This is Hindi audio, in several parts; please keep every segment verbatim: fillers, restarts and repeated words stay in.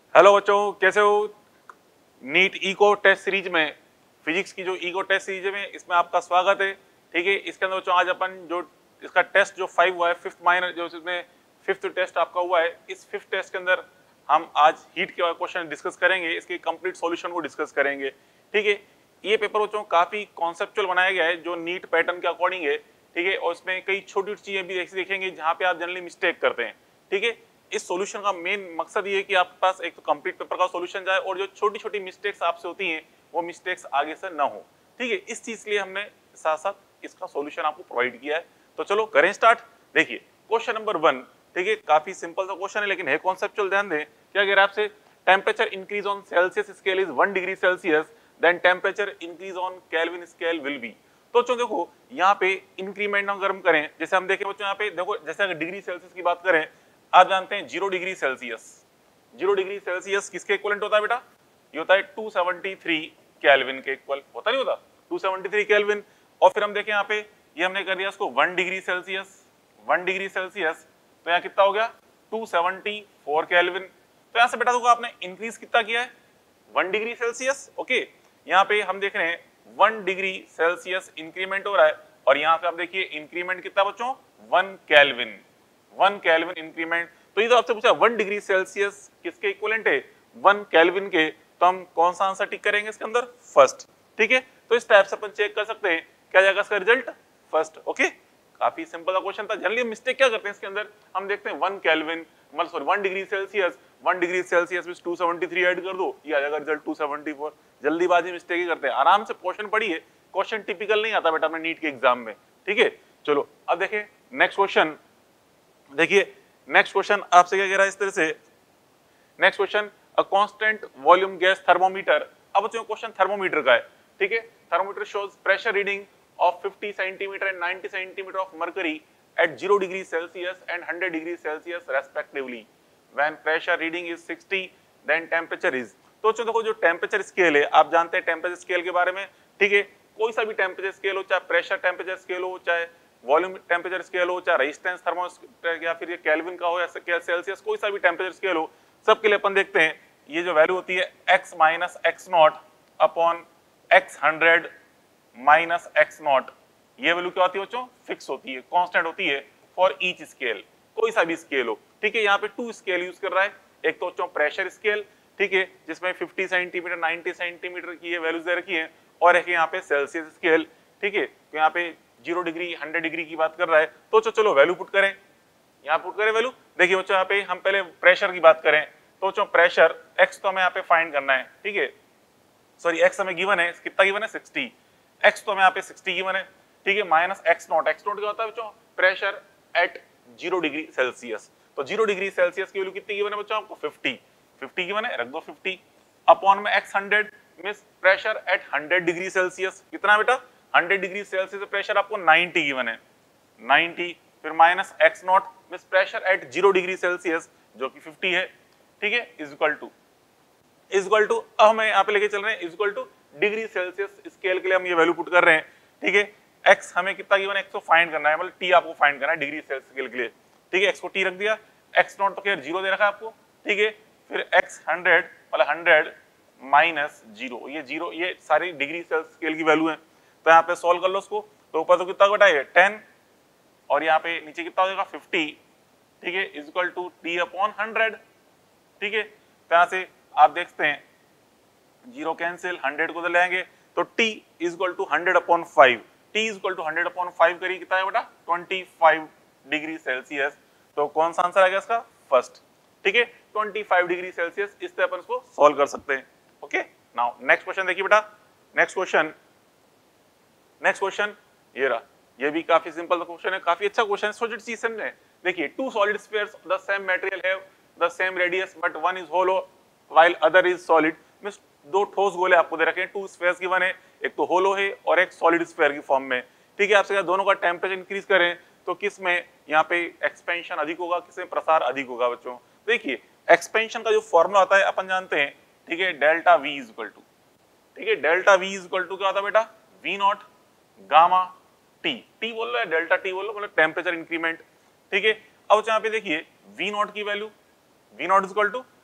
हेलो बच्चों, कैसे हो? नीट इको टेस्ट सीरीज में फिजिक्स की जो इको टेस्ट सीरीज में इसमें आपका स्वागत है। ठीक है, इसके अंदर बच्चों आज अपन जो इसका टेस्ट जो फाइव हुआ है, फिफ्थ माइनर जो इसमें फिफ्थ टेस्ट आपका हुआ है, इस फिफ्थ टेस्ट के अंदर हम आज हीट के क्वेश्चन डिस्कस करेंगे, इसके कंप्लीट सॉल्यूशन को डिस्कस करेंगे। ठीक है, ये पेपर बच्चों काफी कॉन्सेप्चुअल बनाया गया है जो नीट पैटर्न के अकॉर्डिंग है। ठीक है, और इसमें कई छोटी छोटी चीजें भी ऐसी देखेंगे जहां पे आप जनरली मिस्टेक करते हैं। ठीक है, इस सॉल्यूशन का मेन मकसद ये है कि आपके पास एक तो कंप्लीट पेपर का सॉल्यूशन जाए और जो छोटी छोटी मिस्टेक्स आपसे होती हैं वो मिस्टेक्स आगे से ना हो। ठीक है, इस चीज के लिए हमने साथ साथ इसका सॉल्यूशन आपको प्रोवाइड किया है। तो चलो करें स्टार्ट। देखिए क्वेश्चन नंबर वन, ठीक है, काफी सिंपल सा क्वेश्चन है लेकिन है कॉन्सेप्चुअल। ध्यान दें क्या कह रहा है आपसे, temperature increase on Celsius scale is one degree Celsius, then temperature increase on Kelvin scale will be. तो बच्चों देखो यहाँ पे इंक्रीमेंट अगर हम करें, जैसे हम देखें बच्चों यहाँ पे देखो, जैसे अगर डिग्री सेल्सियस की बात करें, आप जानते हैं zero degree Celsius, zero degree Celsius किसके इक्विवेलेंट होता है बेटा? ये होता है टू सेवेंटी थ्री केल्विन के इक्वल होता नहीं होता, टू सेवेंटी थ्री केल्विन। और फिर हम देखें यहाँ पे ये हमने कर दिया इसको one degree Celsius, one degree Celsius तो यहाँ कितना हो गया टू सेवेंटी फोर केल्विन। तो यहाँ से बेटा देखो आपने इंक्रीज कितना किया है वन डिग्री सेल्सियस। ओके, यहाँ पे हम देख रहे हैं वन डिग्री सेल्सियस इंक्रीमेंट हो रहा है और यहाँ पे आप देखिए इंक्रीमेंट कितना बच्चों, one Kelvin, one Kelvin increment. तो ये तो आपसे पूछा वन डिग्री सेल्सियस किसके इक्विवेलेंट है, वन केल्विन के। तो हम कौन सा आंसर टिक करेंगे इसके अंदर, फर्स्ट। ठीक है, तो इस टाइप से अपन चेक कर सकते हैं क्या जाएगा इसका रिजल्ट, फर्स्ट। ओके, काफी सिंपल का क्वेश्चन था। जनरली मिस्टेक क्या करते हैं इसके अंदर, हम देखते हैं वन केल्विन मतलब sorry one degree Celsius, one degree Celsius में टू सेवेंटी थ्री ऐड कर दो, ये आ जाएगा रिजल्ट टू सेवेंटी फोर। जल्दीबाजी मिस्टेक ही करते हैं, आराम से क्वेश्चन पढ़िए, क्वेश्चन टिपिकल नहीं आता बेटा अपने नीट के एग्जाम में। ठीक है, चलो अब देखें नेक्स्ट क्वेश्चन। देखिए नेक्स्ट क्वेश्चन आपसे क्या कह रहा है इस तरह से, next question, a constant volume gas thermometer. अब बच्चों क्वेश्चन थर्मोमीटर का है। ठीक है, thermometer shows pressure reading of fifty centimetre and ninety centimetre of mercury at zero degree Celsius and one hundred degree Celsius respectively. When pressure reading is sixty, then temperature is. तो देखो जो टेम्परेचर स्केल है, आप जानते हैं टेम्परेचर स्केल के बारे में। ठीक है, कोई सा भी टेम्परेचर स्केल हो, चाहे प्रेशर टेम्परेचर स्केल हो, चाहे वॉल्यूम टेम्परेचर स्केल हो, चाहे रेजिस्टेंस थर्मो या फिर ये केल्विन का हो या सेल्सियस, कोई सा भी टेम्परेचर स्केल हो, सबके लिए अपन देखते हैं ये जो वैल्यू होती है x minus x naught upon x hundred minus x naught, ये वैल्यू क्या होती है बच्चों, फिक्स होती है, कांस्टेंट होती है फॉर ईच स्केल, कोई सा भी स्केल हो। ठीक है, यहाँ पे टू स्केल यूज कर रहा है, एक तो बच्चों प्रेशर स्केल, ठीक है, जिसमें फिफ्टी सेंटीमीटर नाइंटी सेंटीमीटर की ये वैल्यूज दे रखी है, और एक यहाँ पे सेल्सियस स्केल। ठीक है, तो यहाँ पे जीरो डिग्री हंड्रेड डिग्री की बात कर रहा है। तो चलो वैल्यू पुट करें, यहाँ पुट करें वैल्यू। देखिए बच्चों यहाँ पे हम पहले प्रेशर की बात करें, तो बच्चों प्रेशर एक्स तो हमें यहाँ पे फाइंड करना है। ठीक है, सॉरी एक्स हमें गिवन है, कितना गिवन है सिक्सटी, एक्स तो हमें यहाँ पे सिक्सटी गिवन है। ठीक है, minus x naught, x naught क्या होता है बच्चों, pressure at zero degree Celsius. तो जीरो डिग्री सेल्सियस की वैल्यू कितनी गिवन है बच्चों आपको, फिफ्टी, फिफ्टी गिवन है, रख दो फिफ्टी अपॉन में x hundred means pressure at hundred degree Celsius, कितना बेटा हंड्रेड डिग्री सेल्सियस प्रेशर आपको नाइंटी गिवन है, नाइंटी, फिर minus x naught means pressure at zero degree Celsius जो कि फिफ्टी है। ठीक है, is equal to is equal to अब हम यहाँ पे लेके चल रहे हैं is equal to degree Celsius scale के लिए हम ये वैल्यू पुट कर रहे हैं। ठीक है, x हमें कितना गिवन है, x को फाइंड करना है, मतलब t आपको फाइंड करना है डिग्री सेल्सियस स्केल के लिए। ठीक है, x को t रख दिया, x नॉट तो खैर जीरो दे रखा है आपको। ठीक है, फिर x हंड्रेड मतलब हंड्रेड माइनस जीरो, ये जीरो, ये सारी डिग्री सेल्सियस स्केल की वैल्यू है। तो यहाँ पे सॉल्व कर लो उसको, तो ऊपर तो कितना बेटा है टेन, और यहाँ पे नीचे कितना हो जाएगा फिफ्टी। ठीक है, is equal to T upon hundred. ठीक है, तो यहाँ से आप देखते हैं जीरो कैंसिल, हंड्रेड को तो लेंगे तो t is equal to hundred upon five, t is equal to hundred upon five करिए कितना है बेटा ट्वेंटी फाइव डिग्री सेल्सियस। तो कौन सा आंसर आ गया इसका, फर्स्ट। ठीक है, ट्वेंटी फाइव डिग्री सेल्सियस, इस तरह अपन इसको सॉल्व कर सकते हैं। ओके, नाउ नेक्स्ट क्वेश्चन देखिए बेटा, नेक्स्ट क्वेश्चन, नेक्स्ट क्वेश्चन ये रहा, ये भी काफी सिंपल क्वेश्चन है, काफी अच्छा क्वेश्चन है, सोचिए चीज समझे। देखिए two solid spheres the same material have the same radius but one is hollow while other is solid. Means दो ठोस गोले आपको दे रखे हैं, टू स्फीयर्स गिवन है, एक तो होलो है और एक सॉलिड स्फीयर की फॉर्म में। ठीक है, आपसे कहा दोनों का टेम्परेचर इंक्रीज करें तो किस में यहाँ पे एक्सपेंशन अधिक होगा, किस में प्रसार अधिक होगा बच्चों। देखिए एक्सपेंशन का जो फॉर्मूला आता है अपन जानते हैं, ठीक है, delta V is equal to, ठीक है, delta V is equal to क्या होता है बेटा, V naught gamma T, T बोल लो या डेल्टा टी बोल लो, मतलब टेम्परेचर इंक्रीमेंट। ठीक है, अब यहाँ पे देखिए वी नॉट की वैल्यू, V naught is equal to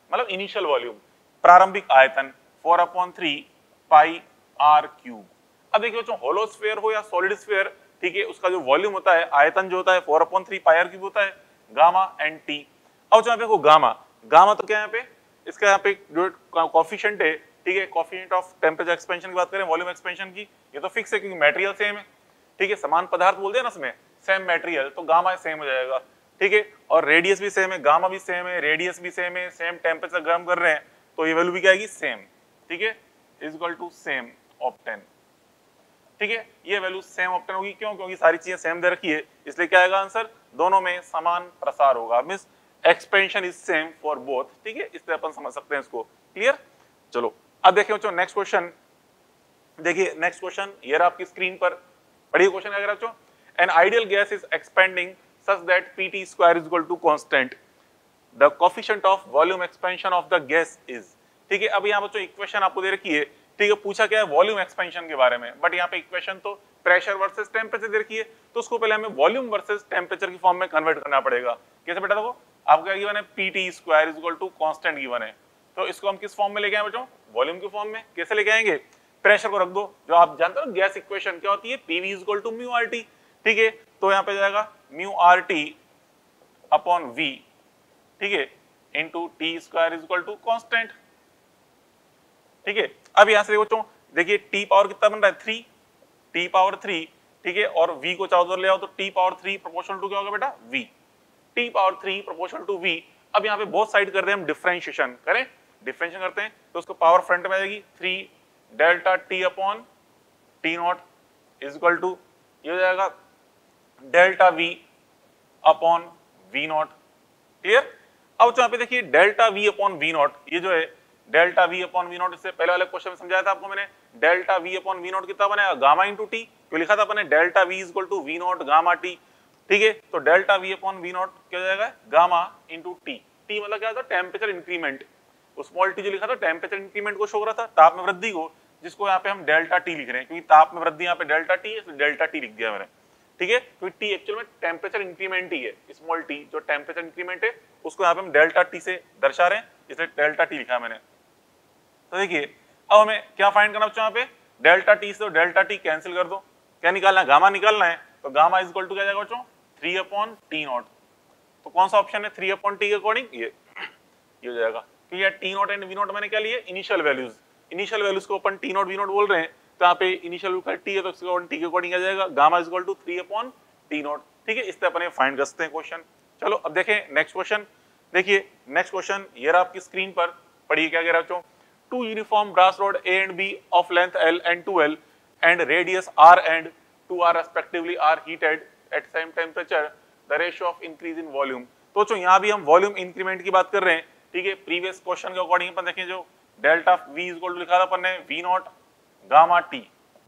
मतलब इनिशियल वॉल्यूम, प्रारंभिक आयतन four upon three pi R cube. अब देखिए बच्चों होलोस्फीयर हो या सॉलिड स्फीयर, ठीक है, उसका जो वॉल्यूम होता है, आयतन जो होता है four upon three pi R cube होता है, गामा एंड टी। अब जो यहाँ पे गामा, गामा तो क्या है यहाँ पे, इसका यहाँ पे जो कोफिशिएंट है, ठीक है, कोफिशिएंट ऑफ टेम्परेचर एक्सपेंशन की बात करें, वॉल्यूम एक्सपेंशन की, ये तो फिक्स है क्योंकि मटेरियल सेम है, ठीक है, समान पदार्थ बोलते हैं ना इसमें, सेम मटेरियल, तो गामा सेम हो जाएगा, ठीक है, और रेडियस भी सेम है, गामा भी सेम है, रेडियस भी सेम है, सेम टेम्परेचर गर्म कर रहे हैं, तो ये वैल्यू भी क्या आएगी, सेम, ठीक है, इज इक्वल टू सेम ऑप्टेन, ठीक है, ये वैल्यू सेम ऑप्टेन होगी, क्यों, क्योंकि सारी चीजें सेम दे रखी है, इसलिए क्या आएगा आंसर, दोनों में समान प्रसार होगा, means expansion is same for both, ठीक है, इससे अपन समझ सकते हैं इसको, क्लियर। चलो अब देखिए बच्चों नेक्स्ट क्वेश्चन, देखिए नेक्स्ट क्वेश्चन ये रहा आपकी स्क्रीन पर, पढ़िए क्वेश्चन क्या कह रहा है बच्चों, an ideal gas is expanding such that Pt square is equal to constant, the coefficient of volume expansion of the gas is, ठीक है। अब यहाँ बच्चों इक्वेशन आपको दे रखी है, ठीक है, पूछा क्या है वॉल्यूम एक्सपेंशन के बारे में, बट यहाँ पे इक्वेशन तो प्रेशर वर्सेस टेम्परेचर दे रखी है, तो उसको पहले हमें वॉल्यूम वर्सेस टेम्परेचर की फॉर्म में कन्वर्ट करना पड़ेगा। कैसे बेटा, देखो आपको क्या गिवन है, Pt square is equal to constant given है, तो इसको हम किस फॉर्म में लेके आए बच्चों, वॉल्यूम की फॉर्म में। कैसे लेके आएंगे, प्रेशर को रख दो, जो आप जानते हो गैस इक्वेशन क्या होती है, Pv is equal to mu R T, ठीक है, तो यहाँ पे जाएगा mu R T upon V, ठीक है, into T square is equal to constant, ठीक है। अब यहां से देखो बच्चों, देखिए टी पावर कितना बन रहा है, थ्री, टी पावर थ्री, ठीक है, और वी को चाहो तो ले आओ तो T power three proportional to क्या होगा बेटा, V, T power three proportional to V. अब यहाँ पे बोथ साइड कर रहे हैं हम डिफरेंशिएशन, करें डिफरेंशिएशन करते हैं तो उसको पावर फ्रंट में आ जाएगी, three delta T upon T naught is equal to, ये हो जाएगा delta V upon V naught, clear. अब यहाँ पे देखिए delta V upon V naught, ये जो है delta V upon V naught, इससे पहले वाले क्वेश्चन में समझाया था आपको मैंने, delta V upon V naught कितना बनेगा, गामा इंटू टी, क्यों लिखा था अपने delta V is equal to V naught gamma T, ठीक है, तो delta V upon V naught क्या हो जाएगा, गामा इंटू टी, टी मतलब क्या होता है, टेम्परेचर इंक्रीमेंट, स्मॉल टी जो लिखा था टेम्परेचर इंक्रीमेंट को शो कर रहा था, ताप में वृद्धि को, जिसको यहाँ पे हम डेल्टा टी लिख रहे हैं, क्योंकि ताप में वृद्धि यहाँ पे डेल्टा टी है, इसलिए डेल्टा टी लिख दिया मैंने, ठीक है, क्योंकि टी एक्चुअल में टेम्परेचर इंक्रीमेंट ही है, स्मॉल टी जो टेम्परेचर इंक्रीमेंट है उसको यहाँ पे हम डेल्टा टी से दर्शा रहे हैं, इसलिए डेल्टा टी लिखा है मैंने। तो देखिए अब हमें क्या फाइंड करना बच्चों, यहाँ पे डेल्टा टी से तो डेल्टा टी कैंसिल कर दो, क्या निकालना है, गामा निकालना है, तो गामा इज इक्वल टू क्या जाएगा बच्चों, थ्री अपॉन टी नॉट, तो कौन सा ऑप्शन है, थ्री अपॉन टी के अकॉर्डिंग ये ये हो जाएगा, क्योंकि यार T naught and V naught मैंने क्या लिए, इनिशियल वैल्यूज, इनिशियल वैल्यूज को अपन टी नॉट वी नॉट बोल रहे हैं, तो यहाँ पे इनिशियल वैल्यू टी है तो इसके अकॉर्डिंग टी के अकॉर्डिंग आ जाएगा, gamma is equal to three upon T naught, ठीक है, इस तरह अपन फाइंड कर सकते हैं क्वेश्चन। चलो अब देखें नेक्स्ट क्वेश्चन, देखिए नेक्स्ट क्वेश्चन ये रहा आपकी स्क्रीन पर, पढ़िए क्या कह रहा बच्चों, two uniform brass rod A and B of length L and two L and radius R and two R respectively are heated at same temperature, the ratio of increase in volume। तो जो यहाँ भी हम वॉल्यूम इंक्रीमेंट की बात कर रहे हैं, ठीक है, प्रीवियस क्वेश्चन के अकॉर्डिंग अपन देखें, जो delta V is equal to लिखा था अपन ने V नॉट गामा T,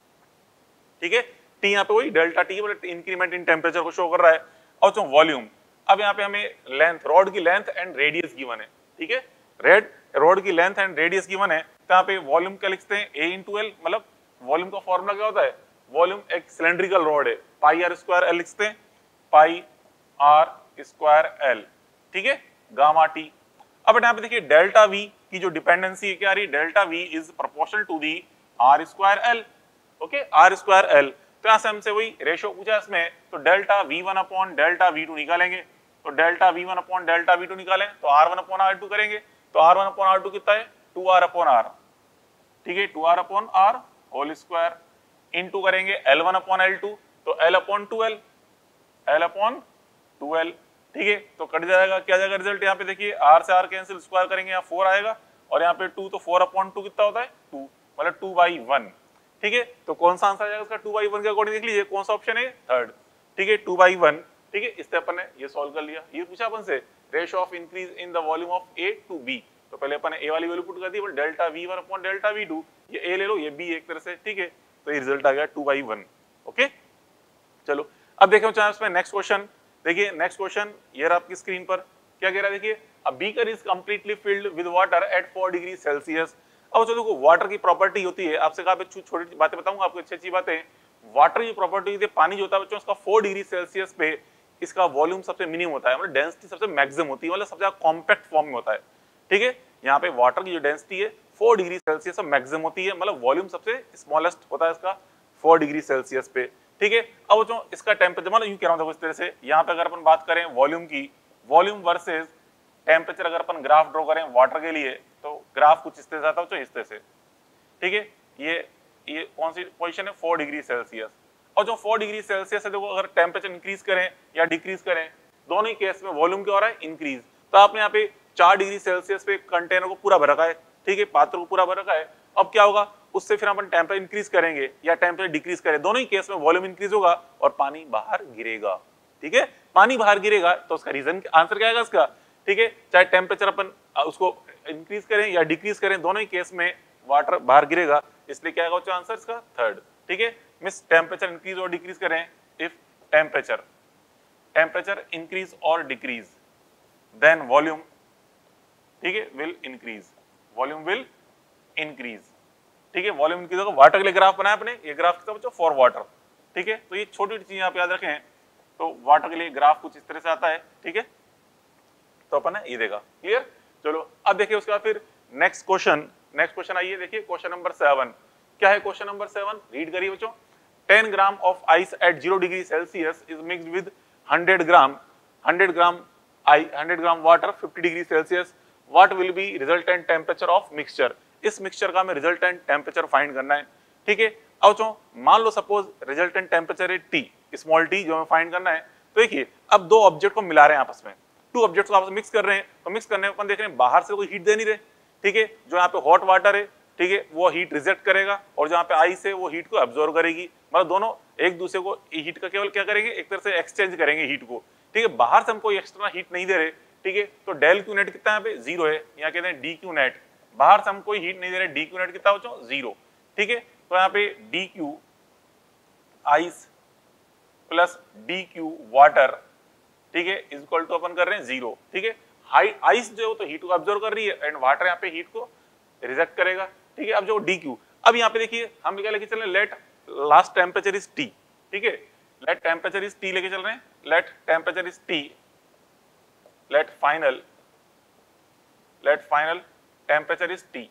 ठीक है, T यहाँ पे वही delta T but increment in temperature को शो कर रहा है, और जो वॉल्यूम, अब यहाँ पे हमें लेंथ, रॉड की लेंथ एंड रेडियस गिवन है, ठीक है, रेड रोड की लेंथ एंड रेडियस गिवन है, तो यहाँ पे वॉल्यूम क्या लिखते हैं, A इंटू एल, मतलब वॉल्यूम का फॉर्मूला क्या होता है, वॉल्यूम एक सिलेंड्रिकल रॉड है, पाई आर स्क्वायर एल लिखते हैं, पाई आर स्क्वायर एल, ठीक है, गामा टी। अब यहाँ पे देखिए डेल्टा वी की जो डिपेंडेंसी है क्या आ रही है, delta V is proportional to the R square L, okay, R square L, तो यहाँ से हमसे वही रेशियो पूछा इसमें, तो delta V one upon delta V two निकालेंगे, तो delta V one upon delta V two निकालें तो R one upon R two करेंगे, तो R one upon R two कितना है, टू आर अपॉन आर, ठीक है, two R upon R whole square, into करेंगे L one upon L two, तो L upon two L, L upon two L, ठीक है, तो कट जाएगा, क्या जाएगा रिजल्ट, यहाँ पे देखिए आर से आर कैंसिल, स्क्वायर करेंगे यहाँ फोर आएगा, और यहाँ पे टू, तो फोर अपॉन टू कितना होता है, टू, मतलब टू बाई वन, ठीक है, तो कौन सा आंसर आ जाएगा इसका, टू बाई वन के अकॉर्डिंग देख लीजिए कौन सा ऑप्शन है, थर्ड, ठीक है, टू बाई वन, ठीक है, इस तरह अपन ने ये सॉल्व कर लिया। ये पूछा अपन से ratio of increase in the volume of A to B, तो पहले अपन ने ए वाली वैल्यू पुट कर दी, delta V one upon delta V two, ये ए ले लो, ये बी एक तरह से, ठीक है, तो ये रिजल्ट आ गया टू बाई वन, ओके। चलो अब देखें इसमें नेक्स्ट क्वेश्चन, देखिए नेक्स्ट क्वेश्चन ये रहा आपकी स्क्रीन पर, क्या कह रहा है, देखिए a beaker is completely filled with water at four degree Celsius. अब चलो देखो वाटर की प्रॉपर्टी होती है, आपसे कहा छोटी बातें बताऊंगा आपको, अच्छी अच्छी बातें, वाटर की प्रॉपर्टी होती है, पानी जो होता है बच्चों उसका फोर डिग्री सेल्सियस पे इसका वॉल्यूम सबसे मिनिमम होता है, मतलब डेंसिटी सबसे मैक्सिमम होती है, मतलब सबसे ज्यादा कॉम्पैक्ट फॉर्म में होता है, ठीक है, यहाँ पे वाटर की जो डेंसिटी है फोर डिग्री सेल्सियस मैक्सिमम होती है, मतलब वॉल्यूम सबसे स्मॉलेस्ट होता है इसका फोर डिग्री सेल्सियस पे, ठीक है। अब बच्चों इसका टेम्परेचर मतलब यूं कह रहा हूं देखो इस तरह से, यहाँ पे अगर अपन बात करें वॉल्यूम की, वॉल्यूम वर्सेस टेम्परेचर अगर अपन ग्राफ ड्रॉ करें वाटर के लिए तो ग्राफ कुछ इस तरह से आता है इस तरह से, ठीक है। ये ये कौन सी पोजीशन है, फोर डिग्री सेल्सियस। और जो फोर डिग्री सेल्सियस है देखो, अगर टेम्परेचर इंक्रीज करें या डिक्रीज करें दोनों ही केस में वॉल्यूम क्या हो रहा है, इंक्रीज। तो आपने यहाँ पे चार डिग्री सेल्सियस पे कंटेनर को पूरा भर रखा है, ठीक है, पात्र को पूरा भर रखा है। अब क्या होगा, उससे फिर अपन टेम्परेचर इंक्रीज करेंगे या टेम्परेचर डिक्रीज करें, दोनों ही केस में वॉल्यूम इंक्रीज होगा और पानी बाहर गिरेगा, ठीक है। पानी बाहर गिरेगा तो उसका रीजन आंसर क्या आएगा इसका, ठीक है, चाहे टेम्परेचर अपन उसको इंक्रीज करें या डिक्रीज करें दोनों ही केस में वाटर बाहर गिरेगा, इसलिए क्या आएगा आंसर इसका थर्ड, ठीक है। मिस टेम्परेचर इंक्रीज और डिक्रीज करें, इफ टेम्परेचर टेम्परेचर इंक्रीज और डिक्रीज देन वॉल्यूम, ठीक है, will increase, volume will increase, ठीक है। वॉल्यूम इंक्रीज होगा। वाटर के लिए ग्राफ बनाया अपने, ये ग्राफ कितना बच्चों, फॉर वाटर, ठीक है। तो ये छोटी छोटी चीज आप याद रखें, तो वाटर के लिए ग्राफ कुछ इस तरह से आता है, ठीक है। तो अपन ने ये देखा, क्लियर। चलो अब देखिए उसके बाद फिर नेक्स्ट क्वेश्चन, नेक्स्ट क्वेश्चन आइए देखिए, क्वेश्चन नंबर सेवन। क्या है क्वेश्चन नंबर सेवन, रीड करिए बच्चों। Ten gram of ice at zero degree Celsius is mixed with hundred gram hundred gram I hundred gram water fifty degree Celsius, what will be resultant temperature of mixture. इस मिक्सचर का हमें रिजल्टेंट टेम्परेचर फाइंड करना है, ठीक है। अब बच्चों मान लो सपोज रिजल्टेंट टेम्परेचर है टी, स्मॉल टी जो हमें फाइंड करना है। तो देखिए अब दो ऑब्जेक्ट को मिला रहे हैं आपस में, टू ऑब्जेक्ट्स को आपस में मिक्स कर रहे हैं, तो मिक्स करने में अपन देख रहे हैं बाहर से कोई हीट दे नहीं रहे, ठीक है। जो यहाँ पे हॉट वाटर है, ठीक है, वो हीट रिजेक्ट करेगा और जहाँ पे आइस है वो हीट को एब्जॉर्ब करेगी, मतलब दोनों एक दूसरे को हीट का केवल क्या करेंगे, एक तरह से एक्सचेंज करेंगे हीट को, ठीक है। बाहर से हम कोई एक्सटर्नल हीट नहीं दे रहे, ठीक है। तो डेल क्यू नेट कितना यहाँ पे जीरो है, यहाँ कहते हैं डी क्यू नेट, बाहर से हम कोई हीट नहीं दे रहे, डी क्यू नेट कितना बच्चों, जीरो, ठीक है। तो यहाँ पे D Q ice plus D Q water, ठीक है, इज इक्वल टू अपन कर रहे हैं जीरो, ठीक है। हाई आइस जो है तो हीट को ऑब्जर्व कर रही है एंड वाटर यहाँ पे हीट को रिजेक्ट करेगा, ठीक है। अब जो डी क्यू, अब यहाँ पे देखिए हम क्या लेके चल रहे हैं, let last temperature is T, ठीक है, लेट टेम्परेचर इज टी लेके चल रहे हैं, let temperature is T, let final let final temperature is T,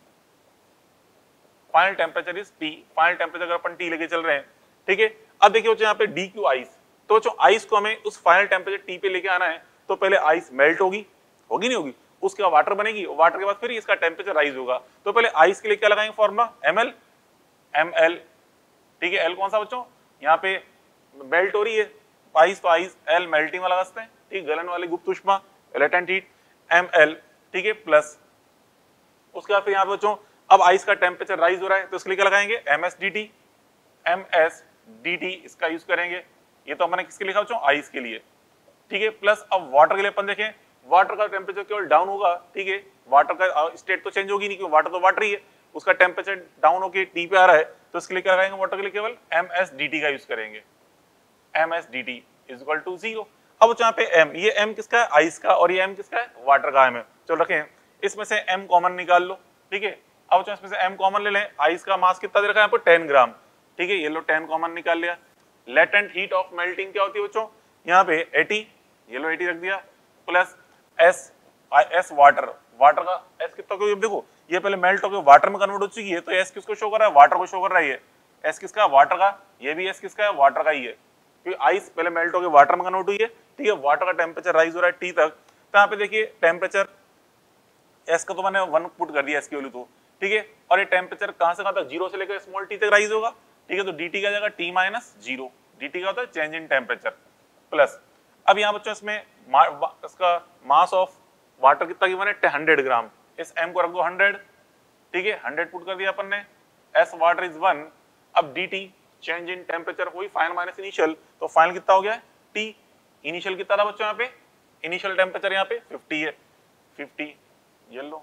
final temperature is T, final temperature अगर अपन टी लेके चल रहे हैं, ठीक है। अब देखिए यहाँ पे डी क्यू आइस, तो जो आइस को हमें उस फाइनल टेम्परेचर टी पे लेके आना है, तो पहले आइस मेल्ट होगी, होगी नहीं होगी, उसके बाद वाटर बनेगी, वाटर के बाद फिर इसका टेम्परेचर राइज होगा। तो पहले आइस के लिए क्या लगाएंगे formula, M L M L, ठीक है। एल कौन सा बच्चों, यहाँ पे मेल्ट हो रही है आइस, तो आइस एल मेल्टिंग वाला लगाते हैं, ठीक, गलन वाली गुप्त उष्मा लेटेंट हीट, एम एल, ठीक है, प्लस उसके बाद फिर यहाँ पे बच्चों अब आइस का टेम्परेचर राइज हो रहा है, तो इसके लिए क्या लगाएंगे, M S D T, M S D T इसका यूज करेंगे। ये तो हमने किसके लिखा बच्चों, आइस के लिए, ठीक है। प्लस अब वाटर के लिए अपन देखें, वाटर का टेम्परेचर केवल डाउन होगा, ठीक है, वाटर का स्टेट तो चेंज होगी नहीं क्योंकि वाटर तो वाटर ही है, उसका टेम्परेचर डाउन होके टी पे आ रहा है, तो इसके लिए क्या लगाएंगे, वाटर के लिए केवल एम एस डी टी का यूज करेंगे, M S D T is equal to zero. अब यहाँ पे m, ये m किसका है, आइस का, और ये m किसका है, वाटर का है। चलो रखें, इसमें से m कॉमन निकाल लो, ठीक है। अब इसमें से m कॉमन ले लें, आइस का मास कितना दे रखा है यहाँ पे, टेन ग्राम, ठीक है, ये लो टेन कॉमन निकाल लिया। लेटेंट हीट ऑफ मेल्टिंग क्या होती है बच्चों, यहाँ पे एटी, ये लो एटी रख दिया, plus s s water, water का s कितना, क्योंकि देखो ये पहले मेल्ट होकर वाटर में कन्वर्ट हो चुकी है, तो s किसको शो कर रहा है, वाटर को शो कर रहा है, ये s किसका, वाटर का, ये भी s किसका है, वाटर का ही है, क्योंकि आइस पहले मेल्ट होकर वाटर में कन्वर्ट हुई है, ठीक है। वाटर का टेम्परेचर राइज हो रहा है टी तक, तो यहाँ पे देखिए टेम्परेचर s का तो मैंने वन पुट कर दिया s की वैल्यू तो, ठीक है। और ये टेम्परेचर कहां से कहां तक, जीरो से लेकर स्मॉल टी तक राइज होगा, ठीक है। तो dt का जाएगा t माइनस जीरो, dt का होता है चेंज इन टेम्परेचर, प्लस अब यहाँ बच्चों इसमें इसका मास ऑफ वाटर कितना गिवन है, हंड्रेड ग्राम, इस m को रख दो हंड्रेड, ठीक है, हंड्रेड पुट कर दिया अपन ने, s वाटर इज वन। अब dt चेंज इन टेम्परेचर हुई फाइनल माइनस इनिशियल, तो फाइनल कितना हो गया, t, इनिशियल कितना था बच्चों यहाँ पे, इनिशियल टेम्परेचर यहाँ पे फिफ्टी है, फिफ्टी, ये लो,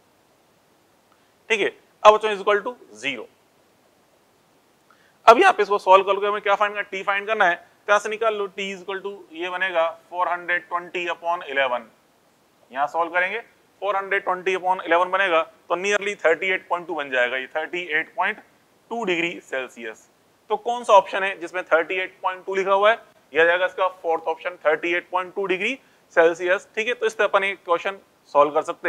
ठीक है। अब बच्चों इज इक्वल टू जीरो। अब यहाँ पे इसको सॉल्व करके हमें क्या फाइंड करना, टी फाइंड करना है, तो यहाँ से निकाल लो, टी इज इक्वल टू ये बनेगा four hundred twenty upon eleven, यहाँ सॉल्व करेंगे four hundred twenty upon eleven बनेगा, तो nearly thirty eight point two बन जाएगा, ये thirty eight point two degree Celsius. तो कौन सा ऑप्शन है जिसमें थर्टी एट पॉइंट टू लिखा हुआ है, यह जाएगा इसका fourth option, thirty eight point two degree Celsius, ठीक है। तो इस तरह अपन ये क्वेश्चन सॉल्व कर सकते हैं।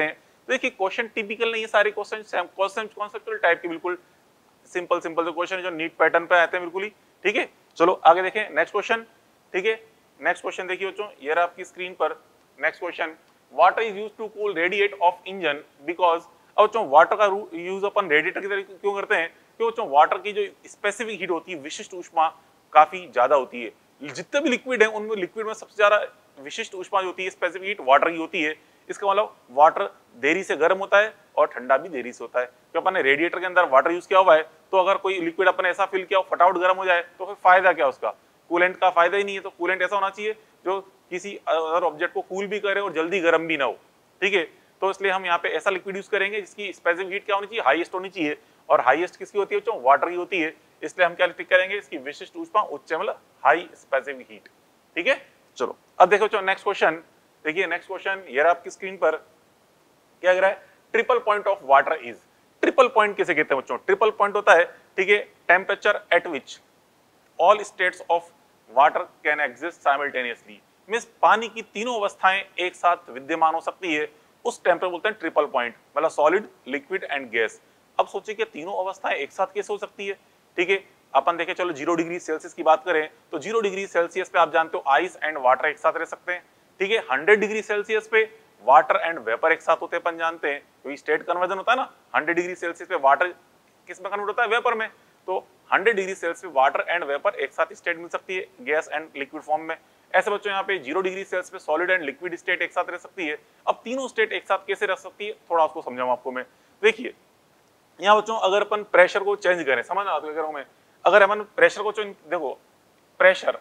देखिए क्वेश्चन टिपिकल नहीं है, सारे क्वेश्चन कॉन्सेप्चुअल टाइप के, बिल्कुल सिंपल सिंपल जो क्वेश्चन है जो नीट पैटर्न पे आते हैं बिल्कुल ही, ठीक है। चलो आगे देखें नेक्स्ट क्वेश्चन, ठीक है। नेक्स्ट क्वेश्चन देखिए बच्चों, ये रहा आपकी स्क्रीन पर next question, water is used to cool radiate of engine because. अब बच्चों वाटर का यूज अपन रेडिएटर की तरह क्यों करते हैं, क्योंकि बच्चों वाटर की जो स्पेसिफिक हीट होती है, विशिष्ट ऊष्मा काफी ज्यादा होती है। जितने भी लिक्विड है उनमें लिक्विड में सबसे ज्यादा विशिष्ट ऊष्मा जो होती है, स्पेसिफिक हीट वाटर की होती है। इसका मतलब वाटर देरी से गर्म होता है और ठंडा भी देरी से होता है। तो अपन ने रेडिएटर के अंदर वाटर यूज किया हुआ है, तो अगर कोई लिक्विड अपन ऐसा फिल किया हो फटाफट गर्म हो जाए तो फिर फायदा क्या उसका, कूलेंट का फायदा ही नहीं है। तो कूलेंट ऐसा होना चाहिए जो किसी अदर ऑब्जेक्ट को कूल भी करे और जल्दी गर्म भी ना हो, ठीक है। तो इसलिए हम यहाँ पे ऐसा लिक्विड यूज करेंगे जिसकी स्पेसिफिक हीट क्या होनी चाहिए, हाईएस्ट होनी चाहिए, और हाईएस्ट किसकी होती है बच्चों, वाटर की होती है। इसलिए हम क्या टिक करेंगे, इसकी विशिष्ट ऊष्मा उच्च मतलब हाई स्पेसिफिक हीट, ठीक है। चलो अब देखो बच्चों नेक्स्ट क्वेश्चन, देखिए नेक्स्ट क्वेश्चन ये रहा आपकी स्क्रीन पर, क्या कह रहा है, triple point of water is. Triple point किसे कहते हैं बच्चों, ट्रिपल पॉइंट होता है, ठीक है, temperature at which all states of water can exist simultaneously, means पानी की तीनों अवस्थाएं एक साथ विद्यमान हो सकती है, उस टेम्परेचर बोलते हैं ट्रिपल पॉइंट, मतलब सॉलिड, लिक्विड एंड गैस। अब सोचिए कि तीनों अवस्थाएं एक साथ कैसे हो सकती है, ठीक है। अपन देखें चलो जीरो डिग्री सेल्सियस की बात करें तो जीरो डिग्री सेल्सियस पे आप जानते हो आइस एंड वाटर एक साथ रह सकते हैं, ठीक है। हंड्रेड डिग्री सेल्सियस पे वाटर एंड वेपर एक साथ होते हैं, अपन जानते हैं, क्योंकि स्टेट कन्वर्जन होता है ना, हंड्रेड डिग्री सेल्सियस पे वाटर किस में कन्वर्ट होता है, वेपर में। तो हंड्रेड डिग्री सेल्सियस पे वाटर एंड वेपर एक साथ स्टेट मिल सकती है, गैस एंड लिक्विड फॉर्म में। ऐसे बच्चों यहाँ पे जीरो डिग्री सेल्सियस पे सॉलिड एंड लिक्विड स्टेट एक साथ रह सकती है। अब तीनों स्टेट एक साथ कैसे रह सकती है, थोड़ा उसको समझाऊं आपको मैं। देखिए यहाँ बच्चों अगर अपन प्रेशर को चेंज करें, समझ आता है मैं, अगर अपन प्रेशर को चेंज, देखो प्रेशर,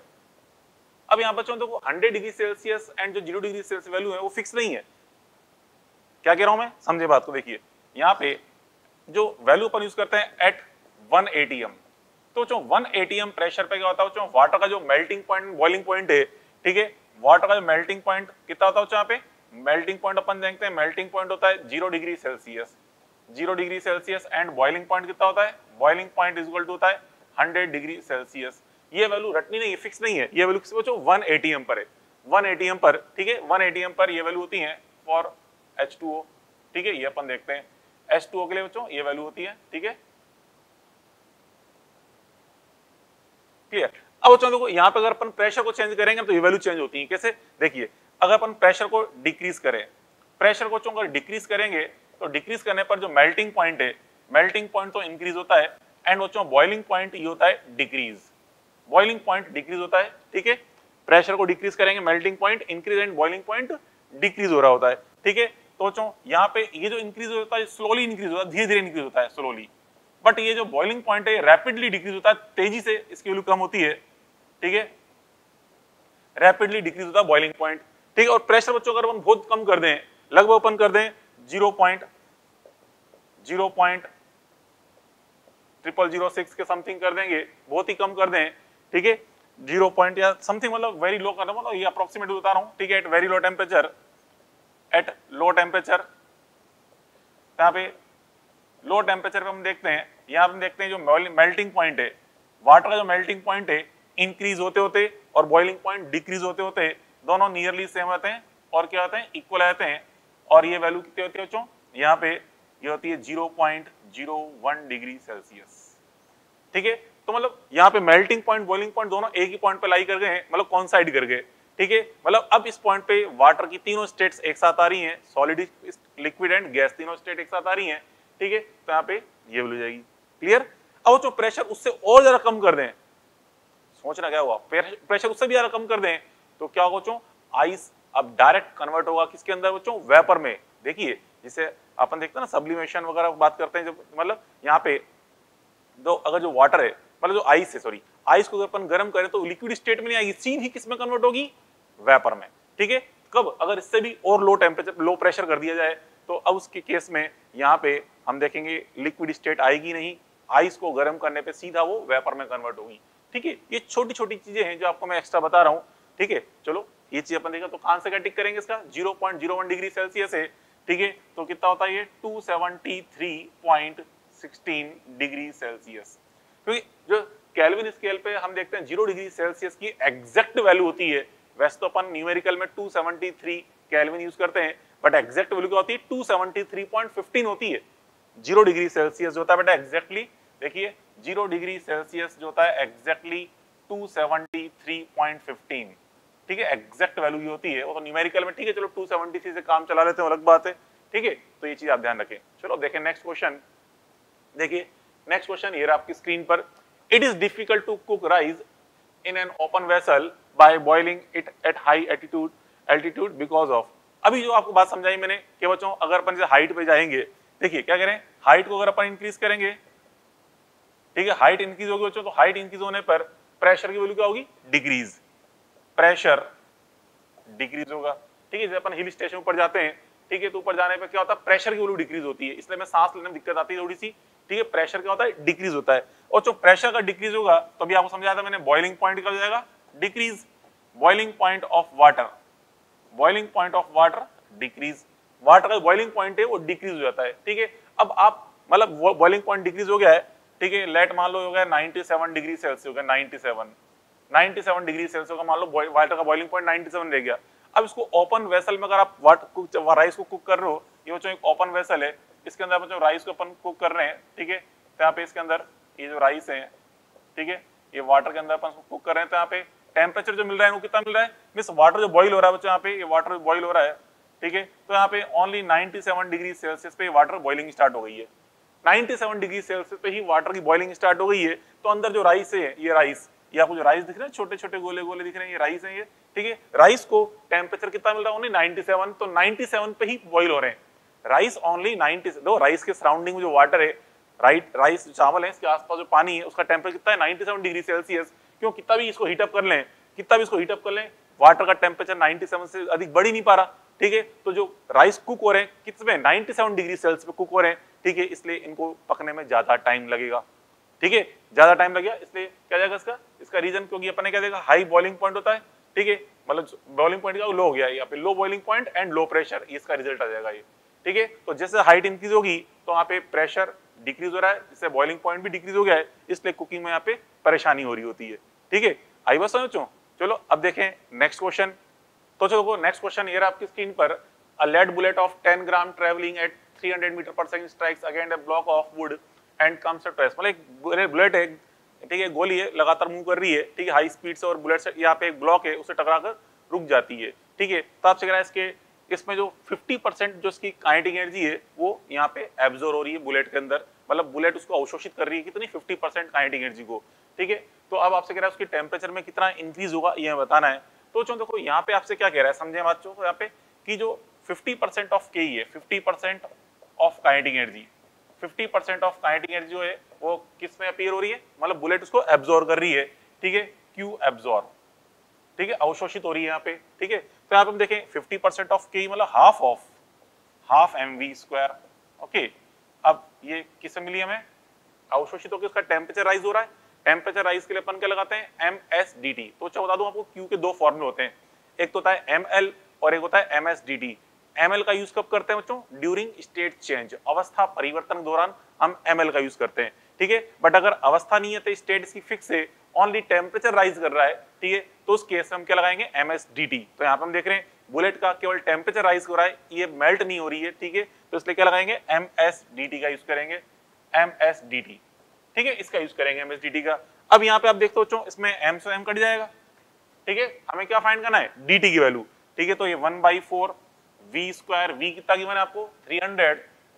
अब यहाँ बच्चों देखो हंड्रेड डिग्री सेल्सियस एंड जो जीरो डिग्री सेल्सियस वैल्यू है वो फिक्स नहीं है। क्या कह रहा हूं मैं, समझे बात को। देखिए यहाँ पे जो वैल्यू अपन यूज करते हैं एट वन एटीएम, तो जो वन एटीएम प्रेशर पे क्या होता है बच्चों, वाटर का जो मेल्टिंग पॉइंट बॉइलिंग पॉइंट है, ठीक है, वाटर का जो मेल्टिंग पॉइंट कितना होता है यहाँ पे, मेल्टिंग पॉइंट अपन देखते हैं, मेल्टिंग पॉइंट होता है zero degree Celsius, zero degree Celsius and boiling point कितना होता है, boiling point is equal to होता है हंड्रेड डिग्री सेल्सियस। ये वैल्यू रटनी नहीं है, फिक्स नहीं है, ये वैल्यू किस बच्चों वन एटीएम पर है, वन एटीएम पर, ठीक है, वन एटीएम पर ये वैल्यू होती है फॉर एच टू ओ, ठीक है, ये अपन देखते हैं एच टू ओ के लिए बच्चों ये वैल्यू होती है, ठीक है, क्लियर। अब बच्चों देखो यहाँ पे अगर अपन प्रेशर को चेंज करेंगे तो ये वैल्यू चेंज होती है, कैसे, देखिए अगर अपन प्रेशर को डिक्रीज करें, प्रेशर को अगर डिक्रीज करेंगे तो डिक्रीज करने पर जो मेल्टिंग पॉइंट है, मेल्टिंग पॉइंट तो इंक्रीज होता है, एंड बच्चों बॉइलिंग पॉइंट ये होता है डिक्रीज, बॉइलिंग पॉइंट डिक्रीज होता है, ठीक है। प्रेशर को डिक्रीज करेंगे, melting point increase and boiling point decrease हो रहा होता है, ठीक है। तो बच्चों यहाँ पे ये जो इंक्रीज होता है स्लोली इंक्रीज होता है, धीरे धीरे इंक्रीज होता है स्लोली, बट ये जो बॉइलिंग पॉइंट है रैपिडली डिक्रीज होता है, तेजी से इसकी वैल्यू कम होती है, ठीक है, रैपिडली डिक्रीज होता है बॉइलिंग पॉइंट, ठीक है। और प्रेशर बच्चों अगर हम बहुत कम कर दें, लगभग अपन कर दें zero point zero point triple zero six के समथिंग कर देंगे, बहुत ही कम कर दें, ठीक है, जीरो पॉइंट या समथिंग, मतलब वेरी लो कर रहा हूं, ये अप्रोक्सीमेट बता रहा हूं, ठीक है, at very low temperature, at low temperature, यहाँ पे लो टेम्परेचर पे हम देखते हैं, यहाँ हम देखते हैं जो मेल्टिंग पॉइंट है, वाटर का जो मेल्टिंग पॉइंट है इंक्रीज होते होते और बॉइलिंग पॉइंट डिक्रीज होते होते दोनों नियरली सेम होते हैं और क्या होते हैं, इक्वल रहते हैं, और ये वैल्यू कितनी होती है बच्चों, यहाँ पे ये होती है zero point zero one degree Celsius, ठीक है। तो मतलब यहाँ पे मेल्टिंग पॉइंट बॉइलिंग पॉइंट दोनों एक ही पॉइंट पे लाई कर गए, मतलब कॉन्साइड कर गए, ठीक है। मतलब अब इस पॉइंट पे वाटर की तीनों स्टेट्स एक साथ आ रही हैं, सॉलिड, लिक्विड एंड गैस तीनों स्टेट एक साथ आ रही हैं, ठीक है। तो यहाँ पे ये वैल्यू जाएगी, क्लियर। अब जो प्रेशर उससे और ज्यादा कम कर दें, सोचना क्या हुआ, प्रेशर उससे भी ज्यादा कम कर दें तो क्या होगा बच्चों, आइस अब डायरेक्ट कन्वर्ट होगा किसके अंदर बच्चों, वेपर में। देखिए जिसे अपन देखते हैं ना सब्लिमेशन वगैरह बात करते हैं, जब मतलब यहाँ पे दो अगर जो वाटर है, मतलब जो आइस है, सॉरी आइस को अगर अपन गर्म करें तो लिक्विड स्टेट में नहीं आएगी, सीन ही किस में कन्वर्ट होगी, वेपर में, ठीक है। कब, अगर इससे भी और लो टेम्परेचर लो प्रेशर कर दिया जाए तो अब उसके केस में यहाँ पे हम देखेंगे लिक्विड स्टेट आएगी नहीं, आइस को गर्म करने पे सीधा वो वेपर में कन्वर्ट होगी, ठीक है। ये छोटी छोटी चीजें हैं जो आपको मैं एक्स्ट्रा बता रहा हूँ, ठीक है। चलो ये चीज अपन देखा, तो कहां से क्या टिक करेंगे, इसका zero point zero one degree Celsius है, ठीक है, तो कितना होता है ये two seventy three point sixteen degree Celsius, क्योंकि जो केल्विन स्केल पे हम देखते हैं जीरो डिग्री सेल्सियस की एग्जैक्ट वैल्यू होती है, वैसे तो अपन न्यूमेरिकल में two seventy three Kelvin use करते हैं, बट एग्जैक्ट वैल्यू क्या होती है two seventy three point fifteen होती है। जीरो डिग्री सेल्सियस जो होता है बेटा एग्जैक्टली देखिए जीरो डिग्री सेल्सियस जो होता है exactly two seventy three point fifteen, ठीक है, एग्जैक्ट वैल्यू ये होती है। वो तो न्यूमेरिकल में ठीक है, चलो टू सेवेंटी थ्री से काम चला लेते हैं, अलग बात है, ठीक है। तो ये चीज आप ध्यान रखें। चलो देखें नेक्स्ट क्वेश्चन, देखिए नेक्स्ट क्वेश्चन ये आपकी स्क्रीन पर, it is difficult to cook rice in an open vessel by boiling it at high altitude altitude because of. अभी जो आपको बात समझाई मैंने कि बच्चों अगर अपन जैसे हाइट पे जाएंगे, देखिए क्या करें, हाइट को अगर अपन इंक्रीज करेंगे, ठीक है, हाइट इंक्रीज होगी बच्चों, तो हाइट इंक्रीज होने पर प्रेशर की वैल्यू क्या होगी, डिक्रीज, प्रेशर डिक्रीज होगा, ठीक है। जब अपन हिल स्टेशन ऊपर जाते हैं, ठीक है, तो ऊपर जाने पे क्या होता है, प्रेशर की वैल्यू डिक्रीज होती है, इसलिए मैं सांस लेने में दिक्कत आती है थोड़ी सी, ठीक है। प्रेशर क्या होता है, डिक्रीज होता है, और जो प्रेशर का डिक्रीज होगा तो अभी आपको समझाया था मैंने, बॉइलिंग पॉइंट क्या हो जाएगा, decrease, boiling point of water, boiling point of water decrease, water का बॉइलिंग पॉइंट है वो डिक्रीज हो जाता है, ठीक है। अब आप मतलब बॉइलिंग पॉइंट डिक्रीज हो गया है, ठीक है, लेट मान लो हो गया नाइंटी सेवन डिग्री सेल्सियस हो गया, ninety seven ninety seven degree Celsius का मान लो वाटर का बॉइलिंग पॉइंट नाइंटी सेवन रह गया। अब इसको ओपन वेसल में अगर आप वाटर राइस को कुक कर रहे हो, ये बच्चों एक ओपन वेसल है, इसके अंदर बच्चों राइस को अपन कुक कर रहे हैं, ठीक है। तो यहाँ पे इसके अंदर ये जो राइस है, ठीक है, ये वाटर के अंदर अपन कुक कर रहे हैं, तो यहाँ पे टेम्परेचर जो मिल रहा है वो कितना मिल रहा है, मींस वाटर जो बॉइल हो रहा है बच्चों, यहाँ पे ये वाटर बॉइल हो रहा है, ठीक है। तो यहाँ पे only ninety seven degree Celsius पे वाटर बॉइलिंग स्टार्ट हो गई है, नाइंटी सेवन डिग्री सेल्सियस पे ही वाटर की बॉइलिंग स्टार्ट हो गई है। तो अंदर जो राइस है, ये राइस, ये आपको जो राइस दिख रहे हैं छोटे छोटे गोले गोले दिख रहे हैं, ये राइस है ये, ठीक है। राइस को टेम्परेचर कितना मिल रहा है, ओनली नाइंटी सेवन, तो नाइंटी सेवन पे ही बॉइल हो रहे हैं राइस, ओनली नाइंटी। दो राइस के सराउंडिंग में जो वाटर है, राइट, राइस चावल है, इसके आसपास जो पानी है उसका टेम्परेचर कितना है, नाइंटी सेवन डिग्री सेल्सियस। क्यों, कितना भी इसको हीटअप कर लें, कितना भी इसको हीटअप कर लें, वाटर का टेम्परेचर नाइंटी सेवन से अधिक बढ़ ही नहीं पा रहा, ठीक है। तो जो राइस कुक हो रहे हैं कितने, नाइंटी सेवन डिग्री सेल्सियस पे कुक हो रहे हैं, ठीक है, इसलिए इनको पकने में ज्यादा टाइम लगेगा, ठीक है, ज्यादा टाइम लगेगा। इसलिए क्या जाएगा इसका इसका रीजन, क्योंकि अपन ने क्या देखा, हाई बॉइलिंग पॉइंट होता है, ठीक है, मतलब बॉइलिंग पॉइंट का लो हो गया, यहाँ पे low boiling point and low pressure, इसका रिजल्ट आ जाएगा ये, ठीक है। तो जैसे हाइट इंक्रीज होगी तो यहाँ पे प्रेशर डिक्रीज हो रहा है, जिससे बॉइलिंग पॉइंट भी डिक्रीज हो गया है, इसलिए कुकिंग में यहाँ पे परेशानी हो रही होती है, ठीक है। आई बस समझो। चलो अब देखें नेक्स्ट क्वेश्चन। तो चलो नेक्स्ट क्वेश्चन ये रहा आपकी स्क्रीन पर, a lead bullet of ten gram travelling at three hundred metre per second strikes against a block of wood and comes to rest. मतलब एक बुलेट है, ठीक है, गोली है, लगातार मूव कर रही है, ठीक है, हाई स्पीड से, और बुलेट से यहाँ पे एक ब्लॉक है, उससे टकराकर रुक जाती है, ठीक है। तो आपसे कह रहा है इसके इसमें जो फिफ्टी परसेंट जो इसकी काइनेटिक एनर्जी है वो यहाँ पे एब्जॉर्ब हो रही है बुलेट के अंदर, मतलब बुलेट उसको अवशोषित कर रही है कितनी, फिफ्टी परसेंट काइनेटिक एनर्जी को, ठीक है। तो अब आपसे कह रहा है उसकी टेम्परेचर में कितना इंक्रीज होगा ये बताना है। तो चलो देखो यहाँ पे आपसे क्या कह रहा है, समझे बात चो, यहाँ पे कि जो फिफ्टी परसेंट ऑफ के ही है, fifty percent of kinetic energy, fifty percent of kinetic energy जो है वो किस में अपीयर हो रही है, मतलब बुलेट उसको एब्जॉर्ब कर रही है, ठीक है, क्यू एब्जॉर्ब, ठीक है, अवशोषित हो रही है यहाँ पे, ठीक है। तो यहाँ पे हम देखें फिफ्टी परसेंट ऑफ के मतलब half of half M V square, okay. अब ये किससे मिली हमें, अवशोषित होकर उसका टेम्परेचर राइज हो रहा है, टेम्परेचर राइज के लिए अपन क्या लगाते हैं, एम एस डी टी। तो अच्छा बता दूं आपको, क्यू के दो फॉर्मूले होते हैं, एक तो होता है एम एल और एक होता है M S D T. M L का यूज कब करते हैं बच्चों, ड्यूरिंग स्टेट चेंज, अवस्था परिवर्तन के दौरान हम एम एल का यूज करते हैं, ठीक है। बट अगर अवस्था नहीं है तो स्टेट इसकी फिक्स है, ओनली टेम्परेचर राइज कर रहा है, ठीक है, तो उस केस में हम क्या लगाएंगे, एम एस डी टी। तो यहाँ पे हम देख रहे हैं बुलेट का केवल टेम्परेचर राइज हो रहा है, ये मेल्ट नहीं हो रही है, ठीक है, तो इसलिए क्या लगाएंगे, एम एस डी टी का यूज करेंगे, एम एस डी टी, ठीक है, इसका यूज करेंगे एम एस डी टी का। अब यहाँ पे आप देखते हो बच्चों, इसमें m से m कट जाएगा, ठीक है, हमें क्या फाइंड करना है, dt की वैल्यू, ठीक है। तो ये one by four V square, V कितना गिवन है आपको, थ्री हंड्रेड,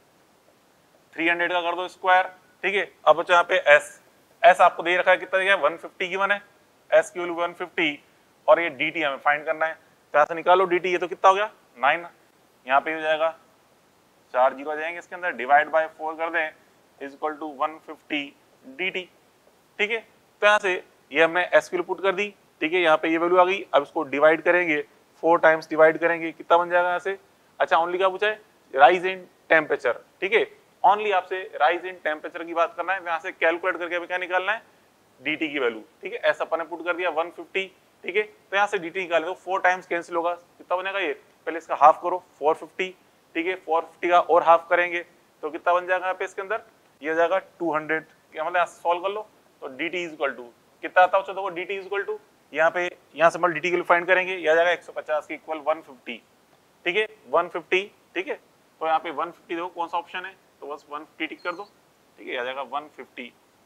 थ्री हंड्रेड का कर दो स्क्वायर, ठीक है। अब बच्चों यहाँ पे s s आपको दे रखा है कितना दिया है, वन फिफ्टी गिवन है, s की वैल्यू वन फिफ्टी, और ये dt हमें फाइंड करना है, तो यहाँ से निकालो dt, ये तो कितना हो गया नाइन, यहाँ पे हो जाएगा चार जीरो आ जाएंगे इसके अंदर, डिवाइड बाय फोर कर दें, is equal to one fifty dt, ठीक है। तो यहाँ से ये हमने s की वैल्यू पुट कर दी, ठीक है, यहाँ पे ये वैल्यू आ गई। अब इसको डिवाइड करेंगे, फोर टाइम्स डिवाइड करेंगे, कितना बन जाएगा यहाँ से, अच्छा ओनली क्या पूछा है, राइज इन टेम्परेचर, ठीक है, ओनली आपसे राइज इन टेम्परेचर की बात करना है, यहाँ से कैलकुलेट करके अभी क्या निकालना है, dt की वैल्यू, ठीक है, ऐसा अपन ने पुट कर दिया वन फिफ्टी, ठीक है। तो यहाँ से dt निकाले तो फोर टाइम्स कैंसिल होगा, कितना बनेगा ये, पहले इसका हाफ करो, फोर फिफ्टी, ठीक है, फोर फिफ्टी का और हाफ करेंगे तो कितना बन जाएगा यहाँ पे इसके अंदर, ये हो जाएगा टू हंड्रेड, मतलब यहाँ सॉल्व कर लो तो dt इज इक्वल टू कितना आता है, देखो dt इज इक्वल टू यहाँ पे यहाँ से मतलब dt की वैल्यू फाइंड करेंगे, यह आ जाएगा एक सौ पचास की इक्वल वन फिफ्टी, ठीक है वन फिफ्टी, ठीक है तो यहाँ पे वन फिफ्टी देखो कौन सा ऑप्शन है, तो बस वन फिफ्टी टिक कर दो, ठीक है आ जाएगा वन फिफ्टी,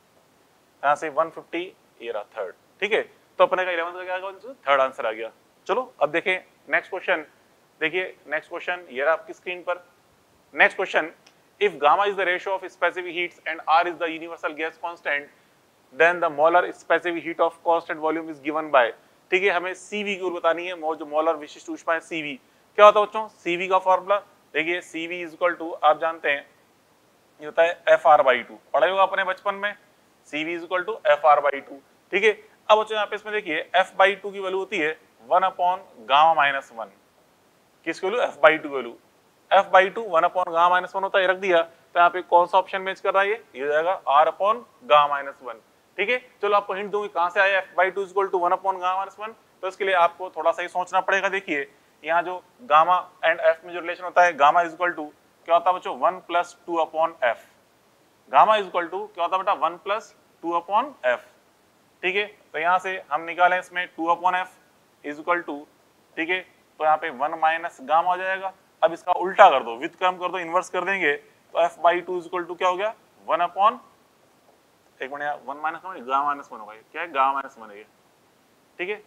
यहाँ से वन फिफ्टी ये रहा थर्ड, ठीक है तो अपने का इलेवंथ का क्या आ गया, थर्ड आंसर आ गया। चलो अब देखें नेक्स्ट क्वेश्चन, देखिए नेक्स्ट क्वेश्चन ये रहा आपकी स्क्रीन पर। Next question, if gamma is the ratio of specific heats and R is the universal gas constant, then the molar specific heat of constant volume is given by, ठीक है हमें C V की जरूरत बतानी है, जो मोलर विशिष्ट ऊष्मा है C V, क्या होता है बच्चों C V का फॉर्मूला, देखिए C V is equal to आप जानते हैं ये होता है F R by टू, पढ़ा होगा अपने बचपन में, C V is equal to F R by two, ठीक है अब बच्चों यहाँ पे इसमें देखिए F by टू की वैल्यू होती है one upon gamma minus one, किसकी value F by two value, F by two one upon gamma minus one होता है, रख दिया तो यहाँ पे कौन सा ऑप्शन मैच कर रहा है, ये ये हो जाएगा R upon gamma minus one, ठीक है चलो आपको हिंट दूंगी कहां से आया F by two equal to one upon gamma minus one, तो इसके लिए आपको थोड़ा सा ही सोचना पड़ेगा। देखिए यहाँ जो गामा एंड F में जो रिलेशन होता है, गामा इज इक्वल टू क्या होता है बच्चों one plus two upon F, gamma is equal to क्या होता है बेटा one plus two upon F, ठीक है तो यहाँ से हम निकालें इसमें two upon F is equal to, ठीक है तो यहाँ पे वन माइनस गामा हो जाएगा। अब इसका उल्टा कर दो, विद कम कर दो, इनवर्स कर देंगे तो f by two is equal to क्या हो गया वन अपॉन, एक minute one minus one gamma minus one होगा, क्या है गामा माइनस वन है, ठीक है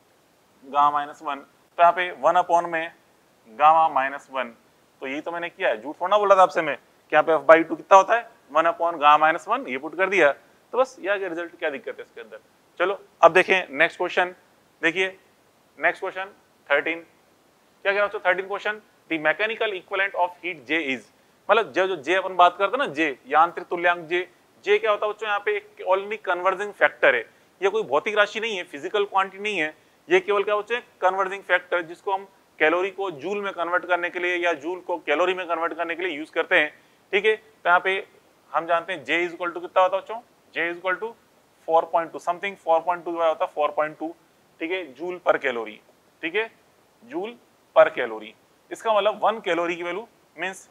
गामा माइनस वन, तो यहाँ पे वन अपॉन में गामा माइनस वन, तो यही तो मैंने किया है, झूठ थोड़ा बोला था आपसे मैं कि यहाँ पे f बाई टू कितना होता है one upon gamma minus one, ये पुट कर दिया तो बस ये आगे रिजल्ट, क्या दिक्कत है इसके अंदर। चलो अब देखें नेक्स्ट क्वेश्चन, देखिए नेक्स्ट क्वेश्चन थर्टीन, क्या कह रहा हूँ thirteen question, the mechanical equivalent of heat J is, मतलब जो जो J अपन बात करते हैं ना J यांत्रिक तुल्यांक J, J क्या होता है बच्चों यहाँ पे एक ओनली कन्वर्जिंग फैक्टर है, ये कोई भौतिक राशि नहीं है, फिजिकल क्वांटिटी नहीं है, ये केवल क्या बच्चों कन्वर्जिंग फैक्टर, जिसको हम कैलोरी को जूल में कन्वर्ट करने के लिए या जूल को कैलोरी में कन्वर्ट करने के लिए यूज करते हैं, ठीक है तो यहाँ पे हम जानते हैं J इज इक्वल टू कितना होता है बच्चों, J is equal to four point two something, four point two होता है फोर पॉइंट टू, ठीक है जूल पर कैलोरी, ठीक है जूल पर कैलोरी, इसका मतलब वन कैलोरी की वैल्यू मींस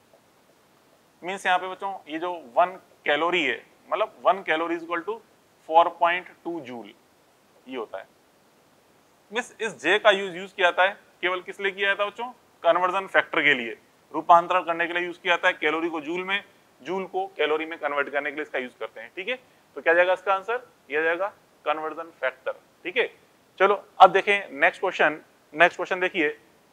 मींस यहाँ पे बच्चों ये जो वन कैलोरी है, मतलब one calorie is equal to four point two joule, ये होता है। मींस इस J का यूज यूज किया जाता है केवल किस लिए किया जाता है बच्चों, कन्वर्जन फैक्टर के लिए, रूपांतरण करने के लिए यूज किया जाता है, कैलोरी को जूल में, जूल को कैलोरी में कन्वर्ट करने के लिए इसका यूज करते हैं, ठीक है तो क्या जाएगा इसका आंसर, ये आ जाएगा कन्वर्जन फैक्टर, ठीक है। चलो अब देखें नेक्स्ट क्वेश्चन, नेक्स्ट क्वेश्चन देखिए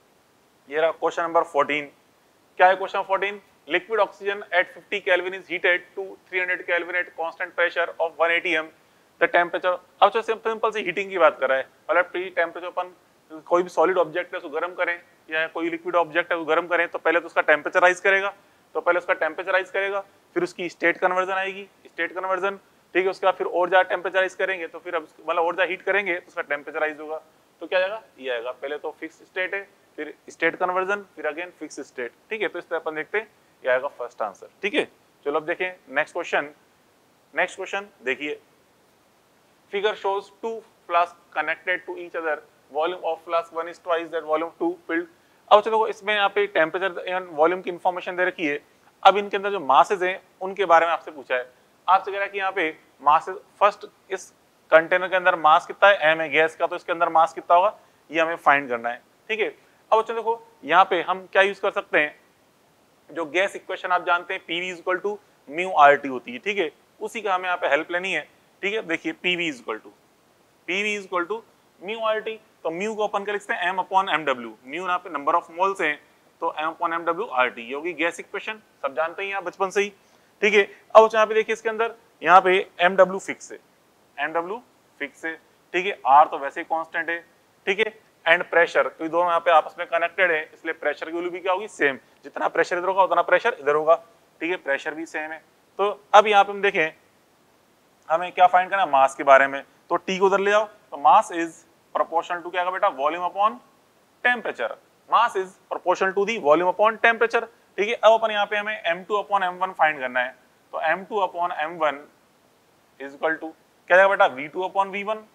ये रहा क्वेश्चन नंबर फोर्टीन, क्या है question fourteen, liquid oxygen at fifty Kelvin is heated to three hundred Kelvin at constant pressure of one atm, the temperature, अब तो सिंपल सी हीटिंग की बात कर रहा है, मतलब टी टेंपरेचर अपन कोई भी सॉलिड ऑब्जेक्ट है उसको गर्म करें या कोई लिक्विड ऑब्जेक्ट है उसको गर्म करें तो पहले तो उसका टेंपरेचर करेगा, तो पहले उसका टेंपरेचर करेगा, फिर उसकी स्टेट कन्वर्जन आएगी, स्टेट कन्वर्जन, ठीक है उसके बाद फिर और ज्यादा टेंपरेचराइज करेंगे तो फिर अब मतलब और ज्यादा हीट करेंगे तो उसका टेंपरेचराइज होगा, तो क्या जाएगा ये आएगा, पहले तो फिक्स स्टेट है, फिर स्टेट कन्वर्जन, फिर अगेन फिक्स स्टेट, ठीक है तो इस तरह अपन देखते हैं ये आएगा फर्स्ट आंसर, ठीक है। चलो अब देखें नेक्स्ट क्वेश्चन, नेक्स्ट क्वेश्चन देखिए, figure shows two flask connected to each other, volume of flask one is twice that volume to filled, अब चलो इसमें यहाँ पे टेम्परेचर एंड वॉल्यूम की इंफॉर्मेशन दे रखी है, अब इनके अंदर जो मासेज हैं उनके बारे में आपसे पूछा है, आपसे कह रहा है कि यहाँ पे मासेज, फर्स्ट इस कंटेनर के अंदर मास कितना है एम है गैस का, तो इसके अंदर मास कितना होगा ये हमें फाइंड करना है, ठीक है। अब बच्चों देखो यहाँ पे हम क्या यूज कर सकते हैं, जो गैस इक्वेशन आप जानते हैं PV is equal to mu R T होती है, ठीक है उसी का हमें यहाँ पे हेल्प लेनी है, ठीक है देखिए PV is equal to PV is equal to mu R T, तो म्यू को अपन क्या लिखते हैं M upon M W, mu यहाँ पे नंबर ऑफ मोल्स हैं तो M upon M W R T, ये होगी गैस इक्वेशन, सब जानते हैं यहाँ बचपन से ही, ठीक है। अब यहाँ पे देखिए इसके अंदर यहाँ पे एम डब्ल्यू फिक्स है, एम डब्ल्यू फिक्स है, ठीक है आर तो वैसे ही कांस्टेंट है, ठीक है एंड प्रेशर, क्योंकि दोनों यहाँ पे आपस में कनेक्टेड है इसलिए प्रेशर की वैल्यू भी क्या होगी सेम, जितना प्रेशर इधर होगा उतना प्रेशर इधर होगा, ठीक है प्रेशर भी सेम है। तो अब यहाँ पे हम देखें हमें क्या फाइंड करना है मास के बारे में, तो टी को उधर ले आओ, तो मास इज प्रोपोर्शनल टू क्या होगा बेटा volume upon temperature, mass is proportional to the volume upon temperature, ठीक है। अब अपन यहाँ पे हमें M two upon M one find करना है, तो M two upon M one is equal to क्या जाएगा बेटा V two upon V one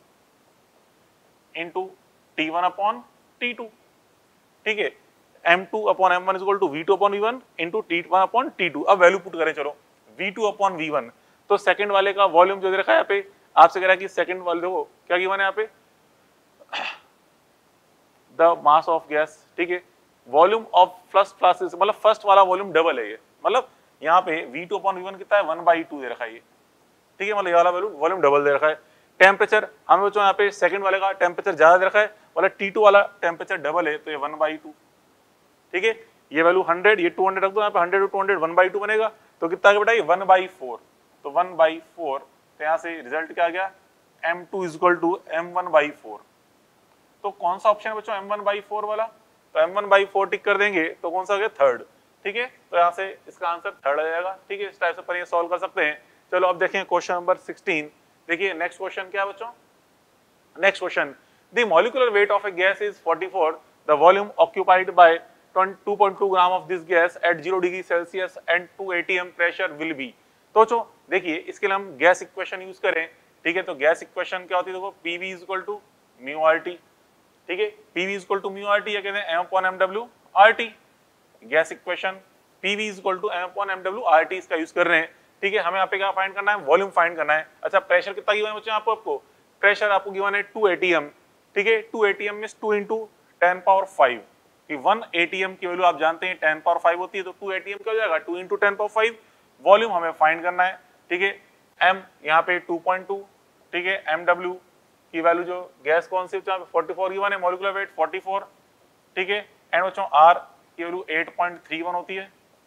into T one upon T two, ठीक है M two upon M one is equal to V two upon V one into T one upon T two. अब वैल्यू पुट करें चलो V two upon V one, तो सेकंड वाले का वॉल्यूम जो दे रखा है यहाँ पे, आपसे कह रहा है कि सेकंड वाले देखो क्या गिवन है यहाँ पे द मास ऑफ गैस, ठीक है वॉल्यूम ऑफ फर्स्ट क्लासेस मतलब फर्स्ट वाला वॉल्यूम डबल है ये, मतलब यहाँ पे V two upon V one कितना है वन बाई टू दे रखा है ये, ठीक है, मतलब ये वाला वॉल्यूम वॉल्यूम डबल दे रखा है। टेम्परेचर हमें बच्चों यहाँ पे सेकंड वाले का टेम्परेचर ज्यादा दे रखा है, मतलब टी टू वाला टेम्परेचर डबल है तो ये वन बाई टू, ठीक है, ये वैल्यू हंड्रेड, ये टू हंड्रेड रख दो यहाँ पे, hundred two hundred one by two बनेगा, तो कितना आ गया बेटा ये वन बाई फोर, तो वन बाई फोर, तो यहाँ से रिजल्ट क्या आ गया M two is equal to M one by four. तो कौन सा ऑप्शन है बच्चों एम वन बाई फोर वाला, तो M one by four tick कर देंगे तो कौन सा हो गया थर्ड, ठीक है, तो यहाँ से इसका आंसर थर्ड आ जाएगा, ठीक है, इस टाइप से अपन ये सॉल्व कर सकते हैं। चलो अब देखें क्वेश्चन नंबर सिक्सटीन, देखिए नेक्स्ट क्वेश्चन क्या है बच्चों, next question, the molecular weight of a gas is forty four, the volume occupied by two point two gram of this gas at zero degree Celsius and two ATM pressure will be. तो बच्चों देखिए इसके लिए हम गैस इक्वेशन यूज करें, ठीक है, तो गैस इक्वेशन क्या होती है, देखो PV is equal to mu R T, ठीक है, PV is equal to mu R T, या कहते हैं M upon M W R T, gas equation PV is equal to M upon M W R T इसका यूज कर रहे हैं, ठीक है, हमें यहाँ पे क्या फाइंड करना है, वॉल्यूम फाइंड करना है। अच्छा प्रेशर कितना गिवन है बच्चों आपको, आपको प्रेशर आपको गिवन है टू एटीएम, ठीक है, two ATM means two into ten power five, कि वन एटीएम की वैल्यू आप जानते हैं टेन पावर फाइव होती है, तो टू एटीएम क्या हो जाएगा two into ten power five, volume हमें फाइंड करना है, ठीक है, एम यहाँ पे टू पॉइंट टू, ठीक है, एम डब्ल्यू की वैल्यू जो गैस कौन सी फोर्टी फोर गिवन है, मॉलिक्यूलर वेट फोर्टी फोर, ठीक है, एंड बच्चों आर की value eight point three one होती है,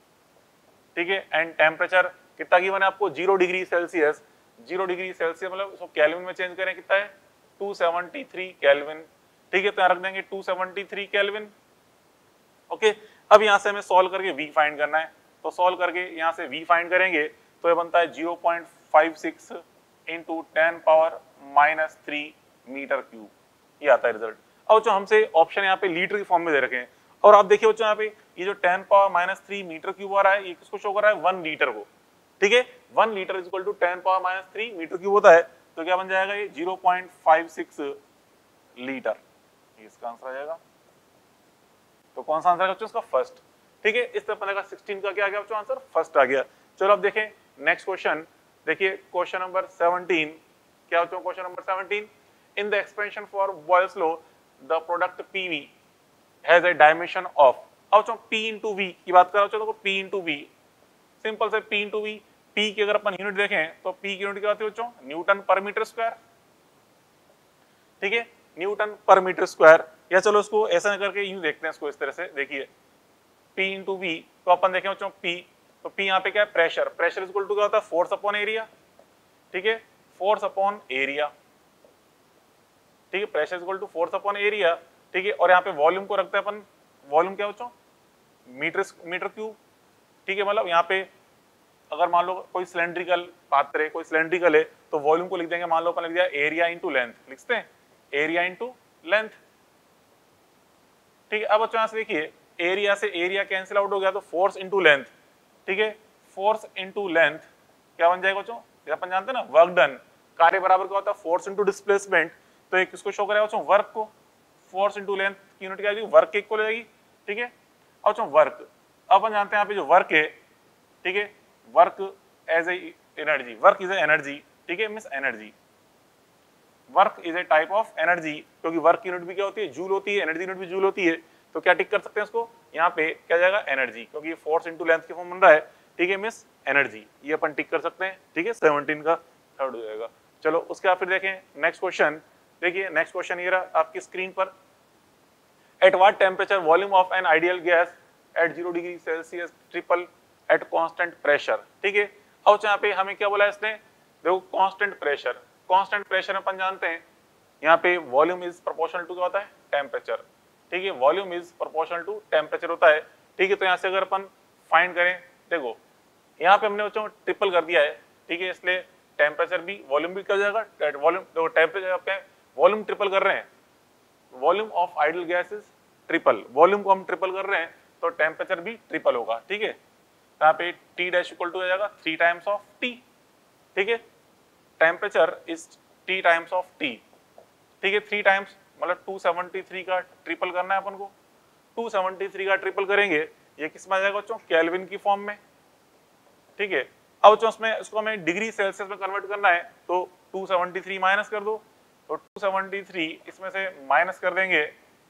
ठीक है, एंड टेम्परेचर कितना गिवन है आपको zero degree Celsius, zero degree Celsius मतलब उसको केल्विन में चेंज करें कितना है टू सेवेंटी थ्री केल्विन, ठीक है, तो यहाँ रख देंगे two seventy three Kelvin, okay. अब यहाँ से हमें सॉल्व करके v फाइंड करना है, तो सॉल्व करके यहाँ से v फाइंड करेंगे तो ये बनता है zero point five six into ten power minus three metre cube, ये आता है रिजल्ट। अब जो हमसे ऑप्शन यहाँ पे लीटर की फॉर्म में दे रखे हैं, और आप देखिए बच्चों यहाँ पे ये जो ten power minus three metre cube आ रहा है, ये किसको शो कर रहा है वन लीटर को, ठीक है, one litre is equal to ten power minus three metre cube होता है, तो क्या बन जाएगा ये zero point five six litre, इसका आंसर आ जाएगा। तो कौन सा आंसर है बच्चों इसका फर्स्ट, ठीक है, इस तरह बनेगा सिक्सटीन का क्या आ गया बच्चों आंसर फर्स्ट आ गया। चलो अब देखें नेक्स्ट क्वेश्चन, देखिए क्वेश्चन नंबर सेवनटीन, क्या बच्चों question number seventeen, in the expansion for Boyle's law the product PV has a dimension of, अब बच्चों पी इंटू वी की बात कर रहा हूं, तो पी इंटू वी, सिंपल से पी इंटू वी, पी की अगर अपन यूनिट देखें तो पी की यूनिट क्या होती है बच्चों न्यूटन पर मीटर स्क्वायर, ठीक है, न्यूटन पर मीटर स्क्वायर, या चलो इसको ऐसा करके यूं देखते हैं इसको इस तरह से, देखिए P इंटू वी, तो अपन देखें बच्चों P, तो P यहाँ पे क्या है pressure, pressure is equal to क्या होता है फोर्स अपॉन एरिया, ठीक है, फोर्स अपॉन एरिया, ठीक है, pressure is equal to force upon area, ठीक है, और यहाँ पे वॉल्यूम को रखते हैं अपन, वॉल्यूम क्या बच्चों मीटर मीटर क्यूब, ठीक है, मतलब यहाँ पे अगर मान लो कोई सिलेंड्रिकल पात्र है, कोई सिलेंड्रिकल है, तो वॉल्यूम को लिख देंगे, मान लो अपन लिख दिया एरिया इंटू लेंथ, लिखते हैं एरिया इंटू लेंथ, ठीक है। अब बच्चों यहाँ से देखिए एरिया से एरिया कैंसिल आउट हो गया, तो फोर्स इंटू लेंथ, ठीक है, फोर्स इंटू लेंथ क्या बन जाएगा बच्चों, अपन जानते हैं ना वर्क डन, कार्य बराबर क्या होता है फोर्स इंटू डिस्प्लेसमेंट, तो एक किसको शो करेगा बच्चों वर्क को, फोर्स इंटू लेंथ की यूनिट क्या आएगी वर्क के इक्वल हो जाएगी, ठीक है। अब बच्चों वर्क, अपन जानते हैं यहाँ पे जो वर्क है, ठीक है, work as a energy, work is a energy, ठीक है, means energy, work is a type of energy, क्योंकि वर्क की यूनिट भी क्या होती है जूल होती है, एनर्जी यूनिट भी जूल होती है, तो क्या टिक कर सकते हैं इसको यहाँ पे क्या जाएगा एनर्जी, क्योंकि ये फोर्स इंटू लेंथ के फॉर्म बन रहा है, ठीक है, मींस एनर्जी, ये अपन टिक कर सकते हैं, ठीक है, सेवनटीन का थर्ड हो जाएगा। चलो उसके बाद फिर देखें नेक्स्ट क्वेश्चन, देखिए नेक्स्ट क्वेश्चन ये रहा आपकी स्क्रीन पर, at what temperature volume of an ideal gas at zero degree Celsius triple at constant pressure, ठीक है। अब यहाँ पे हमें क्या बोला इसने, देखो कांस्टेंट प्रेशर, कांस्टेंट प्रेशर अपन जानते हैं यहाँ पे वॉल्यूम इज प्रोपोर्शनल टू क्या होता है टेम्परेचर, ठीक है, volume is proportional to temperature होता है, ठीक है। तो यहाँ से अगर अपन फाइंड करें, देखो यहाँ पे हमने बच्चों ट्रिपल कर दिया है, ठीक है, इसलिए टेम्परेचर भी वॉल्यूम भी क्या हो जाएगा, वॉल्यूम देखो टेम्परेचर पे वॉल्यूम ट्रिपल कर रहे हैं, volume of ideal gas is triple, volume को हम ट्रिपल कर रहे हैं तो टेम्परेचर भी ट्रिपल होगा, ठीक है। यहाँ पे टी डैश इक्वल टू हो जाएगा थ्री टाइम्स ऑफ टी, ठीक है, temperature is T times of T, ठीक है, थ्री टाइम्स मतलब टू सेवेंटी थ्री का ट्रिपल करना है अपन को, टू सेवेंटी थ्री का ट्रिपल करेंगे ये किस में आ जाएगा बच्चों केल्विन की फॉर्म में, ठीक है। अब बच्चों इसमें इसको हमें डिग्री सेल्सियस में कन्वर्ट करना है, तो टू सेवेंटी थ्री माइनस कर दो, तो टू सेवेंटी थ्री इसमें से माइनस कर देंगे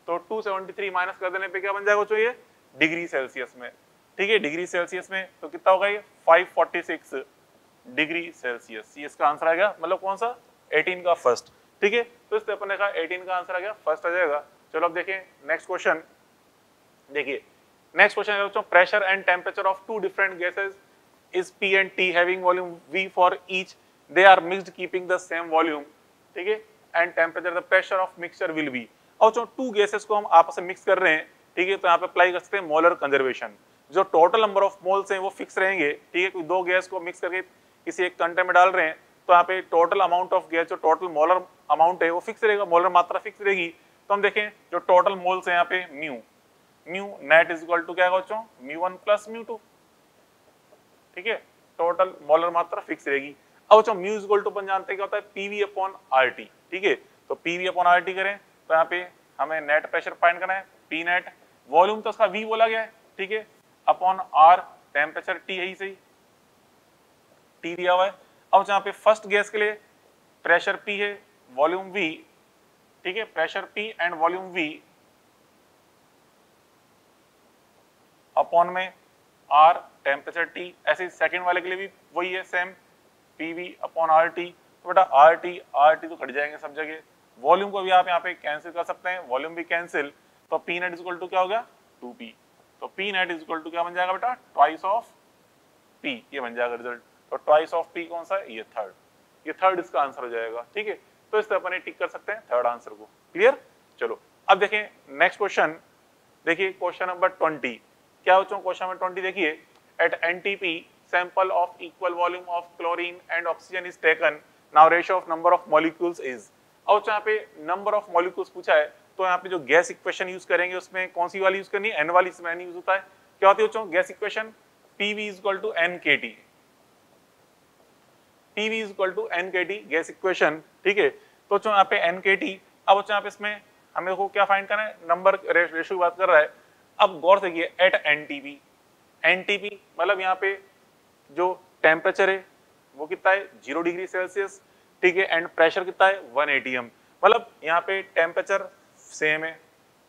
तो टू सेवेंटी थ्री माइनस कर देने पे क्या बन जाएगा बच्चों ये डिग्री सेल्सियस में, ठीक है, डिग्री सेल्सियस में तो कितना होगा ये five forty six degree Celsius, ये इसका आंसर आ गया, मतलब कौन सा एटीन का फर्स्ट, ठीक है। तो इस अपन ने कहा एटीन का आंसर आ गया फर्स्ट आ जाएगा। चलो अब देखें नेक्स्ट क्वेश्चन, देखिए नेक्स्ट क्वेश्चन है बच्चों, pressure and temperature of two different gases is P and T having volume V for each, they are mixed keeping the same volume, ठीक है, and temperature the pressure of mixture will be। और जो टू गैसेस को हम आपस में मिक्स कर रहे हैं, ठीक है, तो यहाँ पे अप्लाई कर सकते हैं मोलर कंजर्वेशन, जो टोटल नंबर ऑफ मोल्स हैं वो फिक्स रहेंगे, ठीक है, कोई दो गैस को मिक्स करके किसी एक कंटेनर में डाल रहे हैं तो यहाँ पे टोटल अमाउंट ऑफ गैस जो टोटल मोलर अमाउंट है वो फिक्स रहेगा, मोलर मात्रा फिक्स रहेगी। तो हम देखें जो टोटल मोल्स है यहाँ पे mu mu net is equal to क्या होगा बच्चों mu one plus mu two, ठीक है, टोटल मोलर मात्रा फिक्स रहेगी। अब बच्चों म्यू इज इक्वल टू अपन जानते हैं क्या होता है पीवी अपॉन आरटी, ठीक है, तो पीवी अपॉन आरटी करें तो यहाँ पे हमें नेट प्रेशर फाइंड करना है, पी नेट, वॉल्यूम तो उसका वी बोला गया है, ठीक है, अपॉन आर, टेम्परेचर टी है ही सही, टी दिया हुआ है। अब यहाँ पे फर्स्ट गैस के लिए प्रेशर पी है, वॉल्यूम वी, ठीक है, pressure P and volume V upon में आर, टेम्परेचर टी, ऐसे सेकंड वाले के लिए भी वही है same, PV upon R T, तो बेटा आर टी आर टी तो कट जाएंगे सब जगह, वॉल्यूम को भी आप यहाँ पे कैंसिल कर सकते हैं, वॉल्यूम भी कैंसिल, तो P net is equal to क्या हो गया टू पी, तो P net is equal to क्या बन जाएगा बेटा ट्वाइस ऑफ पी, ये बन जाएगा रिजल्ट। तो ट्वाइस ऑफ पी कौन सा है ये थर्ड, ये थर्ड इसका आंसर हो जाएगा, ठीक है, तो इस तरह अपन टिक कर सकते हैं थर्ड आंसर को, क्लियर। चलो अब देखें नेक्स्ट क्वेश्चन, देखिए क्वेश्चन नंबर ट्वेंटी, क्या बच्चों क्वेश्चन नंबर ट्वेंटी देखिए, at NTP sample of equal volume of chlorine and oxygen is taken, now ratio of number of molecules is। और यहाँ पे नंबर ऑफ मॉलिक्यूल्स पूछा है तो यहाँ पे जो गैस इक्वेशन यूज करेंगे उसमें कौन सी वाली यूज करनी है, एन वाली, इसमें एन यूज होता है। क्या होती है बच्चों gas equation, PV is equal to N K T, PV is equal to N K T gas equation, ठीक है, तो बच्चों यहाँ पे एन के टी। अब बच्चों यहाँ पे इसमें हमें को क्या फाइंड करना है, नंबर रेशियो की बात कर रहा है। अब गौर से कीजिए एट एनटीपी, एनटीपी मतलब यहाँ पे जो टेम्परेचर है वो कितना है जीरो डिग्री सेल्सियस, ठीक है, एंड प्रेशर कितना है वन एटीएम, मतलब यहाँ पे टेम्परेचर सेम है,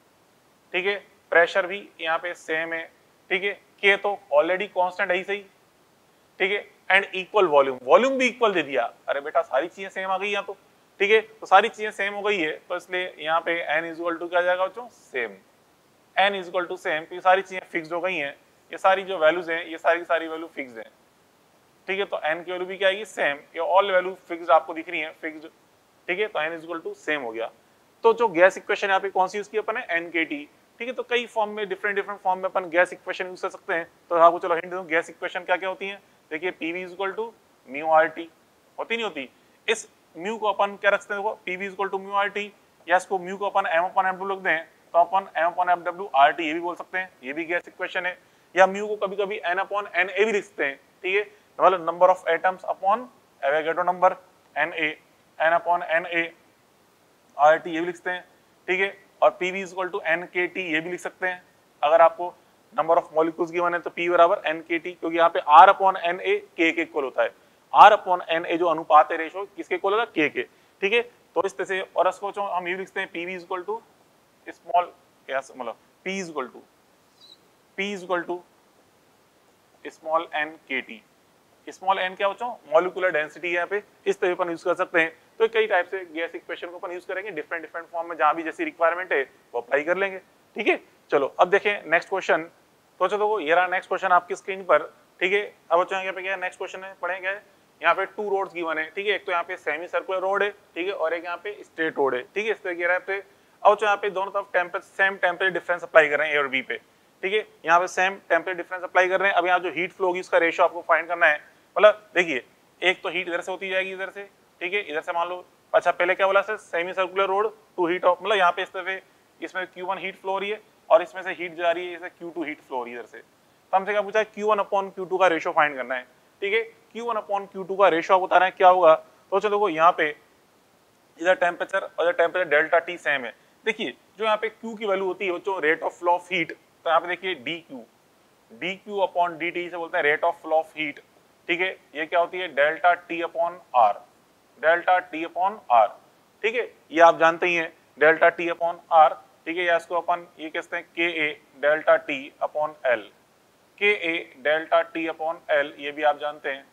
ठीक है, प्रेशर भी यहाँ पे सेम है, ठीक है, के तो ऑलरेडी कांस्टेंट है ही सही, ठीक है, एंड इक्वल वॉल्यूम, वॉल्यूम भी इक्वल दे दिया, अरे बेटा सारी चीजें सेम आ गई यहाँ तो, ठीक है, तो सारी चीजें सेम हो गई है, तो इसलिए यहाँ पे एन इज इक्वल टू क्या जाएगा बच्चों same, N is equal to same, तो ये सारी चीजें फिक्स हो गई हैं, ये सारी जो वैल्यूज हैं ये सारी की सारी वैल्यू फिक्स है, ठीक है, तो n की वैल्यू भी क्या आएगी सेम, ये ऑल वैल्यू फिक्स्ड आपको दिख रही है फिक्स्ड, ठीक है, तो n is equal to same हो गया। तो जो गैस इक्वेशन यहाँ पे कौन सी यूज की अपन है n के टी, ठीक है, तो कई फॉर्म में डिफरेंट डिफरेंट फॉर्म में अपन गैस इक्वेशन यूज कर सकते हैं। तो आपको चलो हिंट दूं गैस इक्वेशन क्या क्या होती है, देखिए PV is equal to mu R T, होती नहीं होती, इस म्यू को अपन क्या रखते हैं, देखो PV is equal to mu R T, या इसको म्यू को अपन एम अपॉन एफ डब्ल्यू लिख दें तो अपन M upon F W R T ये भी बोल सकते हैं, ये भी गैस इक्वेशन है, या म्यू को कभी कभी एन अपॉन एन ए भी लिखते हैं, ठीक है, मतलब number of atoms upon Avogadro number N A, N upon N A R T ये भी लिखते हैं, ठीक है, और PV is equal to N K T ये भी लिख सकते हैं। अगर आपको नंबर ऑफ मॉलिक्यूल्स गिवन है तो पी बराबर एन के टी, क्योंकि यहाँ पे आर अपॉन एन ए के के इक्वल होता है, आर अपॉन एन ए जो अनुपात है रेशो किसके इक्वल होगा के के, ठीक है, तो इस तरह से। और इसको जो हम ये लिखते हैं PV is equal to small क्या मतलब P is equal to P is equal to small N K T, small N क्या बच्चों मॉलिक्यूलर डेंसिटी है यहाँ पे, इस तरह अपन यूज कर सकते हैं। तो कई टाइप से गैस इक्वेशन को अपन यूज करेंगे डिफरेंट डिफरेंट फॉर्म में, जहां भी जैसी रिक्वायरमेंट है वो अप्लाई कर लेंगे, ठीक है। चलो अब देखें नेक्स्ट क्वेश्चन, तो चलो ये रहा नेक्स्ट क्वेश्चन आपकी स्क्रीन पर, ठीक है। अब बच्चों यहाँ पे क्या नेक्स्ट क्वेश्चन है पढ़ेंगे, यहाँ पे टू रोड्स गिवन है, ठीक है, एक तो यहाँ पे सेमी सर्कुलर रोड है, ठीक है, और एक यहाँ पे स्ट्रेट रोड है, ठीक है, इस तरह की पे। अब यहाँ पे दोनों तरफ temperature same temperature difference apply कर रहे हैं ए और बी पे, ठीक है, यहाँ पे सेम टेम्परेचर डिफरेंस अप्लाई कर रहे हैं। अब यहाँ जो हीट फ्लो होगी उसका रेशियो आपको फाइंड करना है, मतलब देखिए एक तो हीट इधर से होती जाएगी इधर से, ठीक है, इधर से मान लो, अच्छा पहले क्या बोला sir semi circular rod to heat of, मतलब यहाँ पे इस तरह इसमें क्यू वन हीट फ्लो हो रही है और इसमें से हीट जा रही है, क्यू टू हीट फ्लो हो रही है इधर से। तो हमसे क्या पूछा है Q one upon Q two का रेशियो फाइंड करना है, ठीक है, Q one upon Q two का रेशियो आप बता रहे हैं क्या होगा। तो चलो देखो यहाँ पे इधर टेम्परेचर और इधर टेम्परेचर डेल्टा टी सेम है, देखिए जो यहाँ पे क्यू की वैल्यू होती है बच्चों rate of flow of heat, तो यहाँ पे देखिए D Q, D Q upon D T से बोलते हैं rate of flow of heat, ठीक है, ये क्या होती है delta T upon R, delta T upon R, ठीक है, ये आप जानते ही हैं डेल्टा टी अपॉन आर, ठीक है, या इसको अपन ये कहते हैं K A delta T upon L, K A delta T upon L, ये भी आप जानते हैं,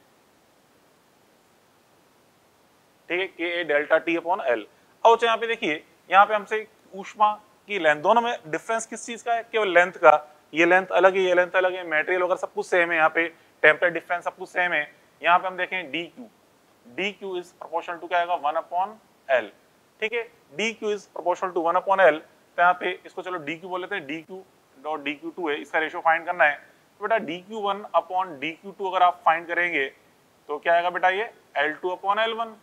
ठीक है, K A delta T upon L. अब यहाँ पे देखिए, यहाँ पे हमसे ऊष्मा की लेंथ, दोनों में डिफरेंस किस चीज का है, केवल लेंथ का, ये लेंथ अलग है, ये लेंथ अलग है, मटेरियल वगैरह सब कुछ सेम है, यहाँ पे टेम्परेचर डिफरेंस सब कुछ सेम है। यहाँ पे हम देखें D Q, D Q is proportional to क्या आएगा, वन अपॉन एल, ठीक है, D Q is proportional to one upon L. तो यहाँ पे इसको चलो डी क्यू बोल लेते हैं, D Q dot D Q two है, इसका रेशियो फाइंड करना है। तो बेटा D Q one upon D Q two अगर आप फाइंड करेंगे तो क्या आएगा बेटा, ये L two upon L one,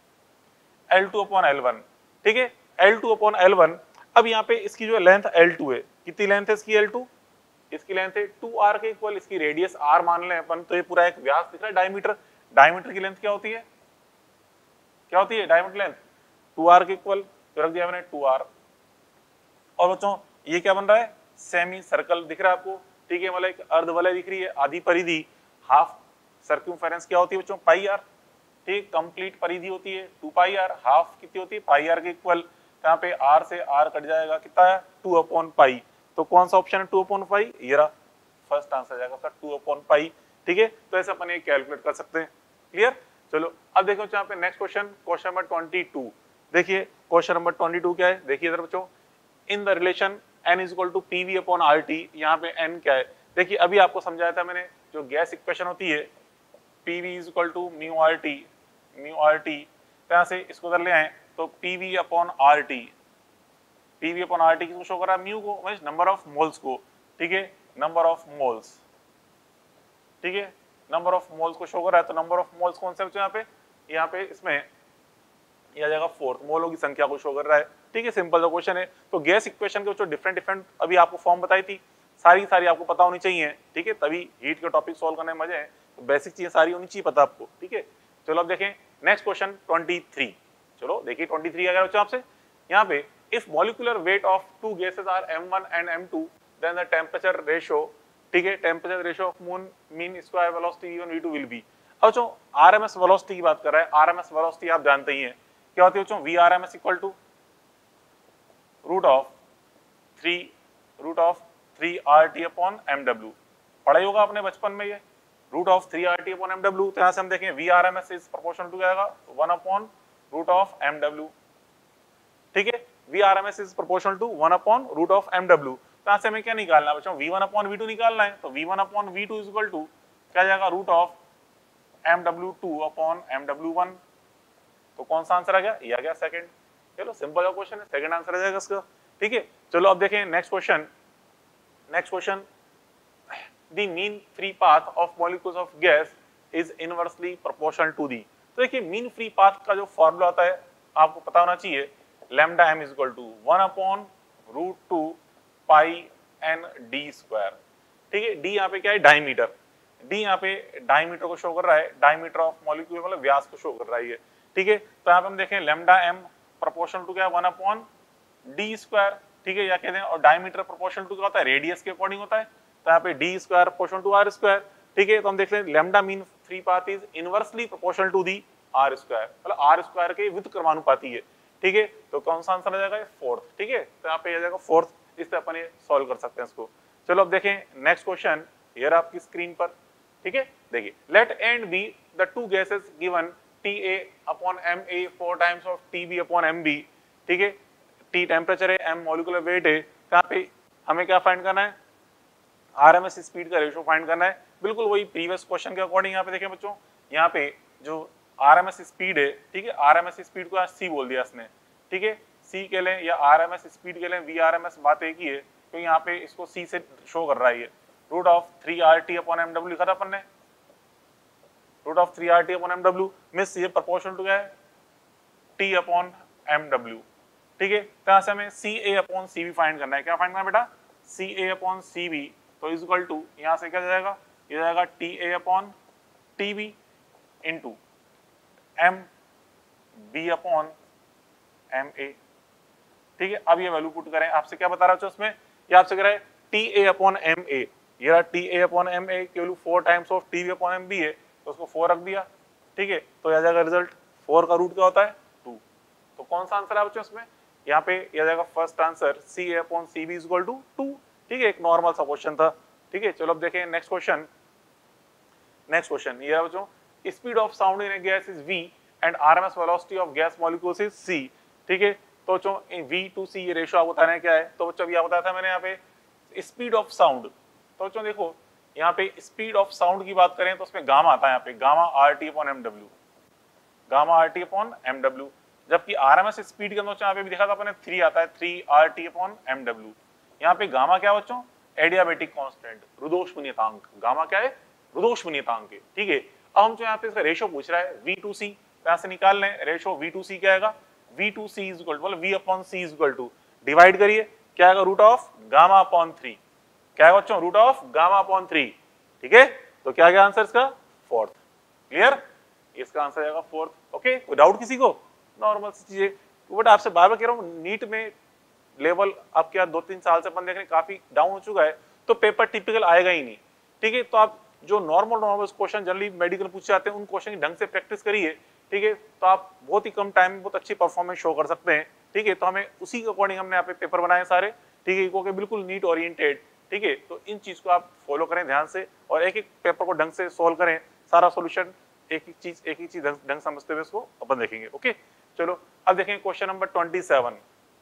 L two upon L one, ठीक है, L two upon L one. अब यहाँ पे इसकी जो लेंथ एल टू है, कितनी लेंथ है इसकी एल टू, इसकी लेंथ है टू आर के इक्वल, इसकी रेडियस आर मान लें अपन, तो ये पूरा एक व्यास दिख रहा है डायमीटर, डायमीटर की लेंथ क्या होती है, क्या होती है डायमीटर लेंथ, टू आर के इक्वल, तो रख दिया मैंने टू आर। और बच्चों ये क्या बन रहा है, सेमी सर्कल दिख रहा है आपको, ठीक है, मतलब एक अर्धवलय दिख रही है, आधी परिधि, हाफ सर्कमफेरेंस क्या होती है बच्चों, पाई आर, ठीक, कंप्लीट परिधि होती है टू पाई आर, हाफ कितनी होती है, पाई आर के इक्वल। यहाँ पे आर से आर कट जाएगा, कितना है, टू अपॉन पाई। तो कौन सा ऑप्शन है टू अपॉन पाई, ये रहा फर्स्ट आंसर जाएगा उसका टू अपॉन पाई, ठीक है। तो ऐसे अपन ये कैलकुलेट कर सकते हैं, क्लियर। चलो अब देखो यहाँ पे next question, question number twenty two. देखिए क्वेश्चन नंबर ट्वेंटी टू क्या है, देखिए इधर बच्चों, in the relation n is equal to P V upon R T, यहाँ पे n क्या है, देखिए अभी आपको समझाया था मैंने, जो गैस इक्वेशन होती है P V is equal to mu R T, mu R T, यहाँ से इसको उधर ले आए तो P V upon R T, P V upon R T किसको शो कर रहा है, म्यू को, मींस नंबर ऑफ मोल्स को, ठीक है, नंबर ऑफ मोल्स, ठीक है, नंबर ऑफ मोल्स को शो कर रहा है। तो नंबर ऑफ मोल्स कौन से बच्चों यहाँ पे, यहाँ पे इसमें यह आ जाएगा फोर्थ, मोलों की संख्या को शो कर रहा है, ठीक है, सिंपल सा क्वेश्चन है। तो गैस इक्वेशन के बच्चों डिफरेंट डिफरेंट अभी आपको फॉर्म बताई थी, सारी सारी आपको पता होनी चाहिए, ठीक है, तभी हीट के टॉपिक सॉल्व करने में मजे है, तो बेसिक चीजें सारी होनी चाहिए पता आपको, ठीक है। चलो अब देखें नेक्स्ट क्वेश्चन ट्वेंटी थ्री। चलो देखिए ट्वेंटी थ्री आ गया बच्चों आपसे, यहाँ पे if molecular weight of two gases are M one and M two then the temperature ratio, ठीक है, temperature ratio of moon mean square velocity V one V two will be. अब बच्चों आरएमएस वेलोसिटी की बात कर रहा है, आरएमएस वेलोसिटी आप जानते ही हैं क्या होती है बच्चों, V R M S equal to root of three root of three R T upon M W, पढ़ा ही होगा आपने बचपन में ये, root of three R T upon M W. तो यहाँ से हम देखें V R M S is proportional to क्या आएगा, one upon root of M W, ठीक है, V R M S is proportional to one upon root of M W. तो यहाँ से हमें क्या निकालना है बच्चों, V one upon V two निकालना है, तो V one upon V two is equal to क्या जाएगा, root of M W two upon M W one. तो कौन सा आंसर आ गया, ये आ गया सेकंड। चलो सिंपल क्वेश्चन है, सेकंड आंसर आ जाएगा इसका, ठीक है। चलो अब देखें next question, next question, the mean free path of molecules of gas is inversely proportional to the. तो देखिए मीन फ्री पाथ का जो फॉर्मूला होता है आपको पता होना चाहिए, lambda M is equal to one upon root two pi N D square, ठीक है, डी यहाँ पे क्या है, डायमीटर, डी यहाँ पे डायमीटर को शो कर रहा है, डायमीटर ऑफ मॉलिक्यूल मतलब व्यास को शो कर रहा है, ठीक है। तो यहाँ पे हम देखें लैम्डा एम प्रोपोर्शनल टू क्या है, वन अपॉन डी स्क्वायर, ठीक है, या कहते हैं, और डायमीटर प्रोपोर्शनल टू क्या होता है, रेडियस के अकॉर्डिंग होता है, तो यहाँ पे D square proportional to R square, ठीक है। तो हम देख लें lambda mean free path is inversely proportional to the R square, मतलब आर स्क्वायर के विद क्रमानुपाती है, ठीक है। तो कौन सा आंसर आ जाएगा, फोर्थ, ठीक है। तो यहाँ पे आ जाएगा फोर्थ, इस तरह अपन ये सॉल्व कर सकते हैं इसको। चलो अब देखें नेक्स्ट क्वेश्चन, ये रहा आपकी स्क्रीन पर, ठीक है, देखिए let and B the two gases given T A upon M A four times of T B upon M B, ठीक है, टी टेम्परेचर है, एम मॉलिक्यूलर वेट है, यहाँ पे हमें क्या फाइंड करना है, आरएमएस स्पीड का रेशियो फाइंड करना है, बिल्कुल वही प्रीवियस क्वेश्चन के अकॉर्डिंग। यहाँ पे देखें बच्चों, यहाँ पे जो आरएमएस स्पीड है, ठीक है, आरएमएस स्पीड को सी बोल दिया इसने, ठीक है, सी के लें या आरएमएस स्पीड के लें, वी आरएमएस बात एक ही है, तो यहाँ पे इसको सी से शो कर रहा है, root of three R T upon M W लिखा था अपन ने, root of three R T upon M W मिस ये प्रोपोर्शनल टू क्या है, टी अपॉन एम डब्ल्यू, ठीक है। तो यहाँ से हमें C A upon C B find करना है, क्या फाइंड करना है बेटा, C A upon C B, तो इज इक्वल टू यहाँ से क्या जाएगा, ये जाएगा T A upon T B into M B upon M A, ठीक है। अब ये वैल्यू पुट करें, आपसे क्या बता रहा है उसमें, ये आपसे कह रहा है T A upon M A, ये रहा T A upon M A की value four times of T B upon M B है, तो उसको फोर रख दिया, ठीक है। तो आ जाएगा रिजल्ट, फोर का रूट क्या होता है, टू। तो कौन सा आंसर है बच्चों इसमें, यहाँ पे यह जाएगा first answer C A upon C B is equal to two. ठीक है, एक नॉर्मल सा क्वेश्चन था। ठीक है, चलो अब देखें नेक्स्ट क्वेश्चन। नेक्स्ट क्वेश्चन ये है बच्चों, speed of sound in a gas is v and RMS velocity of gas molecules is c। ठीक है, तो बच्चों v टू c ये रेशियो आपको बताना है क्या है। तो बच्चों अभी बताया था मैंने यहाँ पे स्पीड ऑफ साउंड। तो बच्चों देखो यहाँ पे स्पीड ऑफ साउंड की बात करें तो उसमें गामा आता है, यहाँ पे gamma R T upon M W, gamma R T upon M W. जबकि आरएमएस स्पीड के अंदर यहाँ पे भी देखा था अपने थ्री आता है, three R T upon M W. यहाँ पे गामा क्या बच्चों, एडियाबेटिक कांस्टेंट, रुदोष्म नियतांक। गामा क्या है, रुदोष्म नियतांक। ठीक है, अब हम जो यहाँ पे इसका रेशियो पूछ रहा है वी टू सी, यहाँ से निकाल लें रेशियो वी टू सी क्या आएगा, V to C is equal to मतलब v अपॉन c is equal to divide करिए क्या आएगा, root of gamma upon three. क्या है बच्चों, root of gamma upon three. ठीक है, तो क्या गया आंसर इसका, फोर्थ। क्लियर, इसका आंसर आएगा फोर्थ। ओके, कोई डाउट किसी को, नॉर्मल सी चीजें। बट आपसे बार बार कह रहा हूँ नीट में लेवल आपके यहाँ दो तीन साल से अपन देख रहे हैं काफी डाउन हो चुका है, तो पेपर टिपिकल आएगा ही नहीं। ठीक है, तो आप जो normal normal question generally medical पूछे जाते हैं उन क्वेश्चन की ढंग से प्रैक्टिस करिए। ठीक है, तो आप बहुत ही कम टाइम में बहुत अच्छी परफॉर्मेंस शो कर सकते हैं। ठीक है, तो हमें उसी के अकॉर्डिंग हमने यहाँ पे पेपर बनाए सारे। ठीक है, क्योंकि बिल्कुल नीट ओरिएंटेड। ठीक है, तो इन चीज को आप फॉलो करें ध्यान से और एक एक पेपर को ढंग से सोल्व करें। सारा सोल्यूशन एक एक चीज एक ही चीज ढंग समझते हुए इसको अपन देखेंगे। ओके, चलो अब देखेंगे क्वेश्चन नंबर ट्वेंटी सेवन।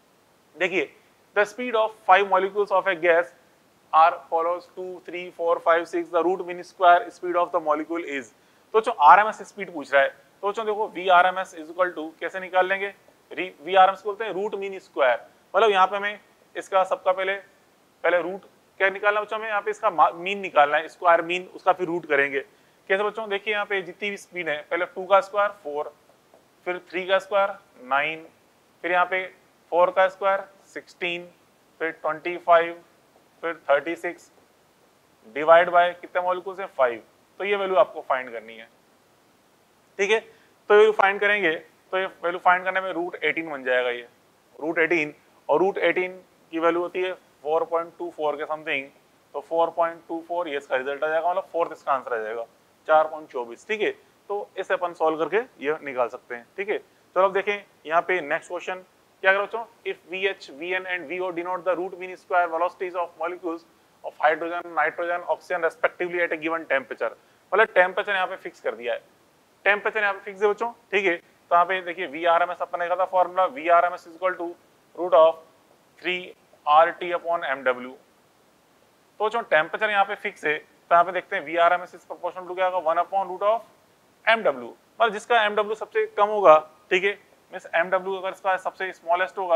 देखिए, the speed of five molecules of a gas R follows two, three, four, five, six. The root mean square speed of the molecule is. तो जो R M S स्पीड पूछ रहा है, तो जो देखो V R M S is equal to कैसे निकाल लेंगे, V R M S बोलते हैं रूट मीन स्क्वायर। मतलब यहाँ पे हमें इसका सबका पहले पहले रूट क्या निकालना बच्चों, हमें यहाँ पे इसका मीन निकालना है, स्क्वायर मीन, उसका फिर रूट करेंगे। कैसे बच्चों, देखिए यहाँ पे जितनी भी स्पीड है, पहले टू का स्क्वायर फोर, फिर थ्री का स्क्वायर नाइन, फिर यहाँ पे फोर का स्क्वायर सिक्सटीन, फिर ट्वेंटी फाइव, फिर थर्टी सिक्स डिवाइड बाय कितने मॉलिक्यूल्स है, फाइव। तो ये वैल्यू आपको फाइंड करनी है। ठीक है, तो वैल्यू फाइंड करेंगे तो ये वैल्यू फाइंड करने में रूट एटीन बन जाएगा ये, रूट एटीन। और रूट एटीन की वैल्यू होती है फोर पॉइंट टू फोर के समथिंग, तो फोर पॉइंट टू फोर ये इसका रिजल्ट आ जाएगा, मतलब फोर्थ इसका आंसर आ जाएगा चार पॉइंट चौबीस। ठीक है, तो इसे अपन सॉल्व करके ये निकाल सकते हैं। ठीक है, चलो अब देखें यहाँ पे नेक्स्ट क्वेश्चन क्या करो बच्चों, if V H, V N and V O denote the root mean square velocities of molecules of hydrogen, nitrogen, oxygen respectively at a given temperature। मतलब टेम्परेचर यहाँ पे फिक्स कर दिया है, टेम्परेचर यहाँ पे फिक्स है बच्चों। ठीक है, तो यहाँ पे देखिए V R M S अपन ने कहा था formula, V R M S is equal to root of three R T upon M W। तो जो टेम्परेचर यहाँ पे फिक्स है, तो यहाँ पे देखते हैं V R M S is proportional to क्या होगा, one upon root of M W। मतलब जिसका M W सबसे कम होगा, ठीक है, मींस M W अगर इसका सबसे स्मॉलेस्ट होगा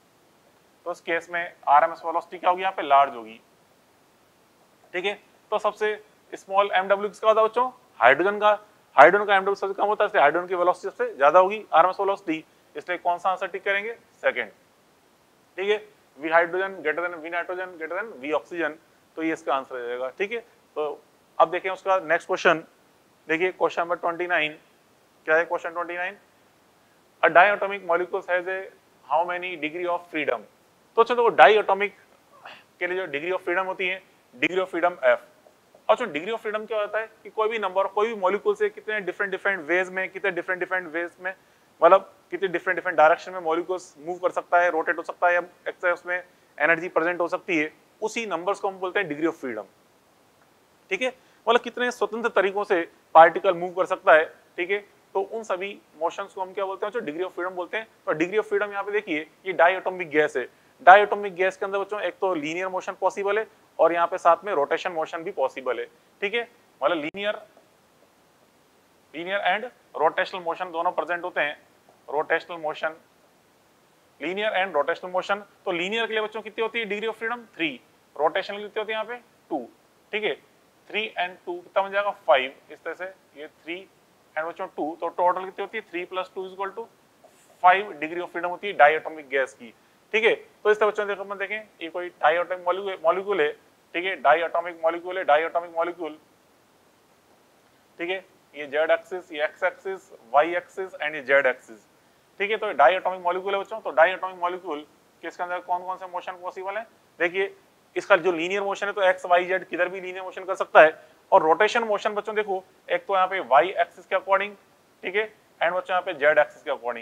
तो उस केस में R M S वेलोसिटी क्या होगी, यहाँ पे लार्ज होगी। ठीक है, तो सबसे स्मॉल M W किसका होता है बच्चों, हाइड्रोजन का। हाइड्रोजन का M W सबसे कम होता है, इसलिए हाइड्रोजन की वेलोसिटी सबसे ज्यादा होगी R M S वेलोसिटी, इसलिए कौन सा आंसर टिक करेंगे, सेकंड। ठीक है, V hydrogen greater than V nitrogen greater than V oxygen, तो ये इसका आंसर हो जाएगा। ठीक है, तो अब देखें उसका नेक्स्ट क्वेश्चन। देखिए क्वेश्चन नंबर ट्वेंटी नाइन क्या है, question twenty nine, A diatomic molecules has a how many degree of freedom। तो चलो डाइएटॉमिक के लिए जो डिग्री ऑफ फ्रीडम होती है, डिग्री ऑफ फ्रीडम F। और जो डिग्री ऑफ फ्रीडम क्या होता है कि कोई भी नंबर, कोई भी मॉलिक्यूल से कितने डिफरेंट डिफरेंट वेज में, कितने डिफरेंट डिफरेंट वेज में, मतलब कितने डिफरेंट डिफरेंट डायरेक्शन में मॉलिक्यूल्स मूव कर सकता है, रोटेट हो सकता है, या एक्स्ट्रा उसमें एनर्जी प्रेजेंट हो सकती है, उसी नंबर्स को हम बोलते हैं डिग्री ऑफ फ्रीडम। ठीक है, मतलब कितने स्वतंत्र तरीकों से पार्टिकल मूव कर सकता है। ठीक है, तो उन सभी मोशंस को हम क्या बोलते हैं, जो डिग्री ऑफ फ्रीडम बोलते हैं। तो डिग्री ऑफ फ्रीडम यहाँ पे देखिए, ये डाइएटॉमिक गैस है। डाइएटॉमिक गैस के अंदर बच्चों एक तो लीनियर मोशन पॉसिबल है और यहाँ पे साथ में रोटेशन मोशन भी पॉसिबल है। ठीक है, मतलब linear linear and rotational motion दोनों प्रेजेंट होते हैं। Rotational motion, linear and rotational motion. तो लीनियर के लिए बच्चों कितनी होती है degree of freedom, three. Rotational कितनी होती है यहाँ पे, टू। ठीक है, थ्री एंड टू कितना बन जाएगा, फाइव। इस तरह से ये थ्री एंड बच्चों टू, तो टोटल कितनी होती है, three plus two is equal to five degree of freedom होती है डाइएटॉमिक गैस की। ठीक है, तो इस तरह बच्चों देखो अपन देखें, ये कोई डाइएटॉमिक मॉलिक्यूल है। ठीक है, डाइएटॉमिक मॉलिक्यूल है, डाइएटॉमिक मॉलिक्यूल। ठीक है, ये जेड एक्सिस, ये X axis, Y axis and ये जेड एक्सिस। ठीक है, तो डाइएटॉमिक मॉलिक्यूल है बच्चों। तो डाइएटॉमिक मॉलिक्यूल किसके अंदर कौन कौन से मोशन पॉसिबल है, देखिए इसका जो लीनियर मोशन है तो एक्स वाई जेड किधर भी लीनियर मोशन कर सकता है। और रोटेशन मोशन बच्चों देखो, एक तो यहाँ पे वाई एक्सिस के अकॉर्डिंग, ठीक है, एंड बच्चों यहाँ पे जेड एक्सिस के अकॉर्डिंग।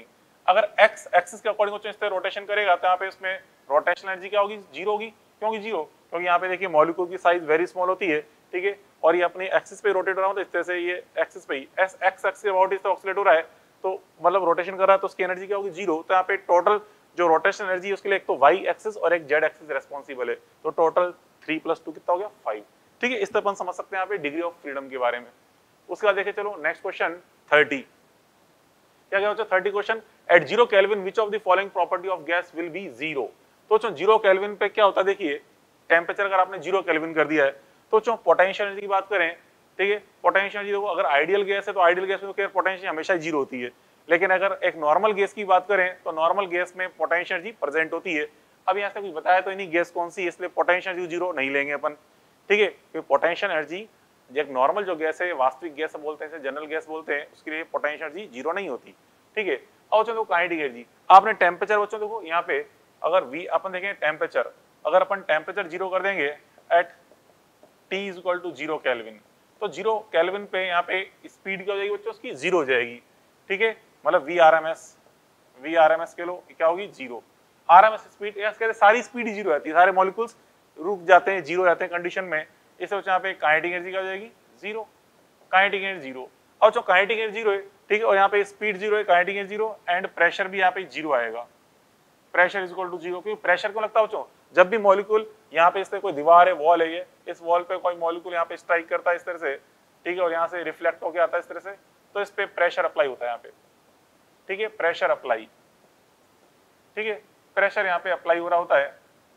अगर एक्स एक्सिस के अकॉर्डिंग बच्चों इस तरह रोटेशन करेगा तो यहाँ पे इसमें रोटेशनल एनर्जी क्या होगी, जीरो होगी। क्यों होगी जीरो? क्योंकि यहाँ पे देखिए मॉलिक्यूल की साइज वेरी स्मॉल होती है, ठीक है, और ये अपनी एक्सिस पे रोटेट हो रहा है, तो इस तरह से ये एक्सिस पे ही एस एक्स एक्सिस के अबाउट इस तरह ऑक्सीलेट हो रहा है, तो मतलब रोटेशन कर रहा है, तो उसकी एनर्जी क्या होगी, जीरो। तो यहाँ पे टोटल जो रोटेशन एनर्जी है उसके लिए एक तो वाई एक्सिस और एक जेड एक्सिस रेस्पॉन्सिबल है, तो टोटल थ्री प्लस टू कितना हो गया, फाइव। ठीक है, इस तरह अपन समझ सकते हैं यहाँ पे डिग्री ऑफ फ्रीडम के बारे में। उसके बाद देखिए चलो नेक्स्ट क्वेश्चन थर्टी, क्या क्या बच्चों thirty question, at zero kelvin which of the following property of gas will be zero. तो बच्चों जीरो केल्विन पे क्या होता है, देखिए टेम्परेचर अगर आपने जीरो केल्विन कर दिया है तो बच्चों पोटेंशियल एनर्जी की बात करें, ठीक है, पोटेंशियल एनर्जी देखो अगर आइडियल गैस है तो आइडियल गैस में तो पोटेंशियल हमेशा जीरो होती है, लेकिन अगर एक नॉर्मल गैस की बात करें तो नॉर्मल गैस में पोटेंशियल एनर्जी प्रेजेंट होती है। अब यहाँ से कुछ बताया तो नहीं गैस कौन सी है, इसलिए पोटेंशियल एनर्जी जीरो नहीं लेंगे अपन, ठीक है, क्योंकि पोटेंशियल एनर्जी एक नॉर्मल जो गैस है वास्तविक गैस बोलते हैं, जनरल गैस बोलते हैं, उसके लिए पोटेंशियल एनर्जी जीरो नहीं होती, ठीक है। अब बच्चों देखो काइनेटिक एनर्जी, आपने टेम्परेचर बच्चों देखो यहाँ पे अगर वी अपन देखें टेम्परेचर, अगर अपन टेम्परेचर जीरो कर देंगे at T is equal to zero kelvin, तो जीरो केल्विन पे यहाँ पे स्पीड क्या हो जाएगी बच्चों, उसकी जीरो हो जाएगी, ठीक है, मतलब V R M S, V R M S के लो क्या होगी zero, R M S speed, कहते सारी स्पीड जीरो रहती है, सारे मॉलिक्यूल्स रुक जाते हैं, जीरो रहते हैं कंडीशन में, इसे यहाँ पे काइनेटिक एनर्जी क्या हो जाएगी, जीरो, काइनेटिक एनर्जी जीरो। और जो काइनेटिक एनर्जी जीरो है, ठीक है, और यहाँ पे स्पीड जीरो है, kinetic energy zero, and pressure भी यहाँ पे जीरो आएगा, pressure is equal to zero. क्योंकि प्रेशर क्यों लगता है बच्चों, जब भी मॉलिक्यूल यहाँ पे इस तरह कोई दीवार है, वॉल है, ये इस वॉल पे कोई मॉलिक्यूल यहाँ पे स्ट्राइक करता है इस तरह से, ठीक है, और यहाँ से रिफ्लेक्ट होकर आता है इस तरह से, तो इस पे प्रेशर अप्लाई होता है यहाँ पे, ठीक है, प्रेशर अप्लाई, ठीक है, प्रेशर यहाँ पे अप्लाई हो रहा होता है।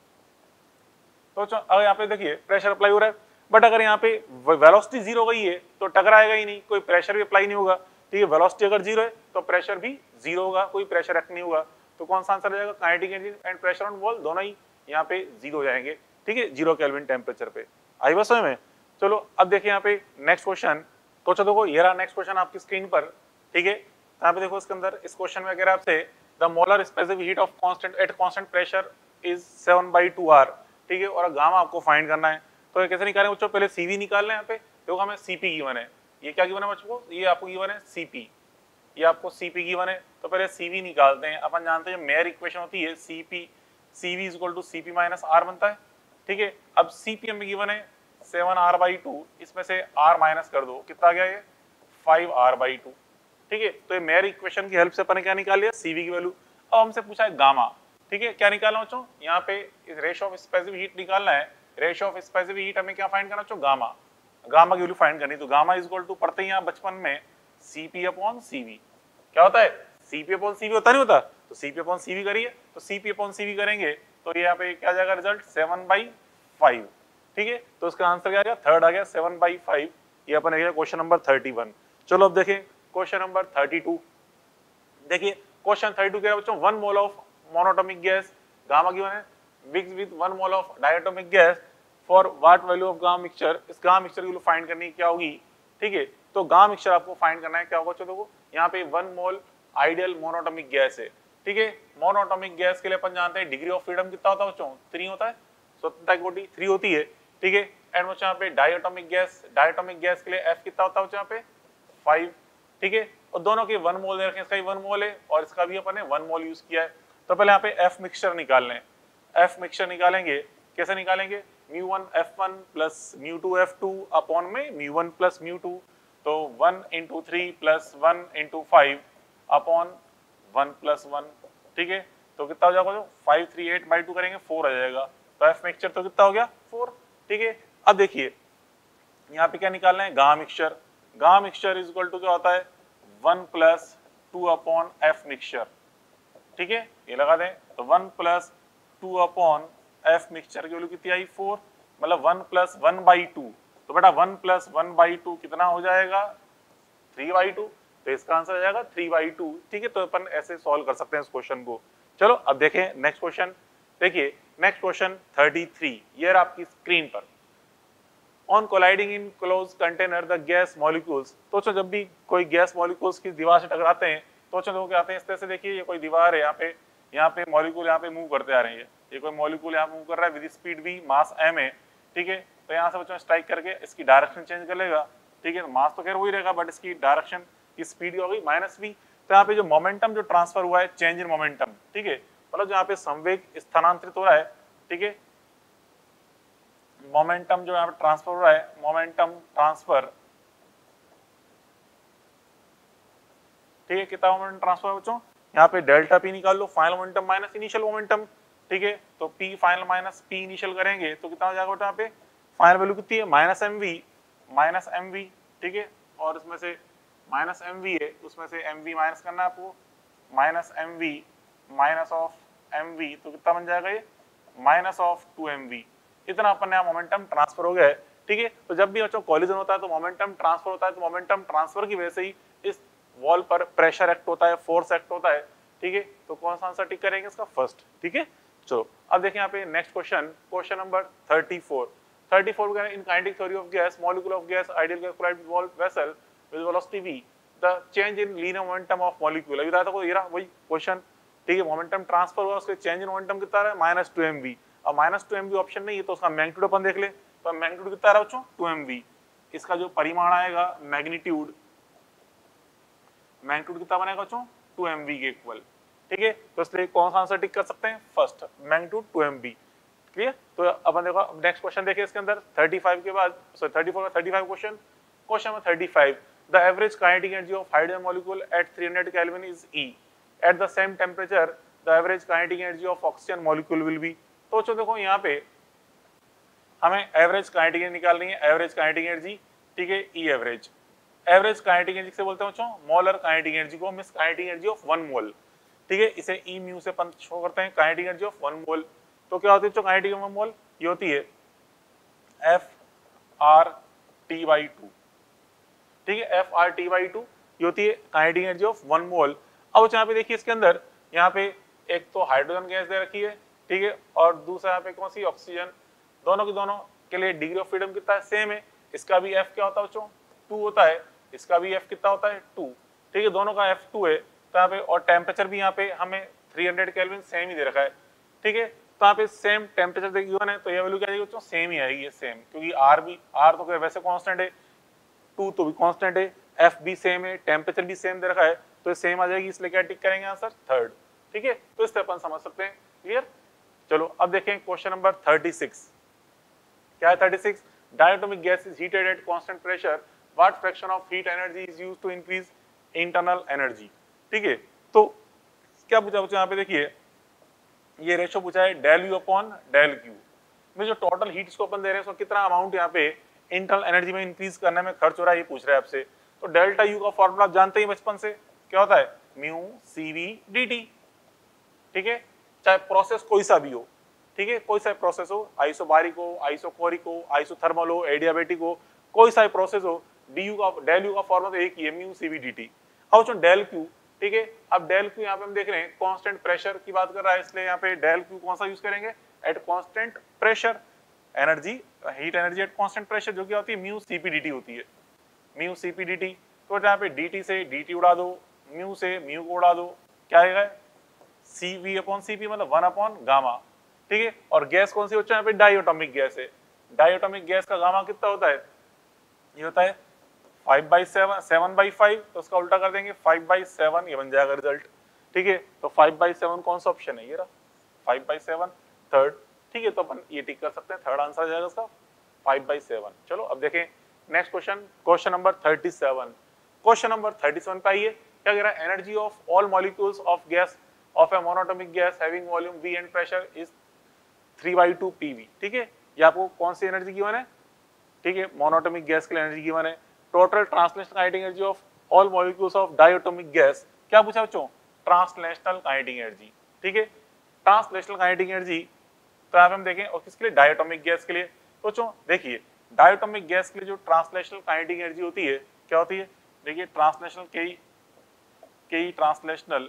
तो अगर यहाँ पे देखिए प्रेशर अप्लाई हो रहा है, बट अगर यहाँ पे वेलोसिटी जीरो हो गई है तो टकराएगा ही नहीं, कोई प्रेशर भी अप्लाई नहीं होगा, ठीक है, वेलोसिटी अगर जीरो है तो प्रेशर भी जीरो होगा, कोई प्रेशर एक्ट नहीं होगा, तो कौन सा आंसर हो जाएगा, kinetic energy and pressure on wall दोनों ही यहाँ पे जीरो हो जाएंगे, ठीक है, जीरो केल्विन टेम्परेचर पे। आई बस में। चलो अब देखिए यहाँ पे नेक्स्ट क्वेश्चन, तो चलो देखो ये रहा नेक्स्ट क्वेश्चन आपकी स्क्रीन पर, ठीक है, यहाँ पे देखो इसके अंदर इस क्वेश्चन में अगर आपसे the molar specific heat of constant at constant pressure is seven by two R, ठीक है, और गामा आपको फाइंड करना है, तो ये कैसे निकालें बच्चों, पहले सीवी निकाल लें। यहाँ पे देखो हमें सीपी गिवन है, ये क्या गिवन है बच्चों को, ये आपको गिवन है सीपी, ये आपको सीपी गिवन है, तो पहले सीवी निकालते हैं। अपन जानते हैं मेयर इक्वेशन होती है CP, CV is equal to CP minus R बनता है, ठीक है। अब सीपी हमें गिवन है सेवन आर बाई टू, इसमें से आर माइनस कर दो, कितना आ गया ये फाइव आर बाई टू, ठीक है। तो ये मेयर इक्वेशन की हेल्प से अपन ने क्या निकाल लिया, सीवी की वैल्यू। अब हमसे पूछा है गामा, ठीक है, क्या निकालना बच्चों, यहाँ पे इस रेशियो ऑफ स्पेसिफिक हीट निकालना है, रेशियो ऑफ स्पेसिफिक हीट हमें क्या फाइंड करना बच्चों, गामा, गामा की वैल्यू फाइंड करनी, तो गामा इज इक्वल टू पढ़ते हैं यहाँ बचपन में सीपी अपॉन सीवी, क्या होता है सीपी अपॉन सीवी होता नहीं होता, तो सीपी अपॉन सीवी करिए, तो सीपी अपॉन सीवी करेंगे तो ये यहाँ पे क्या जाएगा रिजल्ट सेवन बाई फाइव, ठीक है, तो इसका आंसर क्या आ गया, थर्ड आ गया सेवन बाई फाइव, ये अपन क्वेश्चन नंबर थर्टी वन। चलो अब देखें क्वेश्चन नंबर थर्टी टू, देखिए क्वेश्चन थर्टी टू क्या बच्चों, one mole of monatomic gas gamma given है mix with one mole of diatomic gas for what value of gamma mixture, इस गामा मिक्सचर की वैल्यू फाइंड करनी क्या होगी, ठीक है, तो गामा मिक्सचर आपको फाइंड करना है, क्या होगा चलो देखो यहाँ पे one mole ideal monatomic gas है, ठीक है, मोनोटोमिक गैस के लिए अपन जानते हैं डिग्री ऑफ फ्रीडम कितना होता है बच्चों, थ्री होता है, स्वतंत्रता की कोटि थ्री होती है, ठीक है, एंड बच्चों यहाँ पे डायटोमिक गैस, डायटोमिक गैस के लिए एफ कितना होता है बच्चों यहाँ पे फाइव, ठीक है, और दोनों के वन मोल दे रखे हैं, इसका भी वन मोल है और इसका भी अपन ने वन मोल यूज किया है, तो पहले यहाँ पे एफ मिक्सचर निकाल लें, एफ मिक्सचर निकालेंगे, कैसे निकालेंगे, mu one F one plus mu two F two upon में mu one plus mu two, तो one into three plus one into five upon one plus one, ठीक है, तो कितना हो जाएगा, five three eight by two करेंगे फोर आ जाएगा, तो एफ मिक्सचर तो कितना हो गया फोर, ठीक है। अब देखिए यहाँ पे क्या निकालना है, gamma mixture, gamma mixture is equal to क्या होता है one plus two upon F mixture, ठीक है, ये लगा दें, तो one plus two upon F mixture की वैल्यू कितनी आई फोर, मतलब one plus one by two, तो बेटा one plus one by two कितना हो जाएगा थ्री बाई टू, तो इसका आंसर आ जाएगा थ्री बाई टू, ठीक है, तो अपन ऐसे सॉल्व कर सकते हैं इस क्वेश्चन को। चलो अब देखें नेक्स्ट क्वेश्चन, देखिए नेक्स्ट क्वेश्चन थर्टी थ्री, ये रहा आपकी स्क्रीन पर, on colliding in close container the gas molecules, तो जब भी कोई गैस मॉलिक्यूल्स की दीवार से टकराते हैं तो चलो क्या आते हैं इस तरह से, देखिए ये कोई दीवार है, यहाँ पे यहाँ पे मॉलिक्यूल यहाँ पे मूव करते आ रहे हैं, ये कोई मॉलिक्यूल यहाँ मूव कर रहा है with speed V, mass M है, ठीक है, तो यहाँ से बच्चों स्ट्राइक करके इसकी डायरेक्शन चेंज कर लेगा, ठीक है, मास तो खैर वही रहेगा बट इसकी डायरेक्शन की स्पीड हो गई माइनस वी, तो यहाँ पे जो मोमेंटम जो ट्रांसफर हुआ है, चेंज इन मोमेंटम, ठीक है, मतलब यहाँ पे संवेग स्थानांतरित हो रहा है, ठीक है, मोमेंटम जो यहाँ पे ट्रांसफर हो रहा है, मोमेंटम ट्रांसफर, ठीक है, कितना मोमेंटम ट्रांसफर बच्चों, यहाँ पे डेल्टा पी निकाल लो, final momentum minus initial momentum, ठीक है, तो P final minus P initial करेंगे तो कितना हो जाएगा यहाँ पे, फाइनल वैल्यू कितनी है, minus M V, minus M V, ठीक है, और इसमें से माइनस एम वी है, उसमें से एम वी माइनस करना है आपको, minus M V minus of M V, तो कितना बन जाएगा ये, minus of two M V, इतना अपन नया मोमेंटम ट्रांसफर हो गया है, ठीक है। तो जब भी बच्चों कॉलिजन होता है तो मोमेंटम ट्रांसफर होता है, तो मोमेंटम ट्रांसफर की वजह से ही इस वॉल पर प्रेशर एक्ट होता है, फोर्स एक्ट होता है, ठीक है, तो कौन सा आंसर टिक करेंगे इसका, फर्स्ट, ठीक है। चलो अब देखिए यहाँ पे next question, question number thirty four, thirty four in kinetic theory of gas, molecule of gas, ideal gas collide wall vessel with velocity v, the change in linear momentum of molecule, अभी था ये रहा वही क्वेश्चन, ठीक है, मोमेंटम ट्रांसफर हुआ, उसके चेंज इन मोमेंटम कितना रहा है, माइनस टू एम वी, अब minus two M V option नहीं है तो उसका मैग्नीट्यूड अपन देख ले, तो मैग्नीट्यूड कितना रहा बच्चों, टू एम वी, इसका जो परिमाण आएगा मैग्नीट्यूड, मैग्नीट्यूड कितना बनेगा बच्चों, टू एम वी के इक्वल, ठीक है, तो इसलिए कौन सा आंसर टिक कर सकते हैं, first, magnitude two M V, clear. तो अपन देखो नेक्स्ट क्वेश्चन देखिए इसके अंदर थर्टी फाइव के बाद, सॉरी थर्टी फोर का thirty five question, question number thirty five, the average kinetic energy of hydrogen molecule at three hundred kelvin is E, at the same temperature the average kinetic energy of oxygen molecule will be, तो बच्चों देखो यहाँ पे हमें एवरेज काइनेटिक एनर्जी निकालनी है, एवरेज काइनेटिक एनर्जी, ठीक है, E average, average kinetic energy से बोलते हैं बच्चों मोलर काइनेटिक एनर्जी को, means kinetic energy of one mole, ठीक है, इसे ई म्यू से अपन शो करते हैं, kinetic energy of one mole, तो क्या होती है kinetic energy of one mole, ये होती है F R T by two, ठीक है, F R T by two ये होती है kinetic energy of one mole. अब यहाँ पे देखिए इसके अंदर यहाँ पे एक तो हाइड्रोजन गैस दे रखी है, ठीक है, और दूसरा यहाँ पे कौन सी, ऑक्सीजन, दोनों की दोनों के लिए डिग्री ऑफ फ्रीडम कितना है, सेम है, इसका भी एफ क्या होता है बच्चों, टू होता है, इसका भी एफ कितना होता है, टू, ठीक है, दोनों का एफ टू है, तो यहाँ पे और टेम्परेचर भी यहाँ पे हमें थ्री हंड्रेड केल्विन सेम ही दे रखा है, ठीक है, तो यहाँ पे सेम टेम्परेचर गिवन है, तो ये वैल्यू क्या आएगी बच्चों, सेम ही आएगी, सेम, क्योंकि आर भी, आर तो वैसे कांस्टेंट है, टू तो भी कांस्टेंट है, एफ भी सेम है, टेम्परेचर भी सेम दे रखा है, तो सेम आ जाएगी, इसलिए क्या टिक करेंगे आंसर, थर्ड, ठीक है, तो इससे अपन समझ सकते हैं, क्लियर। चलो अब देखें क्वेश्चन नंबर थर्टी सिक्स, क्या है thirty six, diatomic gas is heated at constant pressure, what fraction of heat energy is used to increase internal energy, ठीक है, तो क्या पूछा बच्चों यहाँ पे देखिए, ये रेशो पूछा है del U upon del Q में, जो टोटल हीट इसको अपन दे रहे हैं उसको कितना अमाउंट यहाँ पे इंटरनल एनर्जी में इंक्रीज करने में खर्च हो रहा है, ये पूछ रहा है आपसे। तो डेल्टा यू का फॉर्मूला आप जानते ही बचपन से, क्या होता है, mu C V D T, ठीक है, चाहे प्रोसेस कोई सा भी हो, ठीक है, कोई सा प्रोसेस हो, आइसोबारिक हो, आइसोकोरिक हो, आइसोथर्मल हो, एडियाबेटिक हो, कोई सा प्रोसेस हो, डी यू का डेल यू का फॉर्मूला तो एक ही है, mu C V D T. अब डेल क्यू, ठीक है, अब डेल क्यू यहाँ पे हम देख रहे हैं कांस्टेंट प्रेशर की बात कर रहा है, इसलिए यहाँ पे डेल क्यू कौन सा यूज करेंगे, at constant pressure, energy heat energy at constant pressure जो क्या होती है, म्यू सीपीडीटी होती है, म्यू सीपीडीटी, तो यहाँ पे dt से dt उड़ा दो, म्यू से म्यू को उड़ा दो, क्या आएगा, C V upon C P, मतलब वन अपॉन गामा, ठीक है, और गैस कौन सी होती है यहाँ पे, डाइएटॉमिक गैस है, डाइएटॉमिक गैस का गामा कितना होता है, ये होता है five by seven, seven by five, तो उसका उल्टा कर देंगे फाइव बाई सेवन, ये बन जाएगा रिजल्ट, ठीक है, तो फाइव बाई सेवन कौन सा ऑप्शन है, ये रहा फाइव बाई सेवन, थर्ड, ठीक है, तो अपन ये टिक कर सकते हैं, थर्ड आंसर आ जाएगा इसका फाइव बाई सेवन। चलो अब देखें next question, question number thirty seven, question number thirty seven पे आइए, क्या कह रहा है, energy of all molecules of gas of a monatomic gas having volume V and pressure is three by two P V, ठीक है, ये आपको कौन सी एनर्जी गिवन है, ठीक है, मोनोटोमिक गैस के लिए एनर्जी गिवन है, total translational kinetic energy of all molecules of diatomic gas, क्या पूछा बच्चों, ट्रांसलेशनल काइनेटिक एनर्जी, ठीक है, ट्रांसलेशनल काइनेटिक एनर्जी, तो यहाँ पे हम देखें और किसके लिए, डायटोमिक गैस के लिए, तो बच्चों देखिए डायटोमिक गैस के लिए जो ट्रांसलेशनल काइनेटिक एनर्जी होती है, क्या होती है, देखिए ट्रांसलेशनल के के ट्रांसलेशनल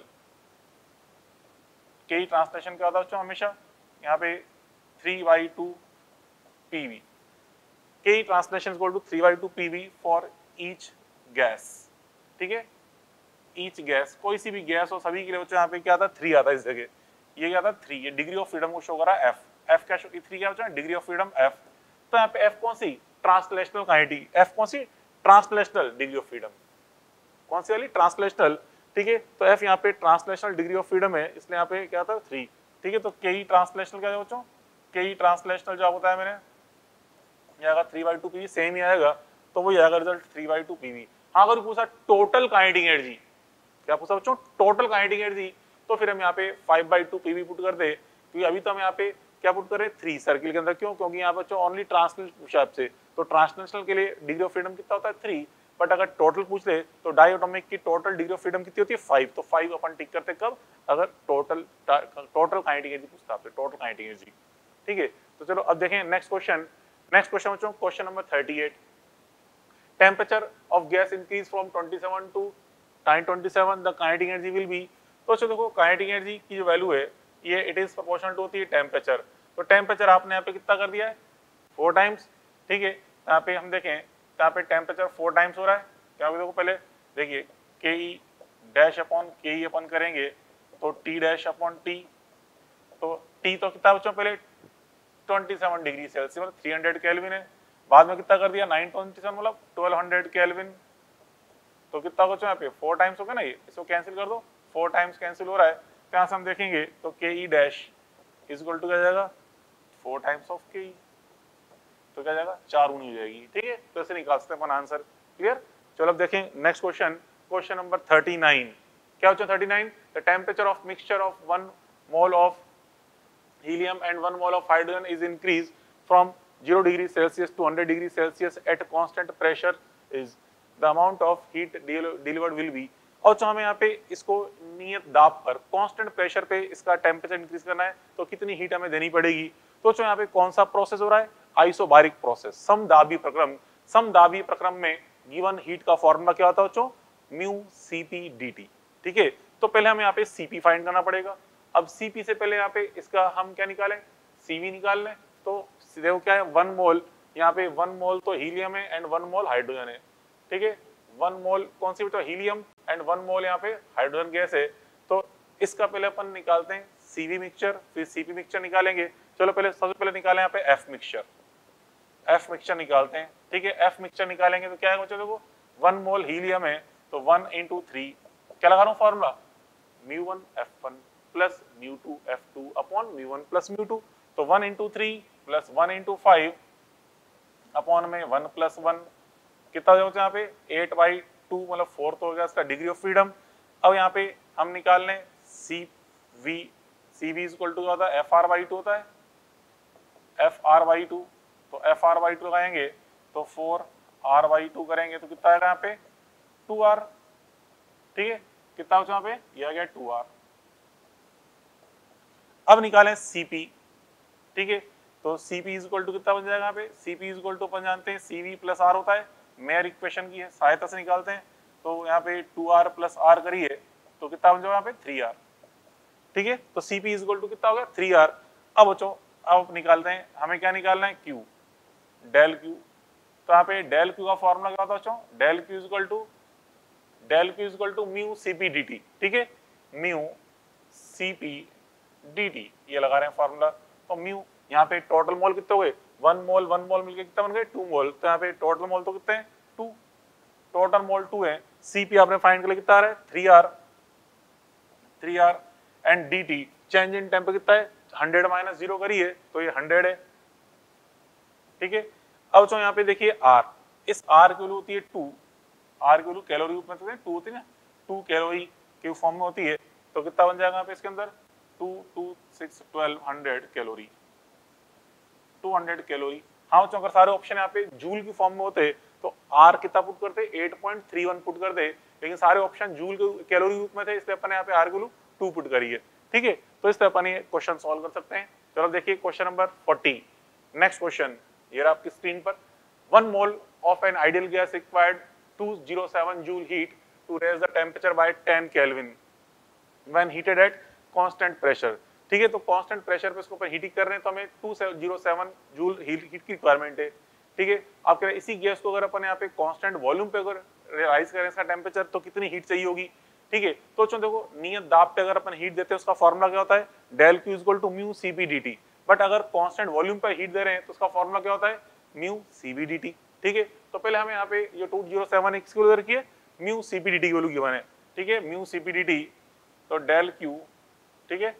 के ट्रांसलेशन क्या होता है बच्चों, हमेशा यहाँ पे three by two P V, K translation equal to three by two P V for each gas, ठीक है, ईच गैस, कोई सी भी गैस हो सभी के लिए बच्चों यहाँ पे क्या आता है, थ्री आता है इस जगह, ये क्या था, थ्री, ये डिग्री ऑफ फ्रीडम को शो कर रहा है, एफ, एफ क्या शो, थ्री क्या बच्चों, डिग्री ऑफ फ्रीडम एफ, तो यहाँ पे एफ कौन सी, ट्रांसलेशनल काइनेटिक, एफ कौन सी, ट्रांसलेशनल डिग्री ऑफ फ्रीडम, कौन सी वाली, ट्रांसलेशनल, ठीक है। तो एफ यहाँ पे ट्रांसलेशनल डिग्री ऑफ फ्रीडम है, इसलिए यहाँ पे क्या था थ्री, ठीक है। तो के ई ट्रांसलेशनल क्या बच्चों, के ई ट्रांसलेशनल जो होता है मैंने ये आएगा three by two P V, same ही आएगा, तो वही आएगा result three by two P V. हाँ अगर पूछा टोटल काइनेटिक एनर्जी, क्या पूछा बच्चों टोटल काइनेटिक एनर्जी, तो फिर हम यहाँ पे five by two P V put कर दे, क्योंकि अभी तो हम यहाँ पे क्या पुट कर रहे हैं थ्री सर्किल के अंदर, क्यों, क्योंकि यहाँ बच्चों ओनली ट्रांसलेशनल पूछा आपसे, तो ट्रांसलेशनल के लिए डिग्री ऑफ फ्रीडम कितना होता है थ्री, बट अगर टोटल पूछ ले तो डायटोमिक की टोटल डिग्री ऑफ फ्रीडम कितनी होती है फाइव, तो फाइव अपन टिक करते कब, अगर टोटल टोटल काइनेटिक एनर्जी पूछता है टोटल काइनेटिक एनर्जी, ठीक है। तो चलो अब देखें नेक्स्ट क्वेश्चन, नेक्स्ट क्वेश्चन बच्चों question number thirty eight, temperature of gas increase from twenty seven to nine twenty seven, the kinetic energy will be, तो चलो देखो काइनेटिक एनर्जी की जो वैल्यू है ये इट इज प्रोपोर्शनल टू होती है टेम्परेचर, तो टेम्परेचर आपने यहाँ पे कितना कर दिया है फोर टाइम्स, ठीक है। यहाँ पे हम देखें यहाँ पे टेम्परेचर फोर टाइम्स हो रहा है, क्या देखो पहले देखिए के ई डैश अपॉन के ई अपन करेंगे तो टी डैश अपॉन टी, तो टी तो कितना बच्चों पहले ट्वेंटी सेवन डिग्री सेल्सियस मतलब थ्री हंड्रेड केल्विन है, बाद में कितना कर दिया नाइन ट्वेंटी सेवन मतलब ट्वेल्व हंड्रेड केल्विन, तो कितना बच्चों यहाँ पे फोर टाइम्स हो गया ना, ये इसको कैंसिल कर दो, फोर टाइम्स कैंसिल हो रहा है, तो यहाँ से हम देखेंगे तो K E dash is equal to क्या जाएगा फोर टाइम्स ऑफ के ई, तो क्या जाएगा चार गुनी हो जाएगी, ठीक है। तो ऐसे निकाल सकते हैं अपन आंसर, क्लियर। चलो अब देखें next question, question number thirty nine, क्या बच्चों thirty nine, the temperature of mixture of one mole of helium and one mole of hydrogen is increased from zero degree Celsius to one hundred degree Celsius at constant pressure is the amount of heat delivered will be, और जो हमें यहाँ पे इसको नियत दाब पर कांस्टेंट प्रेशर पे इसका टेम्परेचर इंक्रीज करना है तो कितनी हीट हमें देनी पड़ेगी, तो जो यहाँ पे कौन सा प्रोसेस हो रहा है आइसोबारिक प्रोसेस, समदाबी प्रक्रम, समदाबी प्रक्रम में गिवन हीट का फॉर्मूला क्या होता है बच्चों म्यू सीपी डीटी, ठीक है। तो पहले हमें यहाँ पे सीपी फाइंड करना पड़ेगा, अब सीपी से पहले यहाँ पे इसका हम क्या निकालें सीवी निकाल लें, तो देखो क्या है वन मोल, यहाँ पे वन मोल तो हीलियम है एंड वन मोल हाइड्रोजन है, ठीक है। वन मोल कौन सी तो हीलियम एंड वन मोल यहाँ पे हाइड्रोजन गैस है, तो इसका पहले अपन निकालते हैं सीवी मिक्सचर, फिर सीपी मिक्सचर निकालेंगे। चलो पहले सबसे पहले निकालें यहाँ पे एफ मिक्सचर, एफ मिक्सचर निकालते हैं, ठीक है। एफ मिक्सचर निकालेंगे तो क्या है बच्चों देखो वन मोल हीलियम है तो वन इंटू थ्री, क्या लगा रहा हूँ formula mu one F one plus mu two F two upon mu one plus mu two, तो one into three plus one into five upon में वन प्लस वन, कितना हो जाता है यहाँ पे एट बाई टू मतलब फोर तो हो गया इसका डिग्री ऑफ फ्रीडम। अब यहाँ पे हम निकाल लें C V, C V equal to क्या होता है एफ आर बाई टू होता है, एफ आर बाई टू, तो एफ आर बाई टू लगाएंगे तो फोर आर बाई टू करेंगे तो कितना आएगा यहाँ पे टू आर, ठीक है। कितना हो यहाँ पे ये आ गया टू आर। अब निकालें सीपी, ठीक है, तो सीपी इज इक्वल टू कितना बन जाएगा यहाँ पे सीपी इज इक्वल टू अपन जानते हैं सीवी प्लस आर होता है, मेयर इक्वेशन की है सहायता से निकालते हैं, तो यहाँ पे टू आर प्लस आर करिए तो कितना बन जाएगा यहाँ पे थ्री आर, ठीक है। तो सीपी इज इक्वल टू कितना होगा थ्री आर। अब बच्चों अब निकालते हैं हमें क्या निकालना है क्यू, डेल क्यू, तो यहाँ पे डेल क्यू का फॉर्मूला क्या होता है बच्चों del Q is equal to del Q is equal to mu CP DT, ठीक है, म्यू सीपी dt ये लगा रहे हैं फॉर्मूला, तो म्यू यहाँ पे टोटल मोल कितने हुए वन मोल, वन मोल मिलके कितना बन गए टू मोल, तो यहाँ पे टोटल मोल तो कितने हैं टू, टोटल मोल टू है, सीपी आपने फाइंड कर लिया कितना आ रहा है three R, three R and dt change in temper कितना है हंड्रेड माइनस जीरो करिए तो ये हंड्रेड है, ठीक है। अब जो यहाँ पे देखिए r, इस r की वैल्यू होती है टू, r की वैल्यू कैलोरी रूप में टू होती है ना, टू कैलोरी के फॉर्म में होती है, तो कितना बन जाएगा यहाँ पे इसके अंदर two two six twelve hundred calorie, two hundred calorie. हाँ बच्चों अगर सारे ऑप्शन यहाँ पे जूल की फॉर्म में होते तो आर कितना पुट करते eight point three one put करते, लेकिन सारे ऑप्शन जूल के कैलोरी रूप में थे इसलिए अपन यहाँ पे आर की वैल्यू टू पुट करी है, ठीक है। तो इस तरह अपन ये क्वेश्चन सॉल्व कर सकते हैं। चलो देखिए question number forty, next question ये रहा आपकी स्क्रीन पर, one mole of an ideal gas required two hundred seven joule heat to raise the temperature by ten kelvin when heated at constant pressure, ठीक है। तो कांस्टेंट प्रेशर पे इसको ऊपर हीटिंग कर रहे हैं तो हमें two hundred seven joule heat की रिक्वायरमेंट है, ठीक है। आप कह रहे हैं इसी गैस को अगर अपन यहाँ पे कांस्टेंट वॉल्यूम पे अगर राइज करें इसका टेम्परेचर तो कितनी हीट चाहिए होगी, ठीक है। तो चलो देखो नियत दाब पे अगर अपन हीट देते हैं उसका फॉर्मूला क्या होता है del Q is equal to mu CP DT, but अगर कांस्टेंट वॉल्यूम पे हीट दे रहे हैं तो उसका फॉर्मूला क्या होता है म्यू सीवी डीटी, ठीक है। तो पहले हमें यहाँ पे ये टू हंड्रेड सेवन एक्स की वैल्यू रखी है म्यू सीपी डीटी की वैल्यू गिवन है, ठीक है, mu C P D T, तो डेल क्यू, ठीक है,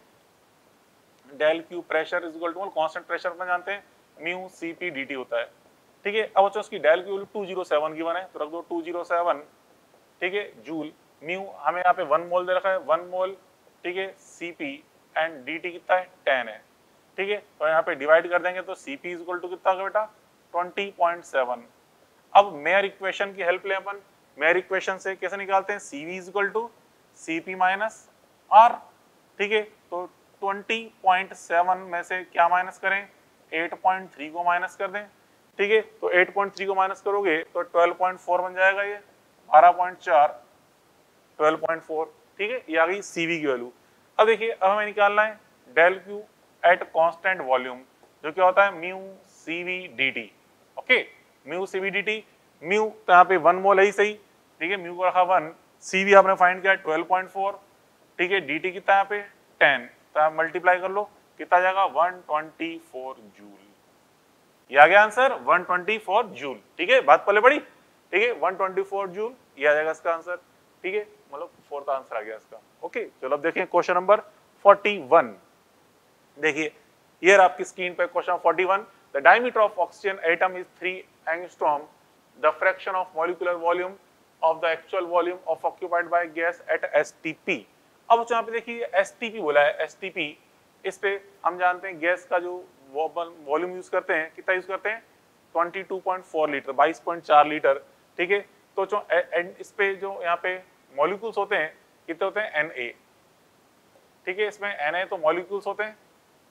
del Q pressure is equal to constant pressure में जानते हैं mu C P D T होता है, ठीक है। अब बच्चों उसकी del Q two zero seven की वन है, तो रख दो टू जीरो सेवन, ठीक है, जूल। म्यू हमें यहाँ पे वन मोल दे रखा है, वन मोल, ठीक है, सीपी एंड dt कितना है टेन है, ठीक है। तो यहाँ पे डिवाइड कर देंगे तो Cp इज इक्वल टू कितना होगा बेटा ट्वेंटी पॉइंट सेवन। अब मेयर इक्वेशन की हेल्प लें अपन, मेयर इक्वेशन से कैसे निकालते हैं, Cv is equal to Cp minus R, ठीक है। तो ट्वेंटी पॉइंट सेवन में से क्या माइनस करें, एट पॉइंट थ्री को माइनस कर दें, ठीक है। तो एट पॉइंट थ्री को माइनस करोगे तो ट्वेल्व पॉइंट फोर बन जाएगा, ये बारह पॉइंट चार, ट्वेल्व पॉइंट फोर, ठीक है, ये आ गई Cv की वैल्यू। अब देखिए अब हमें निकालना है del Q at constant volume, जो क्या होता है mu Cv dt, okay, mu Cv dt, mu तो यहाँ पे वन मोल है ही सही, ठीक है, म्यू को रखा वन, Cv आपने फाइंड किया ट्वेल्व पॉइंट फोर, ठीक है, dt कितना यहाँ पे टेन, तो आप मल्टीप्लाई कर लो कितना जाएगा वन ट्वेंटी फोर जूल, ये आ गया answer one twenty four joule, ठीक है, बात पहले पड़ी, ठीक है, वन ट्वेंटी फोर जूल ये आ जाएगा इसका आंसर, ठीक है, मतलब फोर्थ आंसर आ गया इसका, ओके। चलो अब देखें क्वेश्चन नंबर फोर्टी वन, देखिए ये आपकी स्क्रीन पे question forty one, the diameter of oxygen atom is three angstrom, the fraction of molecular volume of the actual volume of occupied by gas at STP. अब यहाँ पे देखिए एसटीपी बोला है, एसटीपी, इस पे हम जानते हैं गैस का जो वॉल्यूम यूज करते हैं, कितना यूज करते हैं twenty two point four litre, बाईस पॉइंट चार लीटर, ठीक है। तो जो इस पे जो यहाँ पे मॉलिक्यूल्स होते हैं कितने होते हैं Na, ठीक है, इसमें Na तो मॉलिक्यूल्स होते हैं,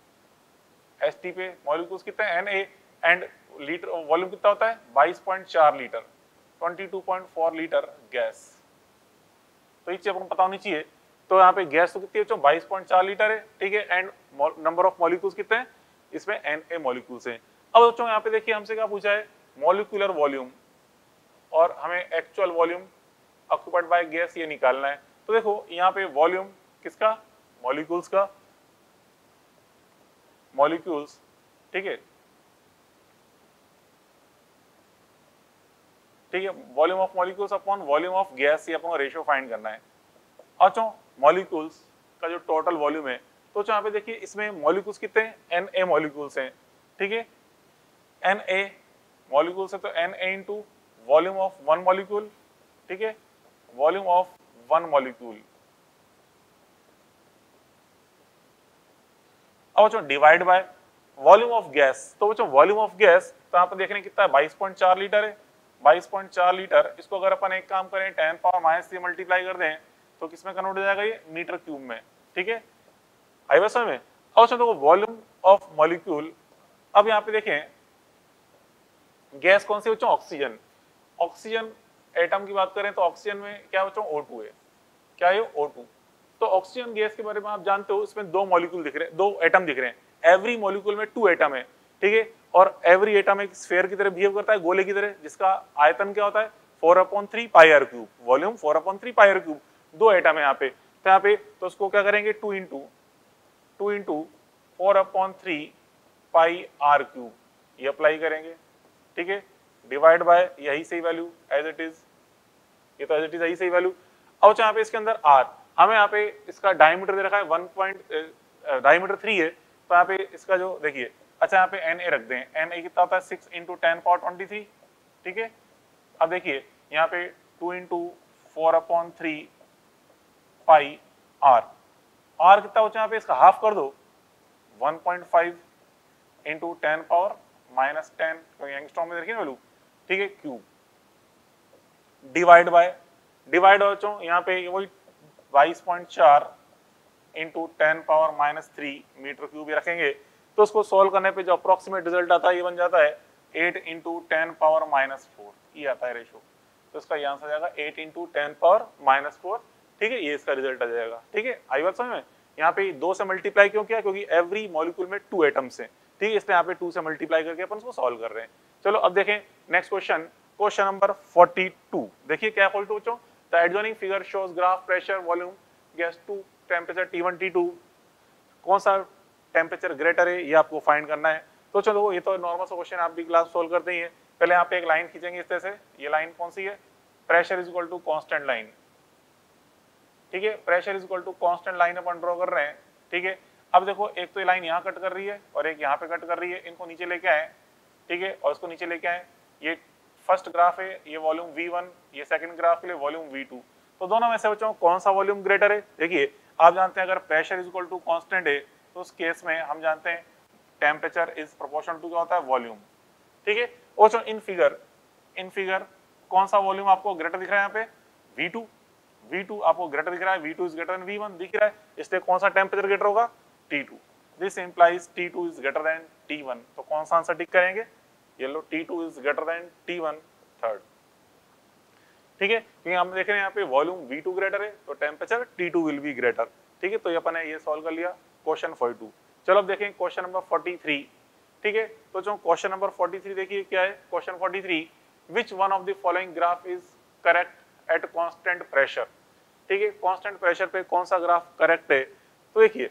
St पे मॉलिक्यूल्स कितने हैं Na, एंड लीटर वॉल्यूम कितना होता है बाईस पॉइंट चार litre, twenty two point four litre gas, तो ये चीज आपको पता होनी चाहिए। तो यहाँ पे गैस तो कितनी है बाईस पॉइंट चार लीटर है, ठीक है, एंड नंबर ऑफ मॉलिक्यूल्स कितने हैं, इसमें Na मॉलिक्यूल्स हैं। अब बच्चों यहाँ पे देखिए हमसे क्या पूछा है, मॉलिक्यूलर वॉल्यूम और हमें actual volume occupied by gas ये निकालना है। तो देखो यहाँ पे वॉल्यूम किसका, मॉलिक्यूल्स का, मॉलिक्यूल्स, ठीक है, ठीक है, volume of molecules upon volume of gas, ये अपन को रेशियो फाइंड करना है। अच्छा मॉलिक्यूल्स का जो टोटल वॉल्यूम है, तो यहाँ पे देखिए इसमें मॉलिक्यूल्स कितने हैं, Na मॉलिक्यूल्स हैं, ठीक है, Na मॉलिक्यूल्स है तो Na into volume of one molecule, ठीक है, वॉल्यूम ऑफ वन मॉलिक्यूल, अब बच्चों divide by volume of gas, तो बच्चों वॉल्यूम ऑफ गैस तो यहाँ पे देख रहे हैं कितना है बाईस पॉइंट चार लीटर है, बाईस पॉइंट चार लीटर, इसको अगर अपन एक काम करें ten power minus three multiply कर दें तो किसमें कन्वर्ट हो जाएगा, ये मीटर क्यूब में, ठीक है, आई बस में। अब देखो वॉल्यूम ऑफ मॉलिक्यूल, अब यहाँ पे देखें गैस कौन सी बच्चों, ऑक्सीजन, ऑक्सीजन एटम की बात करें तो ऑक्सीजन में क्या बच्चों O टू है, क्या है O टू। तो ऑक्सीजन गैस के बारे में आप जानते हो, इसमें दो मॉलिक्यूल दिख रहे हैं, दो एटम दिख रहे हैं, एवरी मॉलिक्यूल में टू एटम है, ठीक है, और एवरी एटम एक स्फीयर की तरह बिहेव करता है, गोले की तरह, जिसका आयतन क्या होता है four upon three pi R cube, volume four upon three pi R cube, दो एटम है यहाँ पे, तो यहाँ पे तो उसको क्या करेंगे two into two into four upon three pi R cube, ये अप्लाई करेंगे, ठीक है, डिवाइड बाय यही सही वैल्यू एज इट इज, ये तो एज इट इज यही सही वैल्यू। अब यहाँ पे इसके अंदर आर, हमें यहाँ पे इसका डायमीटर दे रखा है वन पॉइंट डायमीटर थ्री है, तो यहाँ पे इसका जो देखिए, अच्छा यहाँ पे Na रख दें, Na कितना होता है six into ten power twenty three, ठीक है। अब देखिए यहाँ पे two into four upon three pi R, R कितना हो यहाँ पे इसका हाफ कर दो, one point five into ten power minus ten, angstrom में देखिए वैल्यू, ठीक है, क्यूब, डिवाइड बाय, डिवाइड हो यहाँ पे वही बाईस पॉइंट चार into ten power minus three metre cube रखेंगे, तो उसको सोल्व करने पे जो अप्रोक्सीमेट रिजल्ट आता है ये बन जाता है eight into ten power minus four, ये आता है रेशो, तो इसका ये आंसर जाएगा eight into ten power minus four, ठीक है, ये इसका रिजल्ट आ जाएगा, ठीक है, आई बात समझ में। यहाँ पे दो से मल्टीप्लाई क्यों किया, क्योंकि एवरी मॉलिक्यूल में टू एटम्स हैं, ठीक है, इसलिए यहाँ पे टू से मल्टीप्लाई करके अपन उसको सॉल्व कर रहे हैं। चलो अब देखें next question, question number forty two, देखिए क्या बोलते हो बच्चों, the adjoining figure shows graph pressure volume gas two temperature T one T two, कौन सा टेम्परेचर ग्रेटर है ये आपको फाइंड करना है। तो चलो ये तो नॉर्मल सा क्वेश्चन आप भी क्लास सोल्व करते ही है, पहले यहाँ पे एक लाइन खींचेंगे इस तरह से, ये लाइन कौन सी है, pressure is equal to constant line, ठीक है। Pressure is equal to constant line अपन ड्रॉ कर रहे हैं, ठीक है। अब देखो एक तो ये लाइन यहाँ कट कर रही है और एक यहाँ पे कट कर रही है, इनको नीचे लेके आए, ठीक है, और इसको नीचे लेके आए। ये फर्स्ट ग्राफ है, ये वॉल्यूम वी वन, ये सेकंड ग्राफ के लिए वॉल्यूम वी टू। तो दोनों में से बच्चों कौन सा वॉल्यूम ग्रेटर है? देखिए आप जानते हैं अगर pressure is equal to constant है तो उस केस में हम जानते हैं टेम्परेचर इज प्रोपोर्शनल टू क्या होता है? वॉल्यूम, ठीक है। और इन फिगर इन फिगर कौन सा वॉल्यूम आपको ग्रेटर दिख रहा है? यहाँ पे वी टू, वी टू आपको ग्रेटर दिख रहा है, V two is greater than V one दिख रहा है, इसलिए कौन सा टेम्परेचर ग्रेटर होगा? T two. This implies T two is greater than T one. तो कौन सा आंसर टिक करेंगे? ये लो T two is greater than T one, third, ठीक है। क्योंकि हम देख रहे हैं यहाँ पे वॉल्यूम वी टू ग्रेटर है तो temperature T two will be greater, ठीक है। तो ये अपन ने ये सॉल्व कर लिया क्वेश्चन फोर्टी टू। चलो अब देखें क्वेश्चन नंबर फोर्टी थ्री, ठीक है। तो जो क्वेश्चन नंबर फोर्टी थ्री देखिए क्या है? Question forty three, which one of the following graph is correct at constant pressure, ठीक है। कांस्टेंट प्रेशर पे कौन सा ग्राफ करेक्ट है? तो देखिए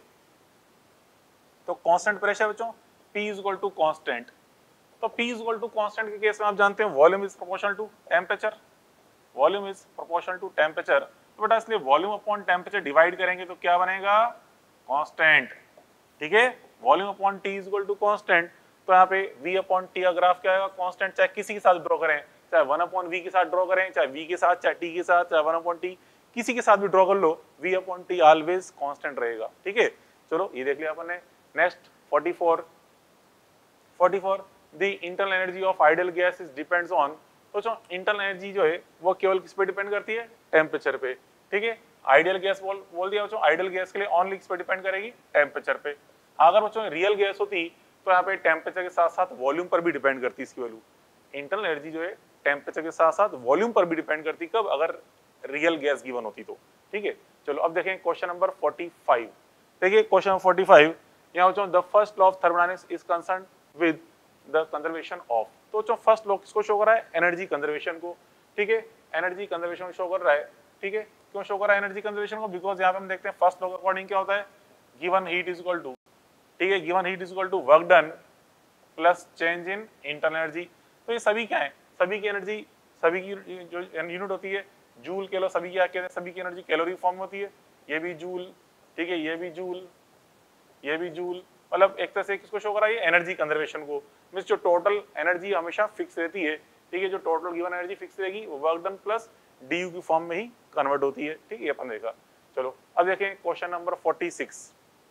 तो कांस्टेंट प्रेशर बच्चों P is equal to constant, तो P is equal to constant के केस में आप जानते हैं volume is proportional to temperature, volume is proportional to temperature. तो बेटा इसलिए वॉल्यूम अपॉन टेम्परेचर डिवाइड करेंगे तो क्या बनेगा? कांस्टेंट, ठीक है। Volume upon T is equal to constant, तो यहाँ पे V अपॉन T का ग्राफ क्या आएगा? कांस्टेंट। चाहे किसी के साथ ड्रॉ करें, चाहे वन अपॉन V के साथ ड्रॉ करें, चाहे V के साथ, चाहे T के साथ, चाहे वन अपॉन T, किसी के साथ भी ड्रॉ कर लो, V upon T always constant रहेगा, ठीक है। चलो ये देख लिया अपन ने। Next forty four, forty four, the internal energy of ideal gas is depends on. तो जो इंटरनल एनर्जी जो है वो केवल किस पे डिपेंड करती है? टेम्परेचर पे, ठीक है। आइडियल गैस बोल बोल दिया बच्चों, आइडियल गैस के लिए ओनली किस पे डिपेंड करेगी? टेम्परेचर पे। अगर बच्चों रियल गैस होती तो यहाँ पे टेम्परेचर के साथ साथ वॉल्यूम पर भी डिपेंड करती इसकी वैल्यू। इंटरनल एनर्जी जो है टेम्परेचर के साथ साथ वॉल्यूम पर भी डिपेंड करती, कब? अगर रियल गैस गिवन होती तो, ठीक है। चलो अब देखें क्वेश्चन नंबर फोर्टी फाइव। देखिए क्वेश्चन नंबर फोर्टी फाइव, यहाँ बच्चों the first law of thermodynamics is concern with the conservation of. तो जो फर्स्ट लॉ किसको शो कर रहा है? एनर्जी कंजर्वेशन को, ठीक है। एनर्जी कंजर्वेशन को शो कर रहा है, ठीक है। क्यों शो कर रहा है एनर्जी कंजर्वेशन को? बिकॉज यहाँ पे हम देखते हैं फर्स्ट लॉ के अकॉर्डिंग क्या होता है? Given heat is equal to, ठीक है, given heat is equal to work done plus change in internal energy. तो ये सभी क्या है? सभी की एनर्जी, सभी की जो यूनिट होती है जूल कैलो, सभी क्या कहते हैं? सभी की एनर्जी कैलोरी फॉर्म में होती है। ये भी जूल, ठीक है, ये भी जूल, ये भी जूल, मतलब एक तरह से किसको शो करा? ये एनर्जी कंजर्वेशन को। मींस जो टोटल एनर्जी हमेशा फिक्स रहती है, ठीक है, जो टोटल गिवन एनर्जी फिक्स रहेगी वो वर्क डन प्लस डी की फॉर्म में ही कन्वर्ट होती है, ठीक है, ये अपन देखा। चलो अब देखें question number forty six,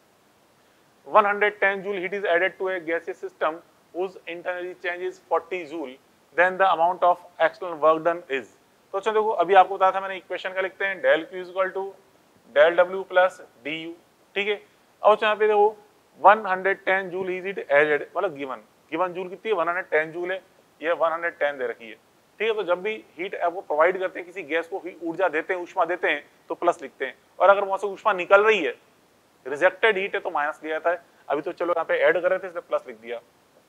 one hundred ten joule heat is added to a gaseous system whose internal energy change is forty joule, then the amount of external work done is। तो चलो देखो अभी आपको बताया था मैंने, इक्वेशन का लिखते हैं del Q is equal to del W plus D U, ठीक है। और यहाँ पे देखो one hundred ten joule heat added, मतलब गिवन गिवन जूल कितनी है? one hundred ten जूल है, ये one hundred ten दे रखी है, ठीक है। तो जब भी हीट आपको प्रोवाइड करते हैं, किसी गैस को ऊर्जा देते हैं, ऊष्मा देते हैं, तो प्लस लिखते हैं, और अगर वहां से ऊष्मा निकल रही है, रिजेक्टेड हीट है, तो माइनस दिया जाता है। अभी तो चलो यहाँ पे ऐड कर रहे थे इसलिए प्लस लिख दिया।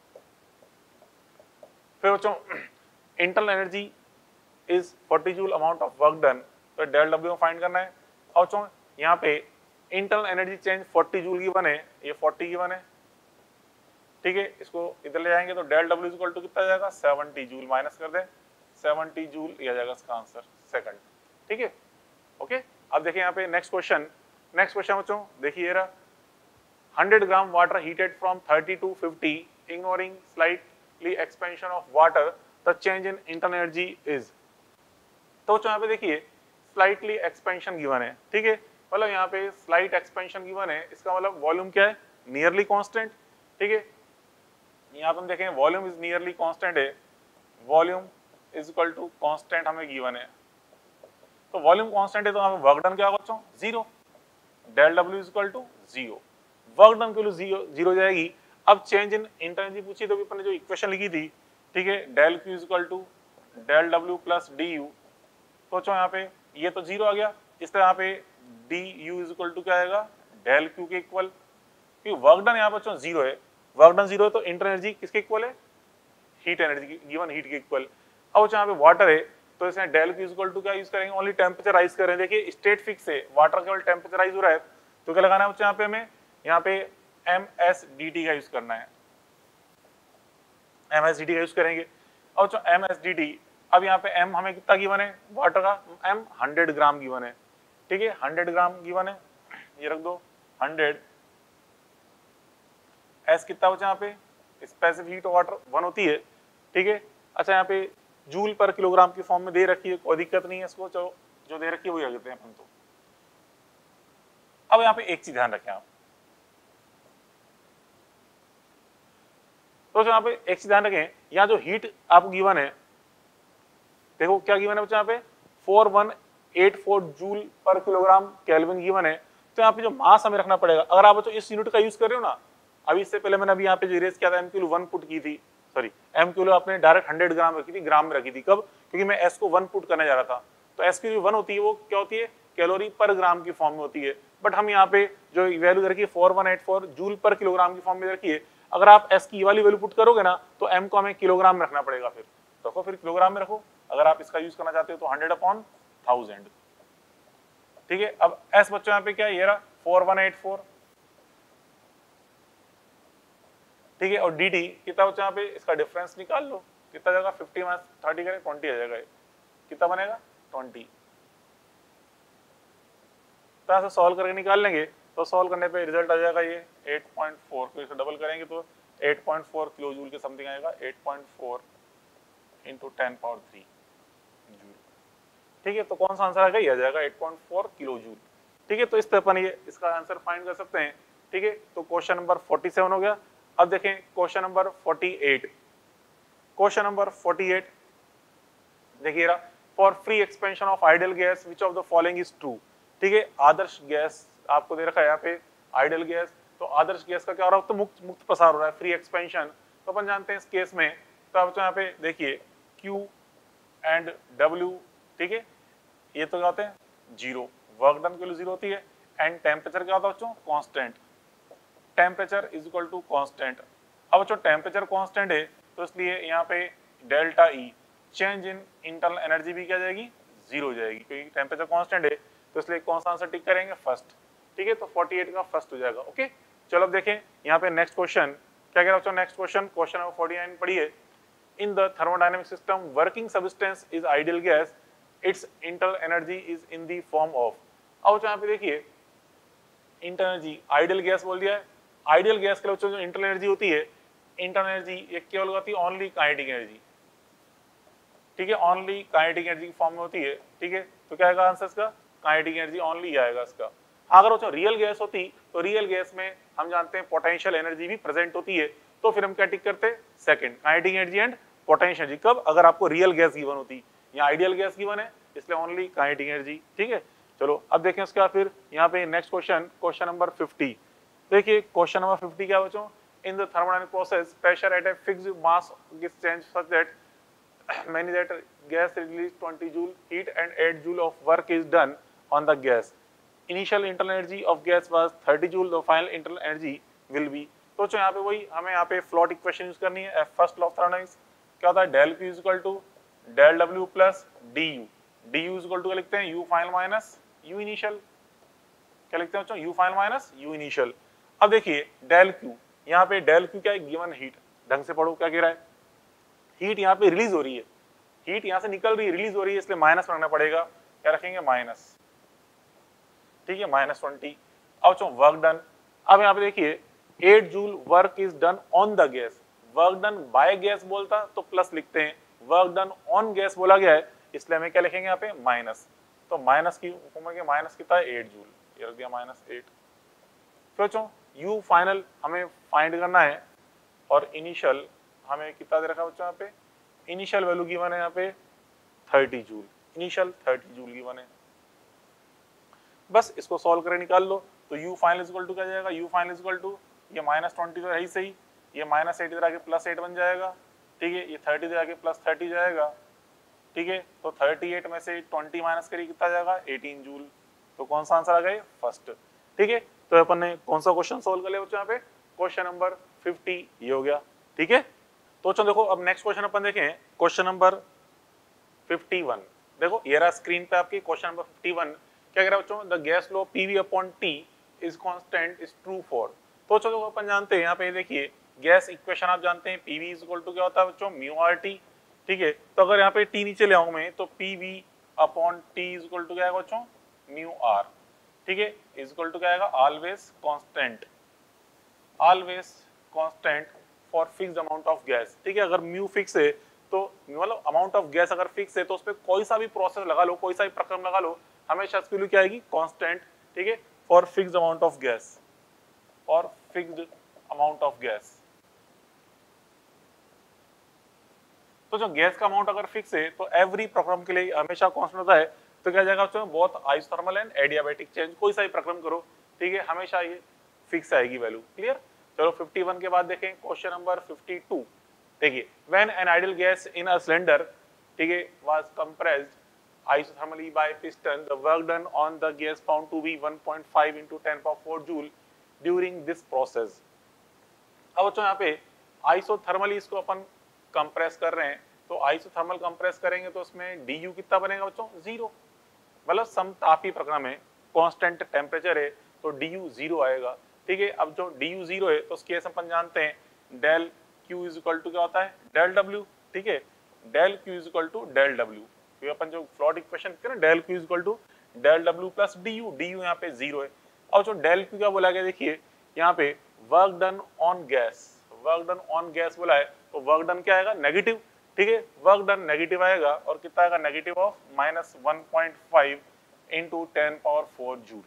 फिर बच्चों internal energy is forty joule amount of work done, तो डेल डब्ल्यू में फाइंड करना है। और बच्चों यहाँ पे internal energy change forty joule की बने, ये forty की बने, ठीक है। इसको इधर ले जाएंगे तो डेल डब्ल्यू इक्वल टू कितना जाएगा? seventy जूल, माइनस कर दे seventy जूल, ये आ जाएगा इसका आंसर सेकंड, ठीक है, ओके। अब देखिए यहाँ पे नेक्स्ट क्वेश्चन, नेक्स्ट क्वेश्चन बच्चों देखिए रहा, one hundred gram water heated from thirty to fifty, ignoring slightly expansion of water, the change in internal energy is। तो यहाँ पे देखिए slightly expansion given है, ठीक है, मतलब यहाँ पे slight expansion given है, इसका मतलब वॉल्यूम क्या है? नियरली कांस्टेंट, ठीक है। यहाँ पे हम देखें वॉल्यूम इज नियरली कांस्टेंट है, volume is equal to constant हमें गिवन है। तो वॉल्यूम कांस्टेंट है तो यहाँ पे वर्क डन क्या होगा बच्चों? Zero, del W is equal to zero, work done के लिए जीरो जाएगी। अब चेंज इन इंटरनल एनर्जी पूछी तो अपन ने जो इक्वेशन लिखी थी, ठीक है, del Q is equal to del W plus D U. तो बच्चों यहाँ पे ये तो जीरो आ गया, इसलिए यहाँ पे D U is equal to क्या आएगा? डेल क्यू के इक्वल, क्योंकि वर्क डन यहाँ बच्चों जीरो है, वर्क डन जीरो है तो इंटरनल एनर्जी किसके इक्वल है? हीट एनर्जी की, गिवन हीट के इक्वल। अब यहाँ पे वाटर है तो इसमें del Q is equal to क्या यूज करेंगे? ओनली टेम्परेचर राइज कर रहे हैं, देखिए स्टेट फिक्स है, वाटर केवल टेम्परेचर राइज हो रहा है, तो क्या लगाना है बच्चों? यहाँ पे हमें यहाँ पे एम एस डी टी का यूज करना है, एम एस डी टी का यूज करेंगे। और जो एम एस डी टी, अब यहाँ पे एम हमें कितना गिवन है? वाटर का एम हंड्रेड ग्राम गिवन है, ठीक है, हंड्रेड ग्राम गिवन है, ये रख दो हंड्रेड। एस कितना बचा यहाँ पे, specific heat of water one होती है, ठीक है। अच्छा यहाँ पे जूल पर किलोग्राम की फॉर्म में दे रखी है, कोई दिक्कत नहीं है इसको, चलो जो दे रखी है वही रख देते हैं अपन। तो अब यहाँ पे एक चीज ध्यान रखें आप, तो यहाँ पे एक चीज ध्यान रखें, यहाँ जो हीट आपको गिवन है, देखो क्या गिवन है बच्चा, यहाँ पे four one eight four joule per kilogram kelvin given है। तो यहाँ पे जो मास हमें रखना पड़ेगा, अगर आप बच्चों इस यूनिट का यूज कर रहे हो ना, अभी इससे पहले मैंने अभी यहाँ पे जो इरेज किया था एम किलो वन पुट की थी, सॉरी एम किलो आपने डायरेक्ट हंड्रेड ग्राम रखी थी, ग्राम में रखी थी, कब, क्योंकि मैं एस को वन पुट करने जा रहा था। तो एस की जो वन होती है वो क्या होती है, कैलोरी पर ग्राम की फॉर्म में होती है, बट हम यहाँ पे जो वैल्यू रखी है four one eight four joule per kilogram की फॉर्म में रखी है। अगर आप एस की वाली वैल्यू पुट करोगे ना, तो एम को हमें किलोग्राम में रखना पड़ेगा, फिर रखो फिर किलोग्राम में रखो। अगर आप इसका यूज करना चाहते हो तो हंड्रेड अपॉन थाउजेंड, ठीक है। अब एस बच्चों यहाँ पे क्या है, ये रहा फोर वन एट फोर, ठीक है। और डी टी कितना बच्चों यहाँ पे, इसका डिफरेंस निकाल लो, कितना जाएगा, फिफ्टी माइनस थर्टी करें ट्वेंटी आ जाएगा, कितना बनेगा ट्वेंटी। तो ऐसे सॉल्व करके निकाल लेंगे, तो सॉल्व करने पे रिजल्ट आ जाएगा ये एट पॉइंट फोर, तो इसे डबल करेंगे तो eight point four kilo joule के समथिंग आएगा, eight point four into ten power three joule, ठीक है। तो कौन सा आंसर आएगा, ये आ जाएगा eight point four kilo joule, ठीक है। तो इस तरह अपन ये इसका आंसर फाइंड कर सकते हैं, ठीक है। तो क्वेश्चन नंबर फोर्टी सेवन हो गया। अब देखें question number forty eight, question number forty eight देखिए रहा, for free expansion of ideal gas which of the following is true, ठीक है। आदर्श गैस आपको दे रखा है यहाँ पे, आइडियल गैस, तो आदर्श गैस का क्या हो रहा है, तो मुक्त मुक्त प्रसार हो रहा है, फ्री एक्सपेंशन। तो अपन जानते हैं इस केस में, तो आप यहाँ पे देखिए Q एंड W, ठीक है, ये तो क्या होते हैं जीरो, वर्क डन के लिए जीरो होती है, एंड टेम्परेचर क्या होता है बच्चों, constant, temperature is equal to constant. अब बच्चों टेम्परेचर कांस्टेंट है, तो इसलिए यहाँ पे delta E change in internal energy भी क्या जाएगी, जीरो हो जाएगी, क्योंकि टेम्परेचर कांस्टेंट है। तो इसलिए कौन सा आंसर टिक करेंगे, फर्स्ट, ठीक है। तो फोर्टी एट का फर्स्ट हो जाएगा, ओके। चलो अब देखें यहाँ पे नेक्स्ट क्वेश्चन क्या कह रहा है, next question question number forty nine पढ़िए। In the thermodynamic system working substance is ideal gas, its internal energy is in the form of. अब यहाँ पे देखिए इंटरनल एनर्जी, आइडियल गैस बोल दिया है, आइडियल गैस के लिए जो इंटरनल एनर्जी होती है, इंटरनल एनर्जी ये केवल होती है ओनली काइनेटिक एनर्जी, ठीक है, ओनली काइनेटिक एनर्जी की फॉर्म में होती है, ठीक है। तो क्या आएगा आंसर इसका, काइनेटिक एनर्जी ओनली आएगा इसका। अगर वो रियल गैस होती, तो रियल गैस में हम जानते हैं पोटेंशियल एनर्जी भी प्रेजेंट होती है, तो फिर हम क्या टिक करते हैं, second, kinetic energy and potential energy, कब, अगर आपको रियल गैस गिवन होती। यहाँ आइडियल गैस गिवन है, इसलिए ओनली काइनेटिक एनर्जी, ठीक है। चलो अब देखें उसका फिर यहाँ पे next question, question number fifty देखिए, क्वेश्चन नंबर फिफ्टी क्या बच्चों, in the thermodynamic process pressure at a fixed mass gives change such that many that gas release twenty joule heat and eight joule of work is done on the gas. Initial internal energy of gas was thirty joule, the final internal energy will be। तो जो यहाँ पे वही हमें यहाँ पे फ्लोट इक्वेशन यूज करनी है, फर्स्ट लॉ ऑफ थर्मोडायनामिक्स क्या होता है, del Q is equal to del W plus D U, D U is equal to क्या लिखते हैं, U final minus U initial, क्या लिखते हैं बच्चों, U final minus U initial. अब देखिए डेल Q, यहाँ पे डेल Q क्या है, गिवन हीट, ढंग से पढ़ो क्या कह रहा है, हीट यहाँ पे रिलीज हो रही है, हीट यहाँ से निकल रही है, रिलीज हो रही है, इसलिए माइनस रखना पड़ेगा, क्या रखेंगे माइनस, ठीक है, माइनस ट्वेंटी। अब जो वर्क डन, अब यहाँ पे देखिए eight joule work is done on the gas, work done by gas बोलता तो प्लस लिखते हैं, वर्क डन ऑन गैस बोला गया है, इसलिए हमें क्या लिखेंगे यहाँ पे माइनस। तो माइनस की फॉर्मूला के माइनस कितना है, एट जूल, ये रख दिया माइनस एट। फिर बच्चों यू फाइनल हमें फाइंड करना है, और इनिशियल हमें कितना दे रखा है बच्चों, यहाँ पे इनिशियल वैल्यू गिवन है यहाँ पे thirty joule, initial thirty joule given है। बस इसको सॉल्व करके निकाल लो, तो u final is equal to क्या जाएगा, u final is equal to ये माइनस ट्वेंटी तो है ही सही, ये माइनस एट इधर आके प्लस एट बन जाएगा, ठीक है, ये थर्टी इधर आके प्लस थर्टी जाएगा, ठीक है। तो थर्टी एट में से ट्वेंटी माइनस करिए कितना जाएगा, एटीन जूल। तो कौन सा आंसर आ गया, फर्स्ट, ठीक है। तो अपन ने कौन सा क्वेश्चन सोल्व कर लिया बच्चों, यहाँ पे क्वेश्चन नंबर फिफ्टी ये हो गया, ठीक है। तो चलो देखो अब नेक्स्ट क्वेश्चन अपन देखें, क्वेश्चन नंबर फिफ्टी वन। देखो ये रहा स्क्रीन पे आपकी क्वेश्चन नंबर फिफ्टी वन, क्या कह रहा है बच्चों, the gas law PV upon T is constant is true for. तो चलो अपन जानते हैं यहाँ पे देखिए गैस इक्वेशन आप जानते हैं, पीवी इज इक्वल टू क्या होता है बच्चों, म्यू आर टी, ठीक है। तो अगर यहाँ पे टी नीचे ले आऊं मैं, तो PV upon T is equal to क्या है बच्चों, म्यू आर, ठीक है, इज इक्वल टू क्या आएगा, always constant, always constant for fixed amount of gas, ठीक है। अगर म्यू फिक्स है तो मतलब अमाउंट ऑफ गैस अगर फिक्स है तो उस पर कोई सा भी प्रोसेस लगा लो, कोई सा भी प्रक्रम लगा लो, हमेशा इसकी वैल्यू क्या आएगी, कांस्टेंट, ठीक है, for fixed amount of gas, और फिक्स्ड अमाउंट ऑफ गैस। तो जो गैस का अमाउंट अगर फिक्स है तो एवरी प्रक्रम के लिए हमेशा कांस्टेंट होता है, तो क्या जाएगा उसमें बहुत आइसोथर्मल एंड एडियाबैटिक चेंज, कोई सा भी प्रक्रम करो, ठीक है, हमेशा ये फिक्स आएगी वैल्यू। क्लियर। चलो इक्यावन के बाद देखें क्वेश्चन नंबर बावन। देखिए, when an ideal gas in a cylinder, ठीक है, was compressed isothermally by piston, the work done on the gas found to be one point five into ten power four joule during this process। अब बच्चों यहाँ पे आइसोथर्मली इसको अपन कंप्रेस कर रहे हैं, तो आइसोथर्मल कंप्रेस करेंगे तो उसमें डी यू कितना बनेगा बच्चों, जीरो, मतलब समतापी प्रक्रम है, कांस्टेंट टेम्परेचर है, तो डी यू जीरो आएगा, ठीक है। अब जो डी यू जीरो है तो उसके केस अपन जानते हैं del Q is equal to क्या होता है, डेल डब्ल्यू, ठीक है, del Q is equal to del W, तो अपन जो फ्लूइड इक्वेशन लिखते हैं ना, del Q is equal to del W plus D U, D U यहाँ पे जीरो है। और जो डेल क्यू क्या बोला गया, देखिए यहाँ पे work done on gas, work done on gas बोला है, तो वर्क डन क्या आएगा, नेगेटिव, ठीक है, वर्क डन नेगेटिव आएगा, और कितना आएगा, negative of minus one point five into ten power four joule,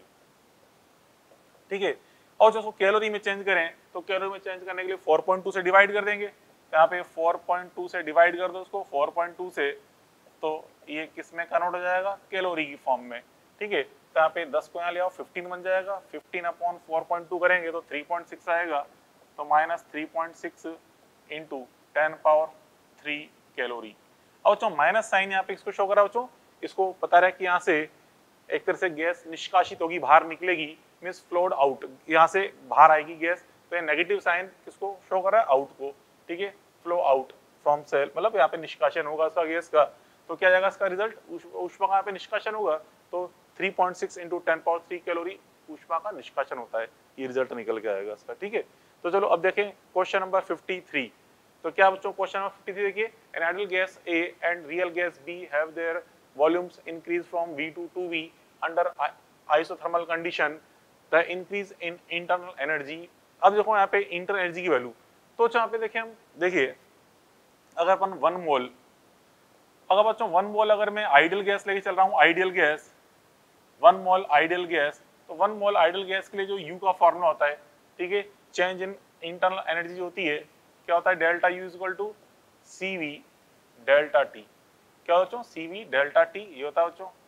ठीक है। और जो कैलोरी में चेंज करें तो कैलोरी में चेंज करने के लिए फोर पॉइंट टू से डिवाइड कर देंगे, यहाँ पे फोर पॉइंट टू से डिवाइड कर दो उसको फोर पॉइंट टू से, तो ये किस में कन्वर्ट हो जाएगा, कैलोरी की फॉर्म में, ठीक है। तो यहाँ पे दस को यहाँ ले आओ, फिफ्टीन बन जाएगा, fifteen upon four point two करेंगे तो थ्री पॉइंट सिक्स आएगा, तो minus three point six into ten power three calorie. अब बच्चों माइनस साइन यहाँ पे इसको शो करा बच्चों, इसको पता रहा कि यहाँ से एक तरह से गैस निष्कासित होगी, बाहर निकलेगी, मीन्स फ्लोड आउट, यहाँ से बाहर आएगी गैस, तो ये नेगेटिव साइन किसको शो कर रहा है, आउट को, ठीक है, फ्लो आउट फ्रॉम सेल, मतलब यहाँ पे निष्कासन होगा उसका गैस का, तो क्या जाएगा इसका रिजल्ट, ऊष्मा का यहाँ पे निष्कासन होगा, तो three point six into ten power three calorie ऊष्मा का निष्कासन होता है, ये रिजल्ट निकल के आएगा इसका, ठीक है। तो चलो अब देखें क्वेश्चन नंबर फिफ्टी थ्री। तो क्या बच्चों क्वेश्चन नंबर फिफ्टी थ्री देखिए, an ideal gas A and real gas B have their volumes increase from V to two V under isothermal condition, the increase in internal energy. अब देखो यहाँ पे इंटरनल एनर्जी की वैल्यू, तो यहाँ पे देखें हम, देखिए अगर अपन वन मोल, अगर बच्चों वन मोल अगर मैं आइडियल गैस लेके चल रहा हूँ, ideal gas, one mole ideal gas, तो वन मोल आइडियल गैस के लिए जो यू का फॉर्मूला होता है, ठीक है, चेंज इन इंटरनल एनर्जी जो होती है, क्या होता है, delta U is equal to C V delta T, क्या बच्चों, सी वी डेल्टा टी, ये होता है बच्चों,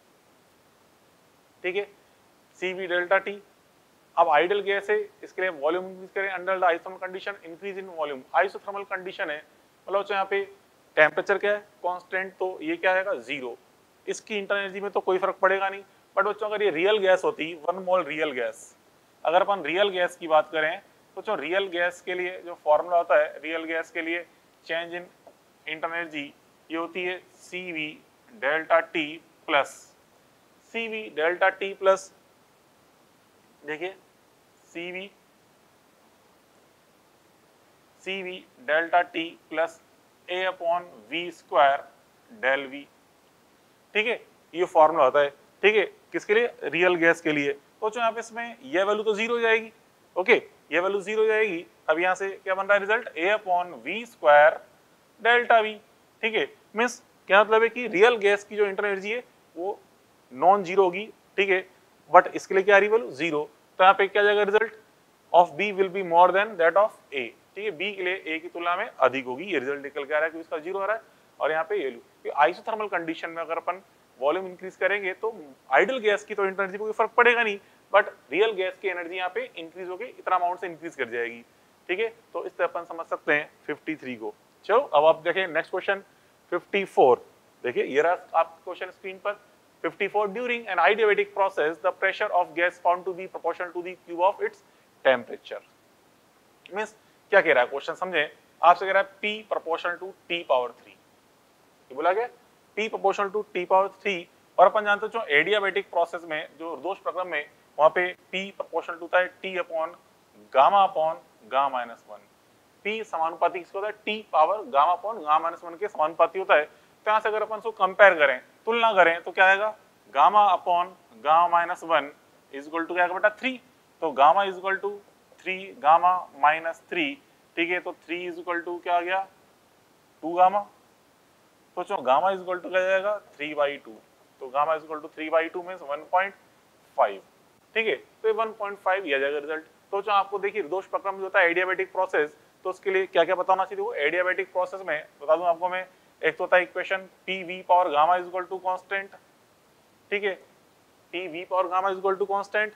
ठीक है, सी वी डेल्टा टी। अब आइडियल गैस है, इसके लिए वॉल्यूम इंक्रीज करें under the isothermal condition, increase in volume, isothermal condition है, मतलब यहाँ पे टेम्परेचर क्या है, कांस्टेंट, तो ये क्या आएगा, जीरो, इसकी इंटरनल एनर्जी में तो कोई फर्क पड़ेगा नहीं। बट बच्चों अगर ये रियल गैस होती, वन मोल रियल गैस, अगर अपन रियल गैस की बात करें तो जो रियल गैस के लिए जो फॉर्मूला होता है, रियल गैस के लिए चेंज इन इंटरनल एनर्जी ये होती है C V delta T plus, C V delta T plus, देखिए C V C V delta T plus a upon V square del V, ठीक है, ये फॉर्मूला होता है, ठीक है, किसके लिए, रियल गैस के लिए। तो जो यहाँ पे इसमें ये वैल्यू तो जीरो हो जाएगी, ओके, ये वैल्यू जीरो हो जाएगी। अब यहाँ से क्या बन रहा है result, a upon V square delta V, ठीक है, मीन्स क्या मतलब है कि रियल गैस की जो इंटरनल एनर्जी है वो नॉन जीरो होगी, ठीक है, बट इसके लिए क्या आ रही वैल्यू, जीरो, तो यहाँ पे क्या जाएगा result of B will be more than that of A, ठीक है, बी के लिए ए की तुलना में अधिक होगी, ये रिजल्ट निकल के आ रहा है, क्योंकि इसका जीरो आ रहा है, और यहाँ पे ये लो, आइसोथर्मल कंडीशन में अगर अपन वॉल्यूम इंक्रीज करेंगे तो आइडियल गैस की तो इंटरनल एनर्जी को कोई फर्क पड़ेगा नहीं, बट रियल गैस की एनर्जी यहाँ पे इंक्रीज होगी, इतना अमाउंट से इंक्रीज कर जाएगी, ठीक है। तो इस तरह अपन समझ सकते हैं फिफ्टी थ्री को। चलो अब आप देखें नेक्स्ट क्वेश्चन फिफ्टी फोर, देखिए ये रहा आप क्वेश्चन स्क्रीन पर, fifty four, during an adiabatic process the pressure of gas found to be proportional to the cube of its temperature। Means क्या कह रहा है क्वेश्चन समझे, आपसे कह रहा है P proportional to T power three, ये बोला गया P proportional to T power three, और अपन जानते हैं जो एडियाबेटिक प्रोसेस में, जो दोष प्रक्रम में, वहां पे P proportional होता है T upon gamma upon gamma minus one, P समानुपाती किसको होता है, T power gamma upon gamma minus one के समानुपाती होता है। तो यहाँ से अगर अपन उसको कंपेयर करें, तुलना करें, तो क्या आएगा, gamma upon gamma minus one is equal to क्या बेटा थ्री, तो gamma is equal to three gamma minus three, ठीक है, तो थ्री इज इक्वल टू क्या आ गया टू गामा, तो चलो गामा इज इक्वल टू क्या जाएगा थ्री बाई टू, तो gamma is equal to three by two means one point five, ठीक है, तो ये वन पॉइंट फाइव ये आ जाएगा रिजल्ट। तो जो आपको देखिए दोष प्रक्रम जो होता है एडियाबेटिक प्रोसेस, तो उसके लिए क्या क्या बताना चाहिए, वो एडियाबेटिक प्रोसेस में बता दूं आपको मैं, एक तो होता है equation P V power gamma is equal to constant, ठीक है, T V power gamma is equal to constant,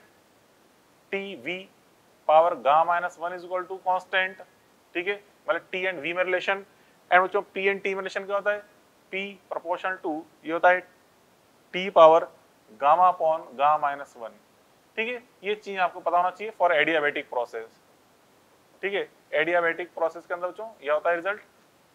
T V power gamma minus one is equal to constant, ठीक है, मतलब टी एंड वी में रिलेशन, एंड बच्चों पी एंड टी में रिलेशन क्या होता है, पी प्रोपोर्शनल टू ये होता है T power gamma upon gamma minus one, ठीक है, ये चीज आपको पता होना चाहिए फॉर एडियाबेटिक प्रोसेस, ठीक है, एडियाबेटिक प्रोसेस के अंदर बच्चों ये होता है रिजल्ट,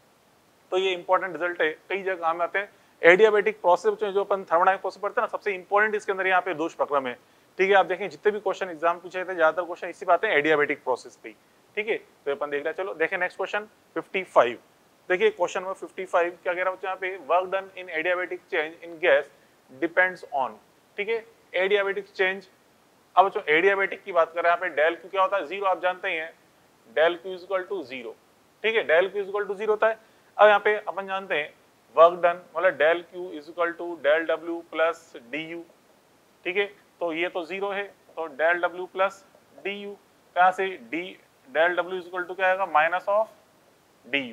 तो ये इंपॉर्टेंट रिजल्ट है, कई जगह काम में आते हैं। एडियाबेटिक प्रोसेस जो अपन थर्मोडायनामिक प्रोसेस पढ़ते हैं ना, सबसे इंपॉर्टेंट इसके अंदर यहाँ पे दोष प्रक्रम है, ठीक है, आप देखें जितने भी क्वेश्चन एग्जाम पूछे थे ज्यादातर क्वेश्चन इसी बात है एडियाबेटिक प्रोसेस पे, ठीक है, तो अपन देख रहे हैं, चलो देखें नेक्स्ट क्वेश्चन फिफ्टी फाइव, देखिए क्वेश्चन नंबर फिफ्टी फाइव क्या कह रहा है यहाँ पे, work done in adiabatic change in gas depends on, ठीक है, एडियाबेटिक चेंज, अब बच्चों एडियाबेटिक की बात कर रहे हैं यहाँ पे, डेल क्यू क्या होता है जीरो, आप जानते ही हैं del Q is equal to zero, ठीक है, del Q is equal to zero होता है। अब यहाँ पे अपन जानते हैं वर्क डन मतलब del Q is equal to del W plus D U, ठीक है, तो ये तो जीरो है, तो del W plus D U, कहाँ से D del W is equal to क्या आएगा minus of D U,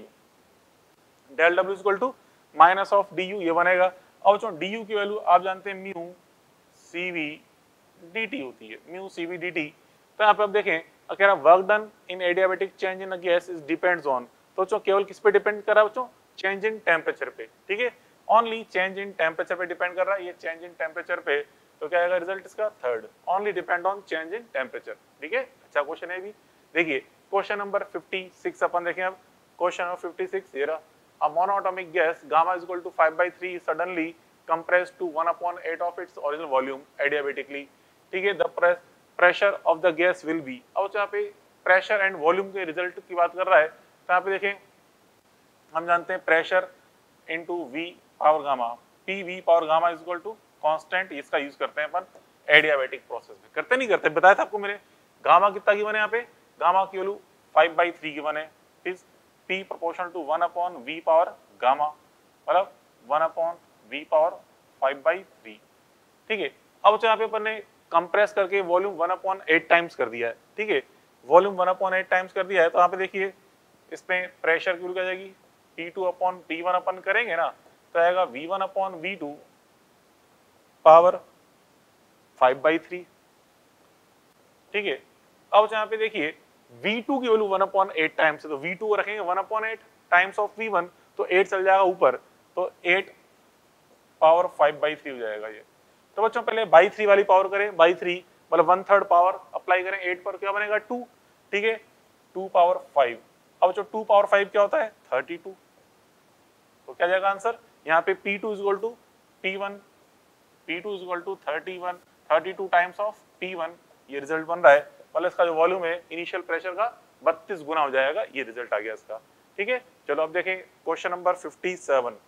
del W is equal to minus of D U ये बनेगा। अब जो डी यू की वैल्यू आप जानते हैं mu C V D T होती है, mu C V D T, तो यहाँ पे आप देखें कह रहा work done in adiabatic change in a gas is depends on, तो बच्चों केवल किस पे डिपेंड कर रहा है बच्चों, चेंज इन टेम्परेचर पे, ठीक है, ओनली चेंज इन टेम्परेचर पे डिपेंड कर रहा है, ये चेंज इन टेम्परेचर पे, तो क्या आएगा रिजल्ट इसका third, only depend on change in temperature, ठीक है, अच्छा क्वेश्चन है भी। देखिए क्वेश्चन नंबर फिफ्टी सिक्स अपन देखें, अब क्वेश्चन नंबर फिफ्टी सिक्स ये रहा, a monoatomic gas gamma is equal to five by three is suddenly compressed to one upon eight of its original volume adiabatically, ठीक है, the press pressure of the gas will be, अब यहाँ पे प्रेशर एंड वॉल्यूम के रिजल्ट की बात कर रहा है, तो यहाँ पे देखें हम जानते हैं pressure into V power gamma, P V power gamma is equal to constant, इसका यूज करते हैं अपन एडियाबेटिक प्रोसेस में, करते नहीं करते बताया था आपको मैंने, गामा कितना गिवन है यहाँ पे, गामा की value five by three given है, फिर P proportional to one upon V power gamma, मतलब one upon V power five by three, ठीक है, अब यहाँ पे अपन ने कंप्रेस करके volume one upon eight times कर दिया है, ठीक है, volume one upon eight times कर दिया है, तो यहाँ पे देखिए इसमें प्रेशर की वैल्यू क्या जाएगी P two upon P one अपन करेंगे ना, तो आएगा V one upon V two power five by three, ठीक है, अब यहाँ पे देखिए V टू की value one upon eight times है, तो V टू रखेंगे one upon eight times of V one, तो एट चल जाएगा ऊपर, तो eight power five by three हो जाएगा ये। तो बच्चों पहले बाई थ्री वाली पावर करें, बाई थ्री मतलब वन थर्ड पावर अप्लाई करें एट पर, क्या बनेगा टू, ठीक है, टू पावर फाइव। अब जो टू पावर फाइव क्या होता है थर्टी टू, तो क्या जाएगा आंसर यहाँ पे P two is equal to P one, P two is equal to thirty one, thirty two times of P one, ये रिजल्ट बन रहा है, मतलब इसका जो वॉल्यूम है इनिशियल प्रेशर का बत्तीस गुना हो जाएगा, ये रिजल्ट आ गया इसका, ठीक है। चलो अब देखें question number fifty seven,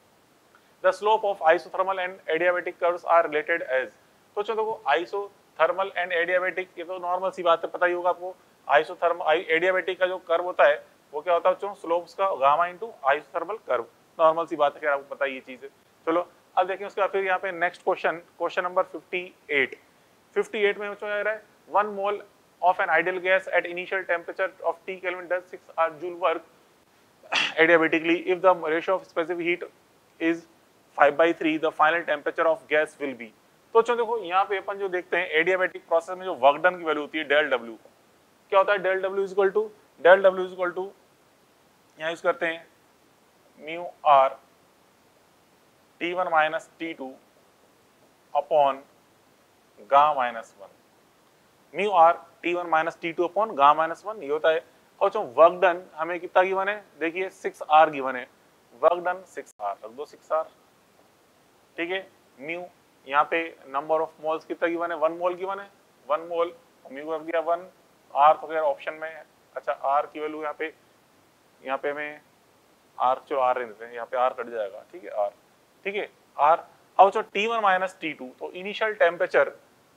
the slope of isothermal and adiabatic curves are related as, तो चलो देखो आइसोथर्मल एंड एडियाबेटिक ये तो नॉर्मल सी बात है, पता ही होगा आपको, आइसोथर्मल एडियाबेटिक का जो कर्व होता है वो क्या होता है बच्चों, स्लोप्स का gamma into isothermal curve, normal सी बात है, क्या आपको पता है ये चीज है। चलो अब देखिए उसके बाद फिर यहाँ पे next question, question number fifty eight, fifty eight में बच्चों क्या रहा है, one mole of an ideal gas at initial temperature of T Kelvin does six R joule work adiabatically if the ratio of specific heat is five by three, the final temperature of gas will be। तो चलो देखो यहाँ पे अपन जो देखते हैं एडियाबेटिक प्रोसेस में जो वर्क डन की वैल्यू होती है डेल डब्ल्यू, क्या होता है del W is equal to del W is equal to यहाँ यूज करते हैं mu R T one minus T two upon gamma minus one, mu R T one minus T two upon gamma minus one ये होता है। और जो वर्क डन हमें कितना गिवन है, देखिए सिक्स आर गिवन है, वर्क डन सिक्स आर रख दो, सिक्स आर, ठीक है, म्यू यहाँ पे नंबर ऑफ मोल्स कितना गिवन है, वन मोल गिवन है, वन मोल, म्यू रख दिया वन, आर तो खैर ऑप्शन में, अच्छा आर की वैल्यू यहाँ पे, यहाँ पे हमें आर चलो आर रहने देते हैं, यहाँ पे आर कट जाएगा, ठीक है आर, ठीक है आर अब बच्चों T one minus T two, तो इनिशियल टेम्परेचर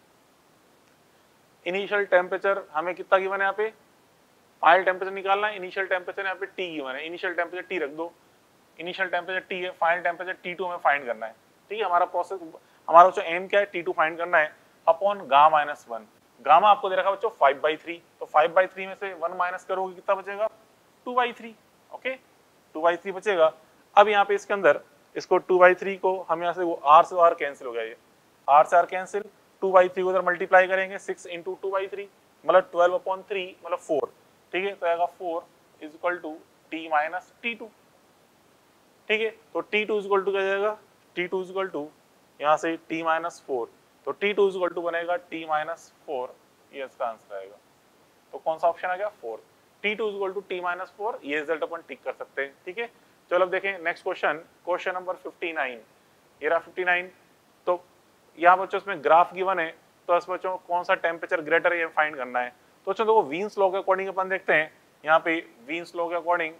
इनिशियल टेम्परेचर हमें कितना गिवन है यहाँ पे, फाइनल टेम्परेचर निकालना है, इनिशियल टेम्परेचर यहाँ पे टी गिवन है, इनिशियल टेम्परेचर टी रख दो, इनिशियल टेम्परेचर टी है, फाइनल टेम्परेचर टी टू हमें फाइंड करना है, ठीक है। हमारा प्रोसेस, हमारा बच्चों एम क्या है, टी टू फाइंड करना है upon gamma minus one. Gamma आपको दे रखा है बच्चों फाइव बाई थ्री, तो फाइव बाई थ्री में से वन माइनस करोगे कितना बचेगा, two by three, okay, two by three बचेगा। अब यहाँ पे इसके अंदर इसको टू बाई थ्री को हम यहाँ से वो आर से आर कैंसिल हो गया, ये आर से R cancel, two by three को उधर मल्टीप्लाई करेंगे, six into two by three मतलब ट्वेल्व अपॉन थ्री मतलब फोर, ठीक है, तो आएगा four is equal to T minus T two, ठीक है। तो T two is equal to क्या जाएगा, T two is equal to यहाँ से टी माइनस फोर, तो T two is equal to बनेगा टी माइनस फोर, ये इसका आंसर आएगा। तो कौन सा ऑप्शन आ गया, four, T two is equal to T minus four, ये रिजल्ट अपन टिक कर सकते हैं, ठीक है। चलो अब देखें next question, question number fifty nine, ये रहा फिफ्टी नाइन। तो यहाँ बच्चों इसमें ग्राफ गिवन है, तो इस बच्चों कौन सा टेम्परेचर ग्रेटर है ये फाइंड करना है। तो बच्चों देखो वीन्स लॉ के अकॉर्डिंग अपन देखते हैं, यहाँ पे वीन्स लॉ के अकॉर्डिंग,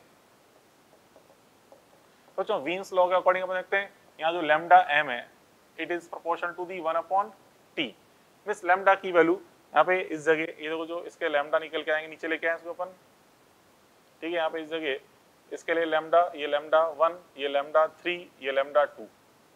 बच्चों वीन्स लॉ के अकॉर्डिंग अपन देखते हैं, यहाँ जो लैम्डा एम है it is proportional to the one upon T, means lambda की वैल्यू यहाँ पे इस जगह, ये देखो जो इसके लैम्डा निकल के आएंगे नीचे लेके आए इसको अपन, ठीक है। यहाँ पे इस जगह इसके लिए लैम्डा, ये लैम्डा वन, ये लैम्डा थ्री, ये लैम्डा टू।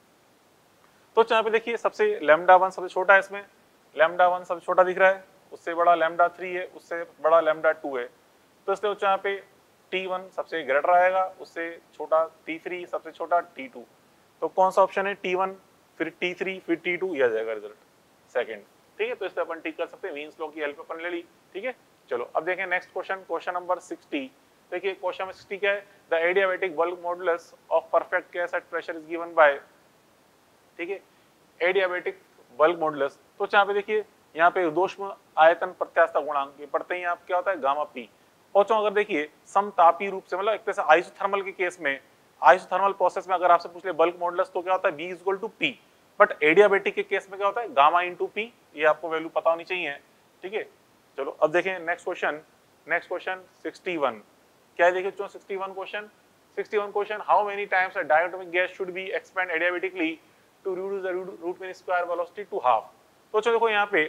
तो यहाँ पे देखिए सबसे लैम्डा वन सबसे छोटा है, इसमें लैम्डा वन सबसे छोटा दिख रहा है, उससे बड़ा लैम्डा थ्री है, उससे बड़ा लैम्डा टू है, तो इसलिए यहाँ पे टी वन सबसे ग्रेटर आएगा, उससे छोटा टी थ्री, सबसे छोटा टी टू। तो कौन सा ऑप्शन है, टी वन फिर टी थ्री फिर टी टू, यह आ जाएगा रिजल्ट सेकंड, ठीक है। तो इससे अपन टिक कर सकते हैं, वीन्स लॉ की हेल्प अपन ले ली, ठीक है। चलो अब देखें next question, question number sixty. देखिए क्वेश्चन नंबर सिक्सटी क्या है, the adiabatic bulk modulus of perfect gas at pressure is given by, ठीक है, एडियाबैटिक बल्क मॉडुलस। तो यहाँ पे देखिए यहाँ पे ऊष्म आयतन प्रत्यास्थता गुणांक, ये पढ़ते ही आप क्या होता है, गामा पी। और अगर देखिए समतापी रूप से, मतलब एक तरह से आइसोथर्मल के केस में, आइसोथर्मल प्रोसेस में अगर आपसे पूछ ले बल्क मॉडुलस तो क्या होता है, B is equal to P, but adiabatic के केस में क्या होता है, गामा इंटू पी, ये आपको वैल्यू पता होनी चाहिए, ठीक है। चलो अब देखें next question, next question sixty one, क्या है देखिए चलो sixty one question, sixty one question, how many times a diatomic gas should be expand adiabatically to reduce the root mean square velocity to half. तो चलो देखो यहाँ पे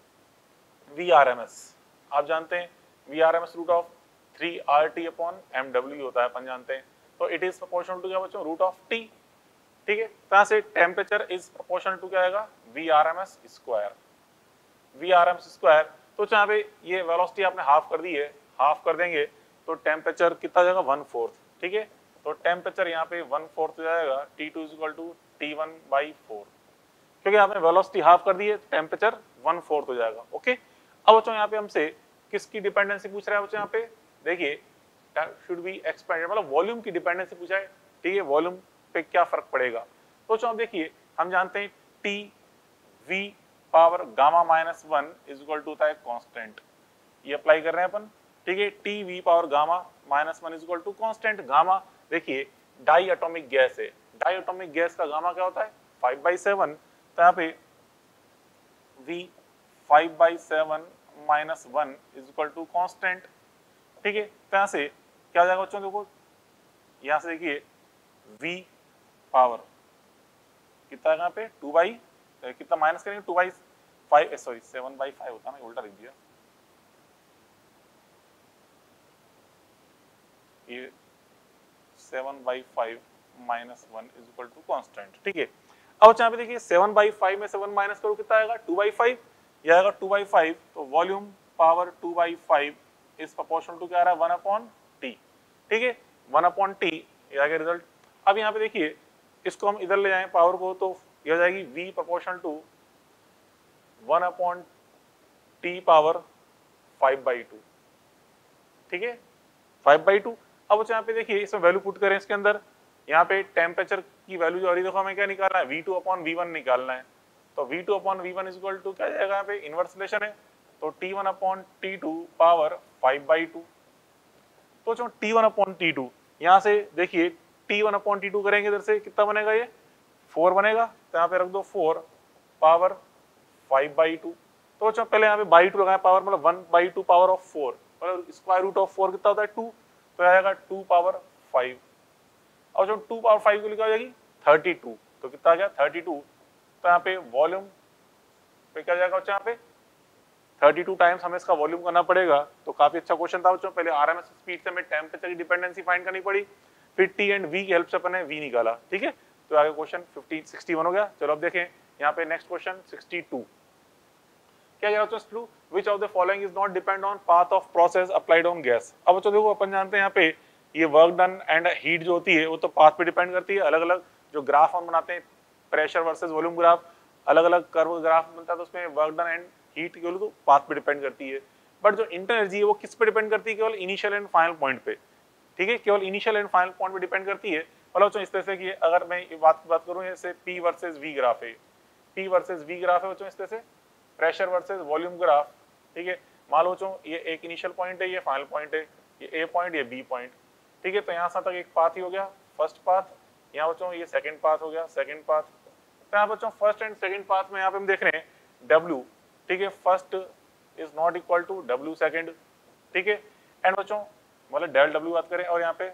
वी आर एम एस आप जानते हैं, V R M S root of three R T upon M W होता है, अपन जानते हैं। तो इट इज प्रोपोर्शनल टू क्या बच्चों, रूट ऑफ टी, ठीक है। यहाँ से टेम्परेचर इज प्रोपोर्शनल टू क्या आएगा, V R M S square, V R M S square. तो यहाँ पे ये वेलोसिटी आपने हाफ कर दी है, हाफ कर देंगे तो टेम्परेचर कितना जाएगा, वन फोर्थ, ठीक है। तो टेम्परेचर यहाँ पे वन फोर्थ हो जाएगा, T two is equal to T one by four, क्योंकि आपने वेलोसिटी हाफ कर दी है, टेम्परेचर वन फोर्थ हो जाएगा, ओके। अब बच्चों यहाँ पे हमसे किसकी डिपेंडेंसी पूछ रहा है बच्चों, यहाँ पे देखिए शुड बी एक्सपेंडेड, मतलब वॉल्यूम की डिपेंडेंसी पूछा है, ठीक है, वॉल्यूम पे क्या फर्क पड़ेगा। तो बच्चों देखिए हम जानते हैं T V power gamma minus one is equal to होता है कांस्टेंट, ये अप्लाई कर रहे हैं अपन, ठीक है। T V power gamma minus one is equal to constant, gamma देखिए डाई एटॉमिक गैस है, डाई एटॉमिक गैस का गामा क्या होता है, फाइव बाई सेवन, तो यहाँ पे V five by seven minus one is equal to constant, ठीक है। तो यहाँ से क्या हो जाएगा बच्चों, देखो यहाँ से देखिए v पावर कितना है यहाँ पे टू बाई कितना माइनस करेंगे, two by five, sorry seven by five होता है ना, उल्टा लिख दिया, ये seven by five minus one is equal to constant, ठीक है। अब यहाँ पे देखिए सेवन बाई फाइव में से वन माइनस करो कितना आएगा, टू बाई फाइव, ये आएगा टू बाई फाइव, तो volume power two by five is proportional to क्या आ रहा है, वन अपॉन टी, ठीक है, वन अपॉन टी, ये आ गया रिजल्ट। अब यहाँ पे देखिए इसको हम इधर ले जाएं पावर को, तो ये हो जाएगी v proportional to one upon T power five by two, ठीक है, फाइव बाई टू। अब यहाँ पे देखिए इसमें वैल्यू पुट करें इसके अंदर, यहाँ पे टेम्परेचर की वैल्यू जो आ रही है, देखो हमें क्या निकालना है, V two upon V one निकालना है, तो V two upon V one is equal to क्या जाएगा, यहाँ पे इनवर्स रिलेशन है, तो T one upon T two power five by two. तो जो T one upon T two, यहाँ से देखिए T one upon T two करेंगे, इधर से कितना बनेगा, ये फोर बनेगा, तो यहाँ पे रख दो four power five by two. तो जो पहले यहाँ पे बाई टू लगाए पावर, मतलब one by two power of four, मतलब स्क्वायर रूट ऑफ फोर कितना होता है, टू, तो आएगा टू पावर फाइव, और जो टू पावर फाइव को लिखा हो जाएगी थर्टी टू, तो कितना आ गया थर्टी टू। तो यहाँ पे वॉल्यूम पे क्या जाएगा बच्चों, यहाँ पे थर्टी टू टाइम्स हमें इसका वॉल्यूम करना पड़ेगा। तो काफी अच्छा क्वेश्चन था बच्चों। पहले आरएमएस स्पीड से हमें टेम्परेचर की डिपेंडेंसी फाइंड करनी पड़ी, फिर टी एंड वी की हेल्प से अपने वी निकाला, ठीक है। तो आगे क्वेश्चन फिफ्टी सिक्सटी वन हो गया। चलो अब देखें यहाँ पे नेक्स्ट क्वेश्चन सिक्सटी टू। क्या कह रहा है, which of the following is not depend on path of process applied on gas. अब बच्चों देखो अपन जानते हैं यहाँ पे ये वर्क डन एंड हीट जो होती है वो तो पाथ पे डिपेंड करती है। अलग अलग जो ग्राफ हम बनाते हैं, प्रेशर वर्सेस वॉल्यूम ग्राफ, अलग अलग कर्व ग्राफ बनता है, तो उसमें वर्क डन एंड हीट केवल तो पाथ पे डिपेंड करती है। बट जो इंटर एनर्जी है वो किस पे डिपेंड करती है, केवल इनिशियल एंड फाइनल पॉइंट पे, ठीक है, केवल इनिशियल एंड फाइनल पॉइंट पे डिपेंड करती है। मतलब इस तरह से कि अगर मैं ये बात बात करूं, जैसे पी वर्सेस वी ग्राफ है, पी वर्सेस वी ग्राफ है बच्चों इस तरह से, प्रेशर वर्सेस वॉल्यूम ग्राफ, ठीक है। मान लो बच्चों ये एक इनिशियल पॉइंट है, ये फाइनल पॉइंट है, ये ए पॉइंट, ये बी पॉइंट, ठीक है। तो यहाँ से तक एक पाथ ही हो गया, फर्स्ट पाथ। यहाँ बच्चों ये सेकंड पाथ हो गया, सेकंड पाथ। तो यहाँ बच्चों फर्स्ट एंड सेकंड पाथ में यहाँ पे हम देख रहे हैं W, ठीक है, first is not equal to W second, ठीक है। एंड बच्चों मतलब डेल W बात करें, और यहाँ पे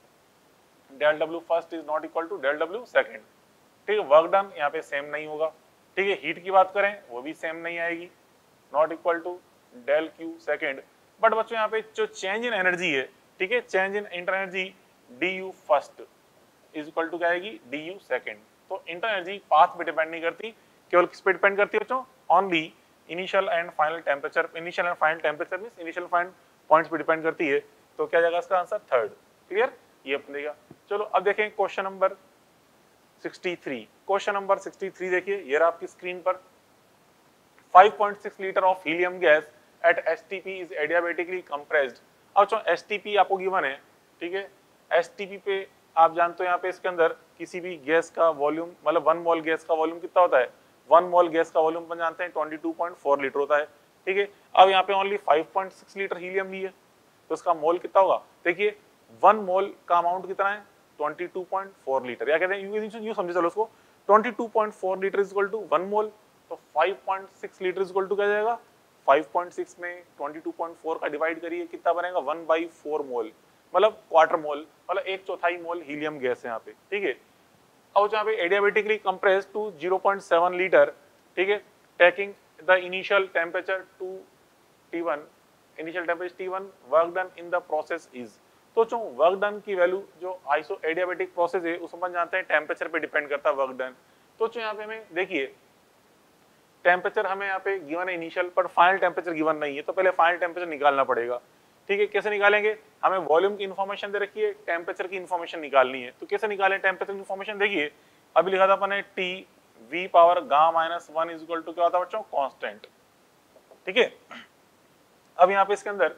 del W first is not equal to del W second, ठीक है। वर्क डन यहाँ पे सेम नहीं होगा, ठीक है। हीट की बात करें वो भी सेम नहीं आएगी, not equal to del Q second. But बच्चों यहाँ पे जो चेंज इन एनर्जी है, ठीक है, change in inter energy D U first is equal to क्या आएगी, डी यू सेकंड। तो इंटर एनर्जी पाथ पे डिपेंड नहीं करती, केवल किस पे डिपेंड करती है बच्चों, only initial and final temperature. Initial and final temperature means initial final points पे डिपेंड करती है। तो क्या जाएगा इसका आंसर थर्ड, क्लियर, ये अपन देगा। चलो अब देखें question number sixty three. Question number sixty three देखिए, ये रहा आपकी स्क्रीन पर। Five point six litre of helium gas at STP is adiabatically compressed. अब जो एसटीपी आपको गिवन है, ठीक है, एसटीपी पे आप जानते हो यहाँ पे इसके अंदर किसी भी गैस का वॉल्यूम, मतलब वन मोल गैस का वॉल्यूम कितना होता है, वन मोल गैस का वॉल्यूम अपन जानते हैं twenty two point four litre होता है, ठीक है। अब यहाँ पे only five point six litre helium ली है, तो इसका मोल कितना होगा, देखिए वन मोल का अमाउंट कितना है, twenty two point four litre, या कहते हैं यूं समझे चलो उसको, twenty two point four litre is equal to one mole. तो five point six litre is equal to क्या जाएगा, फाइव पॉइंट सिक्स में ट्वेंटी टू पॉइंट फोर का डिवाइड करिए, कितना बनेगा, वन बाई फोर मोल, मतलब क्वार्टर मोल, मतलब एक चौथाई मोल हीलियम गैस है यहाँ पे, ठीक है। अब यहाँ पे adiabatically compressed to zero point seven litre, ठीक है, taking the initial temperature to T one, initial temperature T one, work done in the process is. तो जो वर्क डन की वैल्यू जो आइसो एडियाबेटिक प्रोसेस है उसमें अपन जानते हैं टेम्परेचर पे डिपेंड करता है वर्क डन। तो जो यहाँ पे हमें देखिए टेम्परेचर हमें यहाँ पे गिवन है इनिशियल, पर फाइनल टेम्परेचर गिवन नहीं है, तो पहले फाइनल टेम्परेचर निकालना पड़ेगा, ठीक है। कैसे निकालेंगे, हमें वॉल्यूम की इन्फॉर्मेशन दे रखी है, टेम्परेचर की इन्फॉर्मेशन निकालनी है, तो कैसे निकालें टेम्परेचर की इन्फॉर्मेशन, देखिए अभी लिखा था अपने T V power gamma minus one is equal to क्या होता है बच्चों, कांस्टेंट, ठीक है। अब यहाँ पे इसके अंदर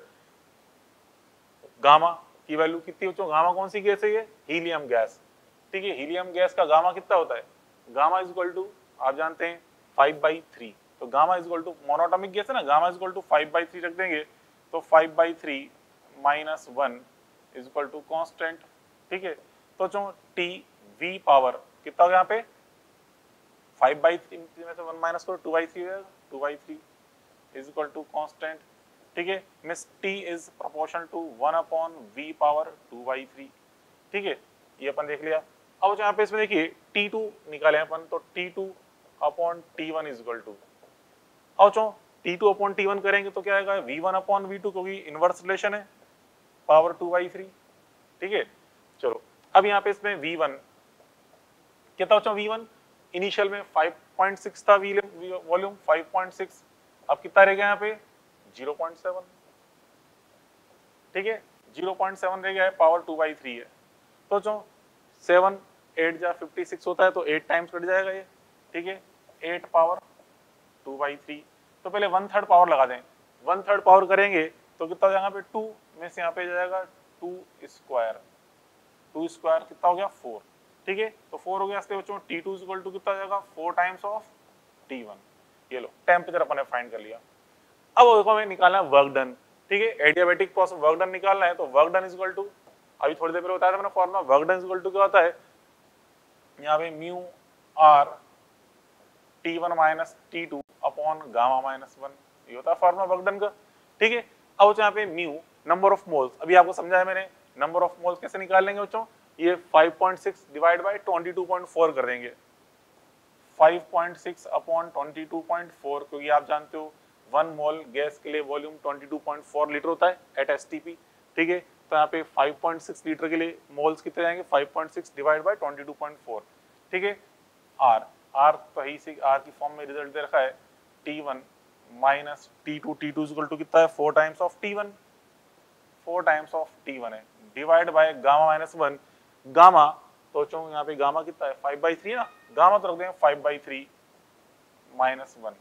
गामा की वैल्यू कितनी बच्चों, गामा कौन सी गैस है, ये हीलियम गैस, ठीक है। हीलियम गैस का गामा कितना होता है, गामा इज इक्वल टू आप जानते हैं फाइव बाई थ्री, तो gamma is equal to monatomic gas है ना, gamma is equal to five by three रख देंगे, तो five by three minus one is equal to constant, ठीक है। तो जो टी वी पावर कितना होगा यहाँ पे, फाइव बाई थ्री में से वन माइनस करो, two by three two by three is equal to constant, ठीक है। Means T is proportional to one upon V power two by three, ठीक है, ये अपन देख लिया। अब यहाँ पे इसमें देखिए टी टू निकाले अपन, तो T two upon T one is equal to, और जो T two upon T one करेंगे तो क्या आएगा, V one upon V two, क्योंकि इनवर्स रिलेशन है, पावर टू बाई थ्री, ठीक है। चलो अब यहाँ पे इसमें वी वन कितना बच्चों, वी वन इनिशियल में फाइव पॉइंट सिक्स था वॉल्यूम, फाइव पॉइंट सिक्स, अब कितना रह गया यहाँ पे ज़ीरो पॉइंट सेवन, ठीक है, ज़ीरो पॉइंट सेवन रह गया है, पावर टू बाई थ्री है। तो जो सेवन एट जा फिफ्टी सिक्स होता है, तो एट टाइम्स कट जाएगा ये, ठीक है, eight power two by three. तो पहले वन थर्ड पावर लगा दें, वन थर्ड पावर करेंगे तो कितना हो जाएगा पे, टू में से यहाँ पे जाएगा टू स्क्वायर, टू स्क्वायर कितना हो गया फोर, ठीक है। तो फोर हो गया, इसलिए बच्चों टी टू इक्वल टू कितना हो जाएगा, four times of T one. ये लो टेम्परेचर अपन ने फाइंड कर लिया। अब देखो हमें निकालना है वर्क डन, ठीक है, एडियाबेटिक प्रोसेस वर्क डन निकालना है, तो work done is equal to, अभी थोड़ी देर पहले बताया था मैंने formula, work done is equal to क्या होता है, यहाँ पे mu R T one minus T two upon gamma minus one, ये होता है फॉर्मूला वर्क डन का, ठीक है। अब यहाँ पे म्यू नंबर ऑफ मोल्स, अभी आपको समझाया मैंने नंबर ऑफ मोल्स कैसे निकाल लेंगे बच्चों, ये five point six divide by twenty two point four कर देंगे, five point six upon twenty two point four, क्योंकि आप जानते हो वन मोल गैस के लिए volume twenty two point four litre होता है एट एसटीपी, ठीक है। तो यहाँ पे फाइव पॉइंट सिक्स लीटर के लिए मोल्स कितने जाएंगे, five point six divide by twenty two point four, ठीक है। आर आर तो ही से आर की फॉर्म में रिजल्ट दे रखा है T one minus T two, T two equal to कितना है four times of T one, four times of T one है, divide by gamma minus one, gamma तो चलो यहाँ पे गामा कितना है फाइव बाई थ्री ना, गामा तो रख देंगे five by three minus one,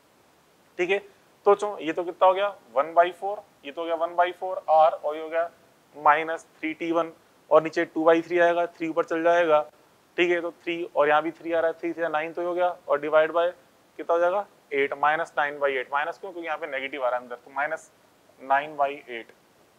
ठीक है। तो चलो ये तो कितना हो गया वन बाई फोर, ये तो हो गया वन बाई फोर आर, और ये हो गया माइनस थ्री टी वन, और नीचे टू बाई थ्री आएगा, थ्री ऊपर चल जाएगा, ठीक है। तो थ्री और यहाँ भी थ्री आ रहा है, थ्री थ्री नाइन तो हो गया, और डिवाइड बाय कितना हो जाएगा eight, minus nine by eight, minus क्यों, क्योंकि यहाँ पे नेगेटिव आ रहा है अंदर, तो minus nine by eight,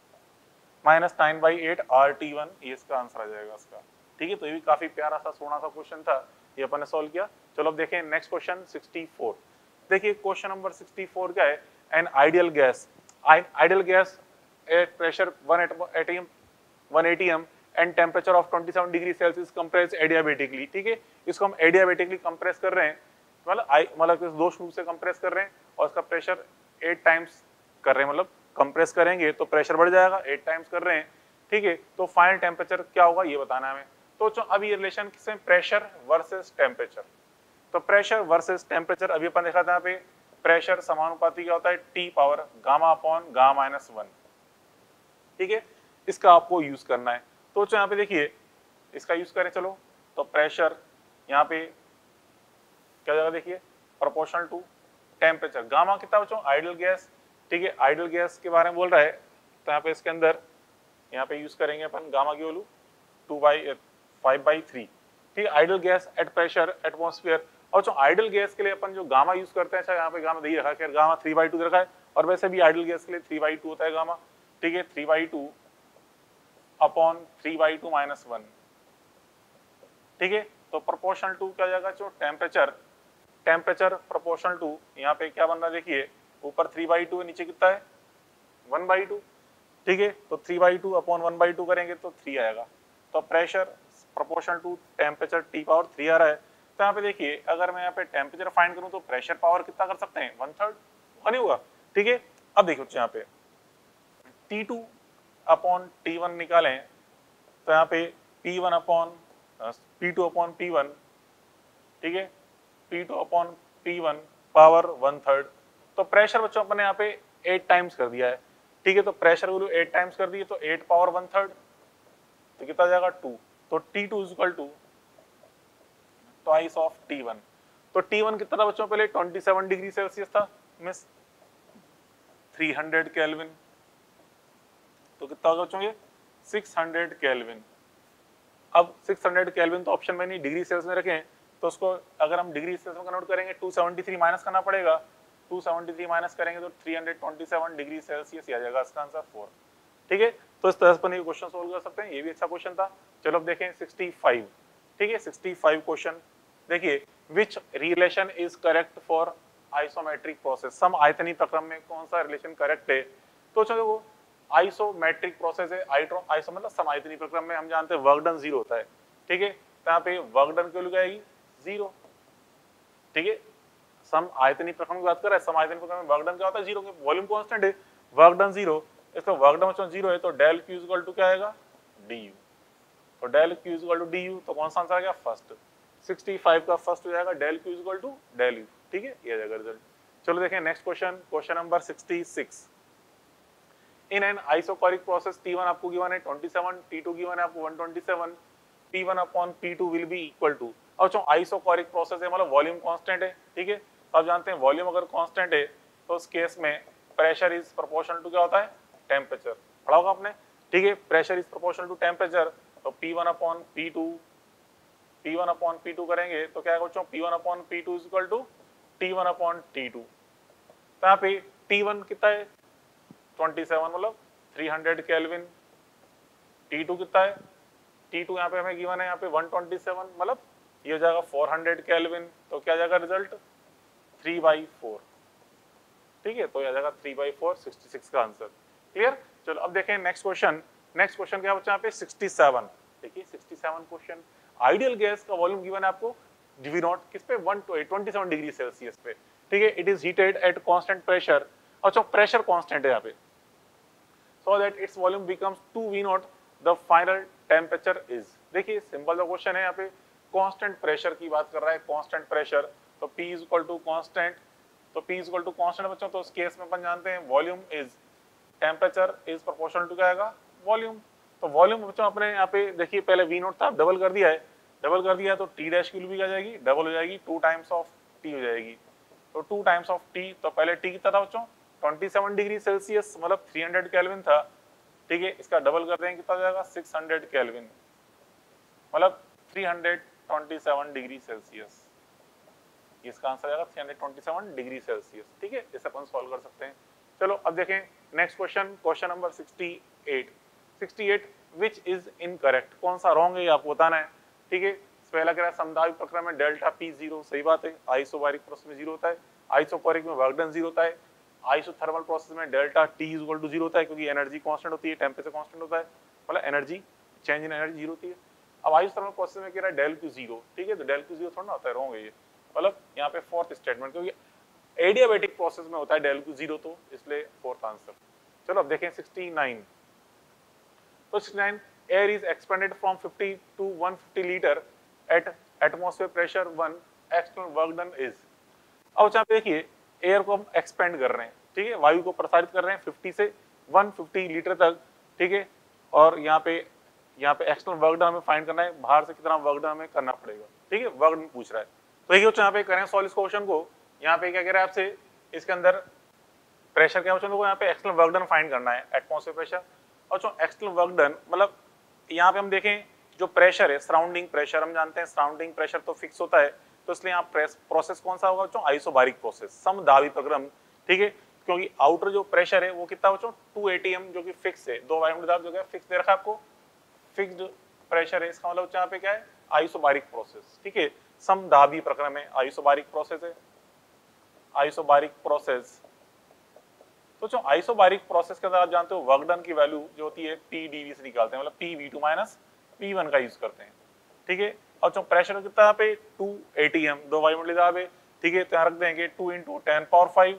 minus nine by eight R T one, ये इसका आंसर आ जाएगा इसका, ठीक है। तो ये भी काफी प्यारा सा सोना सा क्वेश्चन था, ये अपन ने सॉल्व किया। चलो अब देखें नेक्स्ट क्वेश्चन सिक्सटी फोर। देखिए क्वेश्चन नंबर सिक्सटी फोर क्या है, an ideal gas, ideal gas at pressure one ATM one ATM and temperature of twenty seven degree Celsius compress adiabatically, ठीक है। इसको हम एडियाबेटिकली कंप्रेस कर रहे हैं, मतलब आई मतलब दो रूप से कंप्रेस कर रहे हैं, और इसका प्रेशर एट टाइम्स कर रहे हैं, मतलब कंप्रेस करेंगे तो प्रेशर बढ़ जाएगा, एट टाइम्स कर रहे हैं, ठीक है। तो फाइनल टेम्परेचर क्या होगा ये बताना है हमें। तो अब ये रिलेशन किससे, प्रेशर वर्सेस टेम्परेचर। तो प्रेशर वर्सेस टेम्परेचर अभी अपन देखा था यहाँ पे, प्रेशर समानुपाती क्या होता है T power gamma upon gamma minus one, ठीक है। इसका आपको यूज करना है। तो यहाँ पे देखिए इसका यूज करें, चलो तो प्रेशर यहाँ पे क्या जाएगा, देखिए प्रोपोर्शनल टू टेम्परेचर, गामा कितना बच्चों आइडियल गैस, ठीक है। आइडियल गैस के बारे में बोल रहा है, तो यहाँ पे इसके अंदर यहाँ पे यूज करेंगे अपन गामा की value two by five by three, ठीक है। Ideal gas at pressure atmosphere, और जो आइडियल गैस के लिए अपन जो गामा यूज करते हैं, अच्छा यहाँ पे गामा दे रखा है, गामा थ्री बाई टू दे रखा है, और वैसे भी आइडियल गैस के लिए थ्री बाई टू होता है गामा, ठीक है। Three by two upon three by two minus one, ठीक है। तो प्रोपोर्शनल टू क्या जाएगा, जो टेम्परेचर टेम्परेचर प्रोपोर्शनल टू, यहाँ पे क्या बन रहा है देखिए, ऊपर थ्री बाई टू है, नीचे कितना है वन बाई टू, ठीक है। तो three by two upon one by two करेंगे तो थ्री आएगा। तो pressure proportional to temperature T power three आ रहा है। तो यहाँ पे देखिए अगर मैं यहाँ पे टेम्परेचर फाइंड करूँ तो प्रेशर पावर कितना कर सकते हैं, वन थर्ड, वन ही होगा, ठीक है। अब देखिए यहाँ पे T two upon T one निकालें, तो यहाँ पे P one upon P two upon P one, ठीक है, P two upon P one power one third. तो प्रेशर बच्चों अपने यहाँ पे एट टाइम्स कर दिया है, ठीक है। तो प्रेशर वैल्यू एट टाइम्स कर दी, तो एट पावर वन थर्ड, तो कितना जाएगा टू। तो T two is equal to twice of T one. तो टी वन कितना था बच्चों, पहले ट्वेंटी सेवन डिग्री सेल्सियस था, मिस थ्री हंड्रेड केल्विन, तो कितना होगा बच्चों ये सिक्स हंड्रेड केल्विन। अब सिक्स हंड्रेड केल्विन तो ऑप्शन में नहीं, डिग्री सेल्सियस में रखें, तो उसको अगर हम डिग्री सेल्सियस में कन्वर्ट करेंगे टू सेवेंटी थ्री माइनस करना पड़ेगा, टू सेवेंटी थ्री माइनस करेंगे तो three hundred twenty seven degree Celsius आ जाएगा, इसका आंसर फोर, ठीक है। तो इस तरह से ये क्वेश्चन सोल्व कर सकते हैं, ये भी अच्छा क्वेश्चन था। चलो अब देखें सिक्सटी फाइव, ठीक है। सिक्सटी फाइव क्वेश्चन देखिए, which relation is correct for isometric process, सम आयतनी प्रक्रम में कौन सा रिलेशन करेक्ट है। तो चलो वो आइसोमेट्रिक प्रोसेस है, आइट्रो आइसो मतलब समायतनी प्रक्रम में हम जानते हैं वर्क डन जीरो होता है, ठीक है। तो यहाँ पे वर्क डन की वैल्यू क्या आएगी जीरो, ठीक है। सम आयतनी प्रक्रम की बात कर रहा है, सम आयतनी प्रक्रम में वर्क डन क्या होता है जीरो, वॉल्यूम कांस्टेंट है, वर्क डन जीरो, इसका वर्क डन बच्चों जीरो है, तो डेल क्यू इक्वल टू क्या आएगा डी यू। तो del Q equal to d U, तो कौन सा आंसर आ गया फर्स्ट, सिक्सटी फाइव का फर्स्ट हो जाएगा del Q equal to del U, ठीक है, ये आ जाएगा रिजल्ट। चलो देखें next question, question number sixty six. In an isochoric process T one आपको गिवन है twenty seven, T two given है आपको one twenty seven, P one upon P two will be equal to. अब जो आइसोकोरिक प्रोसेस है मतलब वॉल्यूम कांस्टेंट है, ठीक है। तो आप जानते हैं वॉल्यूम अगर कांस्टेंट है तो उस केस में प्रेशर इज प्रोपोर्शनल टू क्या होता है टेम्परेचर, पढ़ा होगा आपने, ठीक है। Pressure is proportional to temperature, तो P one upon P two, P one upon P two करेंगे तो क्या है बच्चों, P one upon P two is equal to T one upon T two. तो यहाँ पे टी वन कितना है ट्वेंटी सेवन मतलब three hundred kelvin, T two कितना है, टी टू यहाँ पे हमें गिवन है यहाँ पे वन ट्वेंटी सेवन मतलब ये हो जाएगा फोर हंड्रेड केल्विन, तो क्या जाएगा रिजल्ट थ्री बाई फोर, ठीक है। तो यह आ जाएगा three by four, sixty six का आंसर, क्लियर। चलो अब देखें नेक्स्ट क्वेश्चन, नेक्स्ट क्वेश्चन क्या बच्चा यहाँ पे सिक्सटी सेवन, देखिए sixty seven question, ideal gas का वॉल्यूम गिवन है आपको वी नॉट किस पे one twenty seven degree Celsius पे, ठीक है। It is heated at constant pressure, अच्छा प्रेशर कांस्टेंट है यहाँ पे, so that its volume becomes two V naught, the final temperature is. देखिए सिंपल सा क्वेश्चन है, यहाँ पे कांस्टेंट प्रेशर की बात कर रहा है, कांस्टेंट प्रेशर, तो P is equal to constant, तो P is equal to constant बच्चों, तो इस केस में अपन जानते हैं volume is temperature is proportional to क्या आएगा वॉल्यूम। तो वॉल्यूम बच्चों अपने यहाँ पे देखिए पहले वी नोट था, डबल कर दिया है, डबल कर दिया तो टी डैश की वैल्यू भी क्या जाएगी, डबल हो जाएगी, टू टाइम्स ऑफ टी हो जाएगी, तो टू टाइम्स ऑफ टी, तो पहले टी कितना था बच्चों सत्ताईस डिग्री सेल्सियस, मतलब तीन सौ केल्विन था, ठीक है। इसका डबल कर देंगे कितना जाएगा छह सौ केल्विन, मतलब तीन सौ सत्ताईस डिग्री सेल्सियस, इसका आंसर आएगा तीन सौ सत्ताईस डिग्री सेल्सियस, ठीक है। इसे अपन सॉल्व कर सकते हैं। चलो अब देखें नेक्स्ट क्वेश्चन, क्वेश्चन नंबर अड़सठ, अड़सठ विच इज इनकरेक्ट, कौन सा रॉन्ग है ये आपको बताना है, ठीक है। पहला कह रहा है समदाबी प्रक्रिया में डेल्टा पी जीरो, सही बात है, आइसोबारिक प्रोसेस में जीरो होता है, आइसोकोरिक में वर्क डन जीरो होता है, आइसोथर्मल प्रोसेस में delta T is equal to zero होता है, क्योंकि एनर्जी कांस्टेंट होती है, टेंपरेचर कांस्टेंट होता है, मतलब energy change in energy zero होती है। अब आइसोथर्मल प्रोसेस में कह रहा है डेल क्यू जीरो, ठीक है, तो डेल क्यू जीरो थोड़ा ना होता है, रॉन्ग है ये, मतलब यहाँ पे फोर्थ स्टेटमेंट, क्योंकि एडियाबेटिक प्रोसेस में होता है डेल क्यू जीरो, तो इसलिए फोर्थ आंसर। चलो अब देखें उनहत्तर, तो उनहत्तर air is expanded from fifty to one fifty litre at atmosphere pressure one, external work done is. अब यहाँ पे देखिए एयर को हम एक्सपेंड कर रहे हैं, ठीक है, वायु को प्रसारित कर रहे हैं फिफ्टी से वन फिफ्टी लीटर तक, ठीक है, और यहाँ पे यहाँ पे एक्सटर्नल वर्क डन हमें फाइंड करना है, बाहर से कितना वर्क डन हमें करना पड़ेगा, ठीक है, वर्क डन पूछ रहा है। तो देखिए यहाँ पे करें सॉल्व इस क्वेश्चन को, यहाँ पे क्या कह रहा है आपसे, इसके अंदर प्रेशर क्या बच्चों को यहाँ पे एक्सटर्नल वर्क डन फाइंड करना है, एटमॉस्फेयर प्रेशर, और जो एक्सटर्नल वर्क डन मतलब यहाँ पे हम देखें जो प्रेशर है, सराउंडिंग प्रेशर, हम जानते हैं सराउंडिंग प्रेशर तो फिक्स होता है, तो इसलिए यहाँ प्रोसेस कौन सा होगा बच्चों, आइसोबारिक प्रोसेस, समदाबी प्रक्रम, ठीक है, क्योंकि आउटर जो प्रेशर है वो कितना बच्चों टू एटी एम, जो कि फिक्स है, दो वायुमंडल दाब जो है फिक्स दे रखा है आपको, फिक्स्ड प्रेशर है, इसका मतलब यहाँ पे क्या है आइसोबारिक प्रोसेस, ठीक है, समदाबी प्रक्रम है, आइसोबारिक प्रोसेस है, आइसोबारिक प्रोसेस। तो जो आइसोबारिक प्रोसेस के अंदर आप जानते हो वर्क डन की वैल्यू जो होती है पी डीवी से निकालते हैं, मतलब P V two minus P one का यूज करते हैं, ठीक है। और जो प्रेशर कितना यहाँ पे टू एटी एम, दो वायुमंडलीय दाब है, ठीक है, तो यहाँ रख देंगे two into ten power five,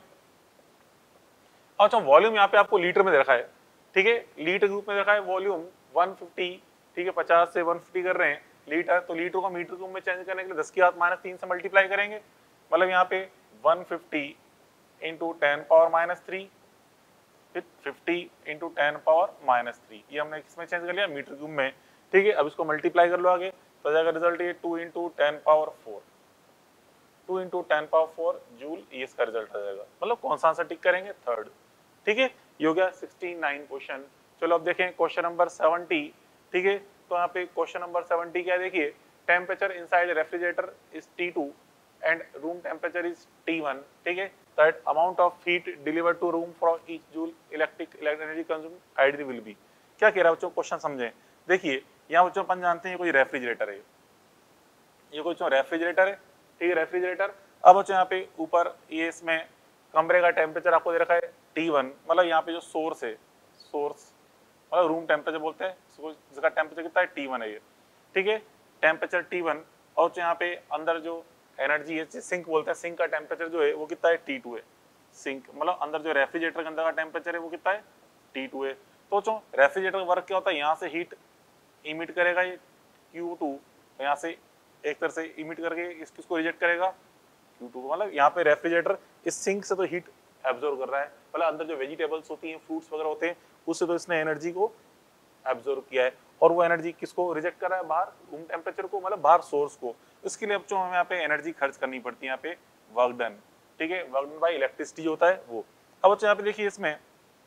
और जो वॉल्यूम यहाँ पे आपको लीटर में दे रखा है, ठीक है, लीटर ग्रुप में रखा है वॉल्यूम वन फिफ्टी, ठीक है, पचास से वन फिफ्टी कर रहे हैं लीटर, तो लीटर को मीटर क्यूब में चेंज करने के लिए दस की घात माइनस तीन से मल्टीप्लाई करेंगे, मतलब यहाँ पे one fifty into ten power minus three, fifty into ten power minus three, ये हमने किसमें चेंज कर लिया मीटर क्यूब में, ठीक है। अब इसको मल्टीप्लाई कर लो आगे, तो जाएगा रिजल्ट ये two into ten power four, two into ten power four joule, ये इसका रिजल्ट आ जाएगा, मतलब कौन सा आंसर टिक करेंगे, थर्ड, ठीक है। ये हो गया सिक्सटी नाइन क्वेश्चन। चलो अब देखें क्वेश्चन नंबर सेवेंटी, ठीक है, तो यहाँ पे क्वेश्चन नंबर सेवेंटी क्या है, देखिए temperature inside refrigerator is T two and room temperature is T one, ठीक है, that amount of heat delivered to room for each joule electric energy consumed ideally will be. क्या कह रहा है बच्चों, क्वेश्चन समझें, देखिए यहाँ बच्चों अपन जानते हैं कोई रेफ्रिजरेटर है, ये कोई रेफ्रिजरेटर है, ठीक है, रेफ्रिजरेटर। अब बच्चों यहाँ पे ऊपर ये इसमें कमरे का टेम्परेचर आपको दे रखा है टी वन, मतलब यहाँ पे जो सोर्स है, सोर्स मतलब रूम टेम्परेचर बोलते हैं, जिसका टेम्परेचर कितना है टी वन है ये, ठीक है, टेम्परेचर टी वन, और यहाँ पे अंदर जो एनर्जी है सिंक बोलते हैं, सिंक का टेम्परेचर जो है वो कितना है टी टू है, सिंक मतलब अंदर जो रेफ्रिजरेटर के अंदर का टेम्परेचर है वो कितना है टी टू है। तो जो रेफ्रिजरेटर का वर्क क्या होता है, यहाँ से हीट इमिट करेगा ये क्यू टू, यहाँ से एक तरह से इमिट करके इस किसको रिजेक्ट करेगा क्यू टू, मतलब यहाँ पे रेफ्रिजरेटर इस सिंक से तो हीट एब्जॉर्ब कर रहा है, मतलब अंदर जो वेजिटेबल्स होती हैं, फ्रूट्स वगैरह होते हैं, उससे तो इसने एनर्जी को एब्जॉर्ब किया है, और वो एनर्जी किसको रिजेक्ट कर रहा है, बाहर रूम टेम्परेचर को, मतलब बाहर सोर्स को। इसके लिए बच्चों हमें यहाँ पे एनर्जी खर्च करनी पड़ती है, यहाँ पे वर्क डन, ठीक है, वर्क डन बाय इलेक्ट्रिसिटी जो होता है वो। अब बच्चों यहाँ पे देखिए इसमें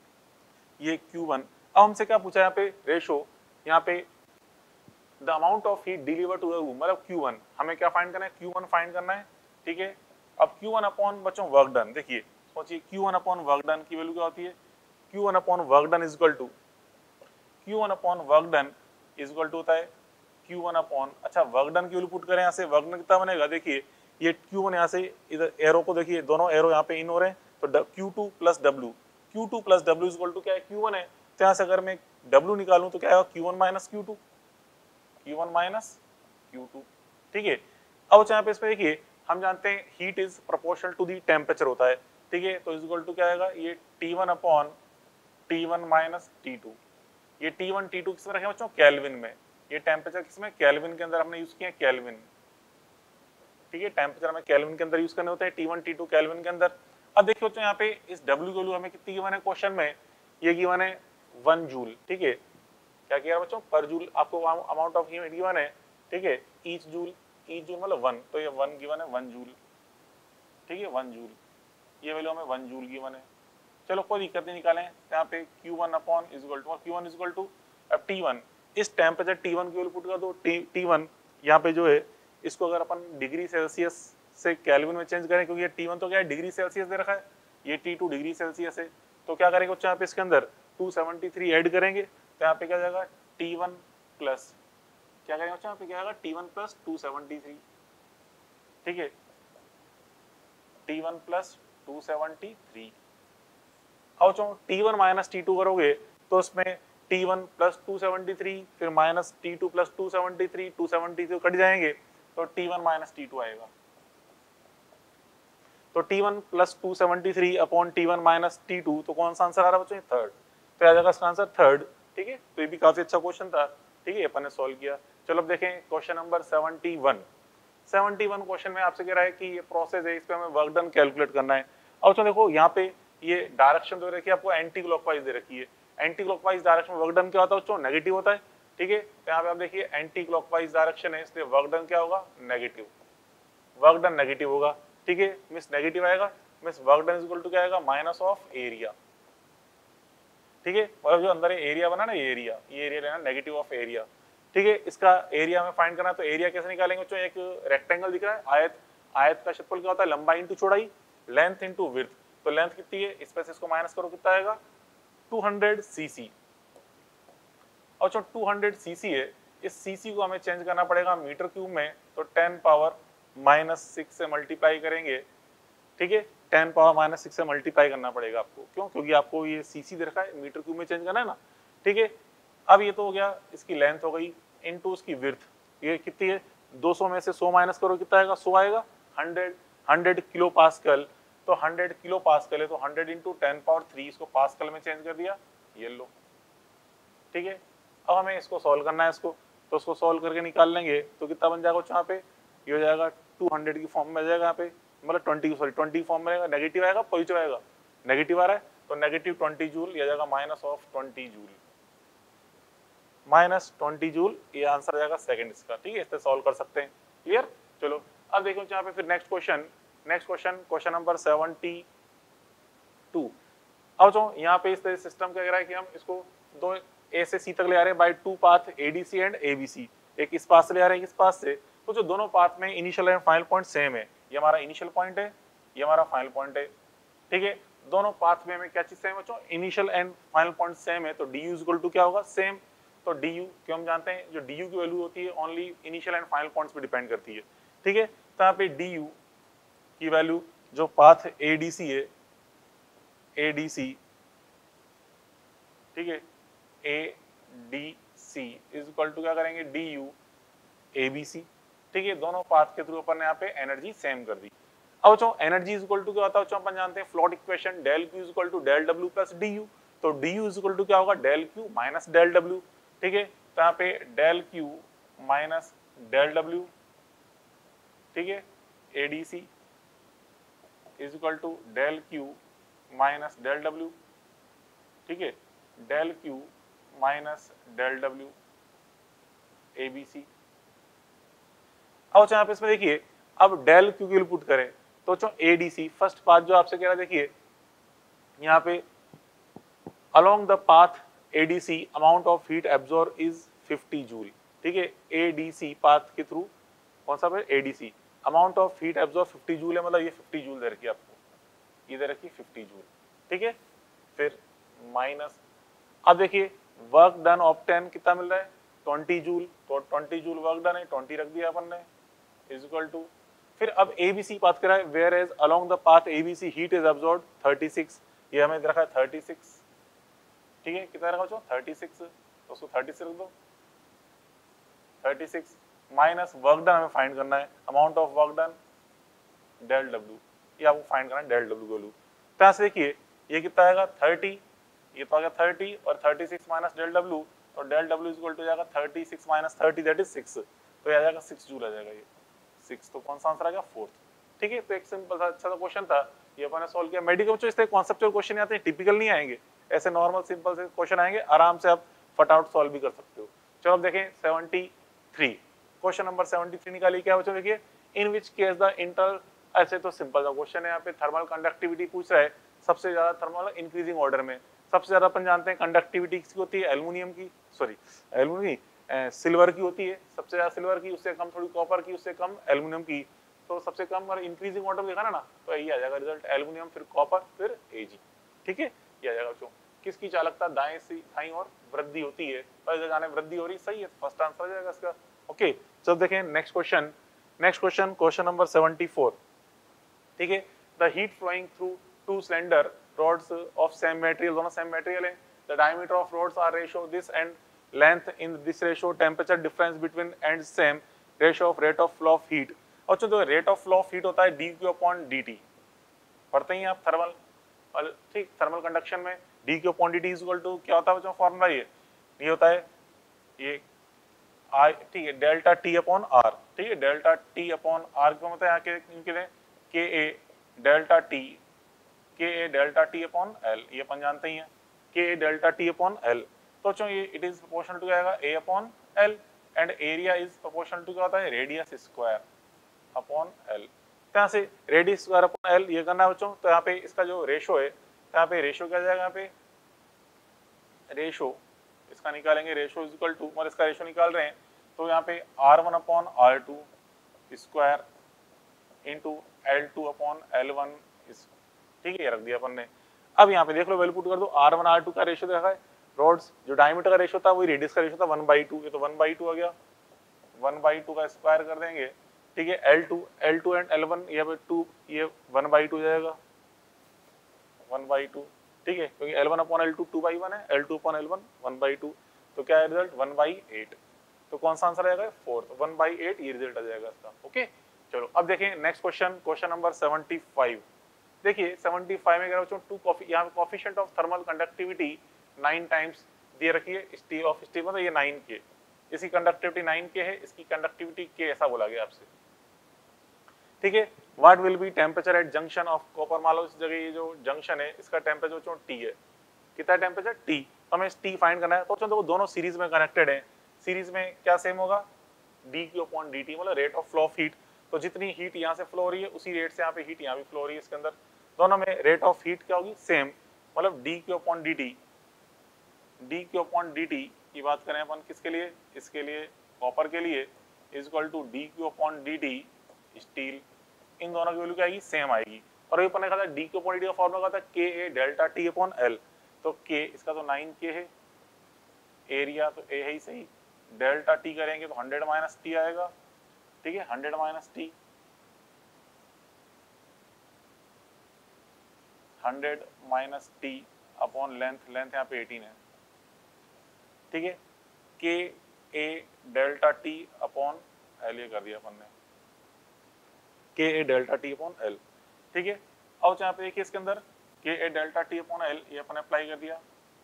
ये क्यू वन, अब हमसे क्या पूछा है यहाँ पे रेशो, यहाँ पे the amount of heat deliver to the room, मतलब क्यू वन हमें क्या फाइंड करना है, क्यू वन फाइंड करना है, ठीक है। अब क्यू वन अपॉन बच्चों वर्क डन, देखिए सोचिए Q one upon work done की वैल्यू क्या होती है, Q one upon work done is equal to, Q one upon work done is equal to होता है क्यू वन अपॉन, अच्छा वर्क डन की वैल्यू पुट करें यहाँ से, वर्क डन कितना बनेगा, देखिए ये क्यू वन यहाँ से इधर एरो को देखिए, दोनों एरो यहाँ पे इन हो रहे हैं, तो Q two plus W, Q two plus W is equal to क्या है क्यू वन है, तो यहाँ से अगर मैं डब्ल्यू निकालूं तो क्या आएगा Q one minus Q two, Q one minus Q two, ठीक है। अब यहाँ पे इसमें देखिए हम जानते हैं heat is proportional to the temperature होता है, ठीक है, तो इज इक्वल टू क्या आएगा, ये T one upon T one minus T two. ये टी वन टी टू किस में रखे बच्चों, केल्विन में। ये टेम्परेचर किसमें, केल्विन के अंदर हमने यूज किया केल्विन, ठीक है, टेम्परेचर हमें केल्विन के अंदर यूज करने होते हैं, T one T two kelvin के अंदर। अब देखिए बच्चों यहाँ पे इस W की वैल्यू हमें कितनी गिवन है क्वेश्चन में, ये गिवन है वन जूल, ठीक है, क्या किया बच्चों, पर जूल आपको अमाउंट ऑफ हीट गिवन है, ठीक है, ईच जूल, ईच जूल मतलब वन, तो ये वन गिवन है वन जूल, ठीक है, वन जूल, ये वैल्यू हमें वन जूल गिवन है। चलो कोई दिक्कत नहीं, निकालें यहाँ पे Q one upon is equal to, Q one is equal to, अब टी वन, इस टेम्परेचर टी वन की वैल्यू पुट कर दो, टी वन यहाँ पे जो है इसको अगर अपन डिग्री सेल्सियस से केल्विन में चेंज करें, क्योंकि ये टी वन तो क्या है डिग्री सेल्सियस दे रखा है, ये टी टू डिग्री सेल्सियस है, तो क्या करेंगे बच्चों यहाँ पे इसके अंदर टू सेवेंटी थ्री ऐड करेंगे, तो यहाँ पे क्या जाएगा टी वन प्लस, क्या करेंगे बच्चों यहाँ पे क्या आएगा T one plus two seventy three, ठीक है, T one plus two seventy three. अब बच्चों T one minus T two करोगे तो उसमें T one plus two seventy three फिर minus T two plus two seventy three, two seventy three cut जाएंगे तो T one minus T two आएगा, तो T one plus two seventy three upon T one minus T two, तो कौन सा आंसर आ रहा है बच्चों, थर्ड, तो आ जाएगा इसका आंसर थर्ड, ठीक है, तो ये भी काफी अच्छा क्वेश्चन था, ठीक है, अपन ने सॉल्व किया। चलो अब देखें question number seventy one. Seventy one question में आपसे कह रहा है कि ये प्रोसेस है, इस पे हमें वर्क डन कैलकुलेट करना है। अब तो देखो यहाँ पे ये डायरेक्शन दे रखी है आपको, एंटी क्लॉकवाइज दे रखी है, anticlockwise direction work done क्या होता है बच्चों, नेगेटिव होता है, ठीक है, तो यहाँ पे आप देखिए एंटी क्लॉकवाइज डायरेक्शन है, इसलिए वर्क डन क्या होगा, नेगेटिव, वर्क डन नेगेटिव होगा, ठीक है, मिस नेगेटिव आएगा, मिस work done is equal to क्या आएगा, माइनस ऑफ एरिया, ठीक है, मतलब जो अंदर एरिया बना ना, ये एरिया, ये एरिया लेना नेगेटिव ऑफ एरिया, ठीक है, इसका एरिया हमें फाइंड करना है, तो एरिया कैसे निकालेंगे बच्चों, एक रेक्टेंगल दिख रहा है, आयत, आयत का क्षेत्रफल क्या होता है, लंबाई इंटू चौड़ाई, लेंथ इंटू विड्थ, तो लेंथ कितनी है, इस पे से इसको माइनस करो कितना आएगा, टू हंड्रेड सीसी। और जो टू हंड्रेड सीसी है, इस सीसी को हमें चेंज करना पड़ेगा मीटर क्यूब में, तो टेन पावर माइनस सिक्स से मल्टीप्लाई करेंगे, ठीक है, टेन पावर माइनस सिक्स से मल्टीप्लाई करना पड़ेगा आपको, क्यों, क्योंकि आपको ये सीसी दे रखा है, मीटर क्यूब में चेंज करना है ना, ठीक है। अब ये तो हो गया, इसकी लेंथ हो गई इनटू उसकी विड्थ, ये कितनी है, दो सौ में से सौ माइनस करो कितना आएगा, सौ आएगा, हंड्रेड, हंड्रेड किलो पास्कल, तो हंड्रेड किलो पास्कल है, तो hundred into ten power three, इसको पास्कल में चेंज कर दिया, ये लो, ठीक है। अब हमें इसको सॉल्व करना है इसको, तो उसको सॉल्व करके निकाल लेंगे तो कितना बन जाएगा यहाँ पे, ये हो जाएगा टू हंड्रेड की फॉर्म में जाएगा यहाँ पे, मतलब ट्वेंटी सॉरी ट्वेंटी फॉर्म में रहेगा, नेगेटिव आएगा पॉजिटिव आएगा, नेगेटिव आ रहा है तो नेगेटिव ट्वेंटी जूल, ये जाएगा minus of twenty joule, minus twenty joule, ये आंसर आ जाएगा सेकंड इसका, ठीक है, इससे सॉल्व कर सकते हैं, क्लियर। चलो अब देखो यहाँ पे फिर next question, next question question number seventy two. अब जो यहाँ पे इस तरह सिस्टम क्या कह रहा है कि हम इसको दो ए से सी तक ले आ रहे हैं by two path ADC and ABC, एक इस पास से ले आ रहे हैं इस पास से, तो जो दोनों पाथ में initial and final point same है, ये हमारा इनिशियल पॉइंट है, ये हमारा फाइनल पॉइंट है, ठीक है, दोनों पाथ में हमें क्या चीज सेम है बच्चों, initial and final point same है, तो डी यू इक्वल टू क्या होगा, सेम, तो डी यू क्यों हम जानते हैं जो डी यू की वैल्यू होती है only initial and final points पे डिपेंड करती है, ठीक है, तो यहाँ पे डी यू की वैल्यू जो पाथ एडीसी है, एडीसी, ठीक है, A D C is equal to क्या करेंगे, D U A B C, ठीक है, दोनों पाथ के थ्रू अपन ने यहाँ पे एनर्जी सेम कर दी। अब बच्चों एनर्जी इज इक्वल टू क्या होता है बच्चों, अपन जानते हैं float equation del Q is equal to del W plus D U, तो D U is equal to क्या होगा, del Q minus del W, ठीक है, तो यहाँ पे del Q minus del W, ठीक है, A D C is equal to del Q minus del W, ठीक है, del Q minus del W A B C. अब यहाँ पे इसमें देखिए, अब डेल क्यू की पुट करें तो जो एडीसी फर्स्ट पाथ जो आपसे कह रहा है, देखिए यहाँ पे along the path ADC amount of heat absorb is fifty joule, ठीक है, एडीसी पाथ के थ्रू कौन सा ADC amount of heat absorb fifty joule है, मतलब ये फिफ्टी जूल दे रखी है आपको, ये दे रखी फिफ्टी जूल, ठीक है, फिर माइनस, अब देखिए वर्क डन ऑब्टेन कितना मिल रहा है, ट्वेंटी जूल, तो ट्वेंटी जूल वर्क डन है, ट्वेंटी रख दिया अपन ने, इज इक्वल टू, फिर अब एबीसी बात करा है, whereas along the path ABC heat is absorbed thirty six, ये हमें रखा है थर्टी सिक्स, ठीक है, कितना रखा बच्चों थर्टी सिक्स, तो उसको थर्टी सिक्स रख दो, thirty six minus work done हमें फाइंड करना है, amount of work done del W, ये आपको फाइंड करना है डेल डब्ल्यू वैल्यू। तो यहाँ से देखिए ये कितना आएगा थर्टी, ये तो आ गया थर्टी और thirty six minus del W, तो डेल डब्ल्यू इक्वल टू जाएगा thirty six minus thirty that is six, तो ये आ जाएगा सिक्स जूल आ जाएगा ये सिक्स, तो कौन सा आंसर आ गया फोर्थ। ठीक है, तो एक सिंपल सा अच्छा सा क्वेश्चन था, ये अपन ने सॉल्व किया। मेडिकल बच्चों इस तरह कॉन्सेप्चुअल क्वेश्चन आते हैं, टिपिकल नहीं आएंगे, ऐसे नॉर्मल सिंपल से क्वेश्चन आएंगे, आराम से आप फटाफट सॉल्व भी कर सकते हो। चलो अब देखें seventy three, question number seventy three निकालिए, क्या बच्चों देखिए, in which case the inter, ऐसे तो सिंपल सा क्वेश्चन है, यहाँ पे थर्मल कंडक्टिविटी पूछ रहा है, सबसे ज्यादा थर्मल इंक्रीजिंग ऑर्डर में, सबसे ज्यादा अपन जानते हैं कंडक्टिविटी किसकी होती है, एल्युमिनियम की, सॉरी एल्युमिनियम सिल्वर की होती है, सबसे ज्यादा सिल्वर की, उससे कम थोड़ी कॉपर की, उससे कम एल्युमिनियम की, तो सबसे कम अगर इंक्रीजिंग ऑर्डर देखा ना ना तो यही आ जाएगा रिजल्ट, एल्युमिनियम फिर कॉपर फिर एजी। ठीक है, ये आ जाएगा बच्चों। किसकी चालकता दाएं से दाईं और वृद्धि होती है, तो इस जगह वृद्धि हो रही, सही है, फर्स्ट आंसर आ जाएगा इसका। ओके, चलो देखें next question, next question question number seventy four. ठीक है, the heat flowing through two cylinder rods of same material, दोनों same material है, the diameter of rods are ratio this and length in this ratio, temperature difference between ends same, ratio of rate of flow of heat। और जो rate of flow of heat होता है dq upon dt, पढ़ते ही आप थर्मल, ठीक, थर्मल कंडक्शन में dq upon dt is equal to क्या होता है बच्चों, फॉर्मूला ये ये होता है, ये आई, ठीक है, डेल्टा टी अपॉन आर, ठीक है, डेल्टा टी अपॉन आर क्या होता है, यहाँ के इनके लिए के A delta T, K A delta T upon L, ये अपन जानते ही हैं, K A delta T upon L. तो बच्चों ये इट इज प्रोपोर्शनल टू क्या आएगा, A upon L, and area is proportional to क्या होता है, रेडियस स्क्वायर अपॉन एल। तो यहाँ से रेडियस स्क्वायर अपॉन एल ये करना है बच्चों, तो यहाँ पे इसका जो रेशो है, तो यहाँ पे रेशो क्या जाएगा, यहाँ पे रेशो इसका निकालेंगे, रेशो इज इक्वल टू, और इसका रेशो निकाल रहे हैं, तो यहाँ पे R one upon R two square into L two upon L one, ठीक है, ये रख दिया अपन ने। अब यहाँ पे देख लो, वैल्यू पुट कर दो, आर वन आर टू का रेशियो देखा है, रोड्स जो डायमीटर का रेशियो था वही रेडियस का रेशियो था, वन बाई टू, ये तो वन बाई टू आ गया, वन बाई टू का स्क्वायर कर देंगे, ठीक है, L two L two and L one, ये पे टू, ये वन बाई टू जाएगा, वन बाई टू, ठीक है, क्योंकि L one upon L two two by one है, L two upon L one one by two, तो क्या है रिजल्ट, वन बाई एट, तो कौन सा आंसर आएगा, फोर्थ, वन बाई एट ये रिजल्ट आ जाएगा इसका। ओके, चलो अब देखें next question, question number seventy five. देखिए सेवेंटी फाइव में बच्चों टू कॉफी, यहाँ पे coefficient of thermal conductivity nine times दे रखी है, स्टील ऑफ स्टील मतलब ये नाइन के, इसकी कंडक्टिविटी नाइन के है, इसकी कंडक्टिविटी के, ऐसा बोला गया आपसे। ठीक है, what will be temperature at junction of copper, मान लो इस जगह ये जो जंक्शन है इसका टेम्परेचर बच्चों टी है, कितना टेम्परेचर टी, तो हमें टी फाइंड करना है। तो बच्चों दोनों सीरीज में कनेक्टेड है, सीरीज में क्या सेम होगा, D Q upon D T, मतलब rate of flow of heat, तो जितनी हीट यहाँ से फ्लो हो रही है उसी रेट से यहाँ पे हीट यहाँ भी फ्लो हो रही है, इसके अंदर दोनों में रेट ऑफ हीट क्या होगी, सेम, मतलब D Q upon D T, D Q upon D T की बात करें अपन किसके लिए, इसके लिए कॉपर के लिए, is equal to D Q upon D T steel, इन दोनों की वैल्यू क्या आएगी, सेम आएगी। और ये अपन ने कहा था D Q upon D T का फॉर्मूला क्या था, K A delta T upon L, तो के इसका तो नाइन के है, एरिया तो ए है ही सही, डेल्टा टी करेंगे तो हंड्रेड माइनस टी आएगा, ठीक है, hundred minus T, hundred minus T upon length, length यहाँ पे एटीन है, ठीक है, K A delta T upon L ये कर दिया अपन ने, K A delta T upon L, ठीक है। अब यहाँ पे देखिए इसके अंदर K A delta T upon L ये अपन अप्लाई कर दिया,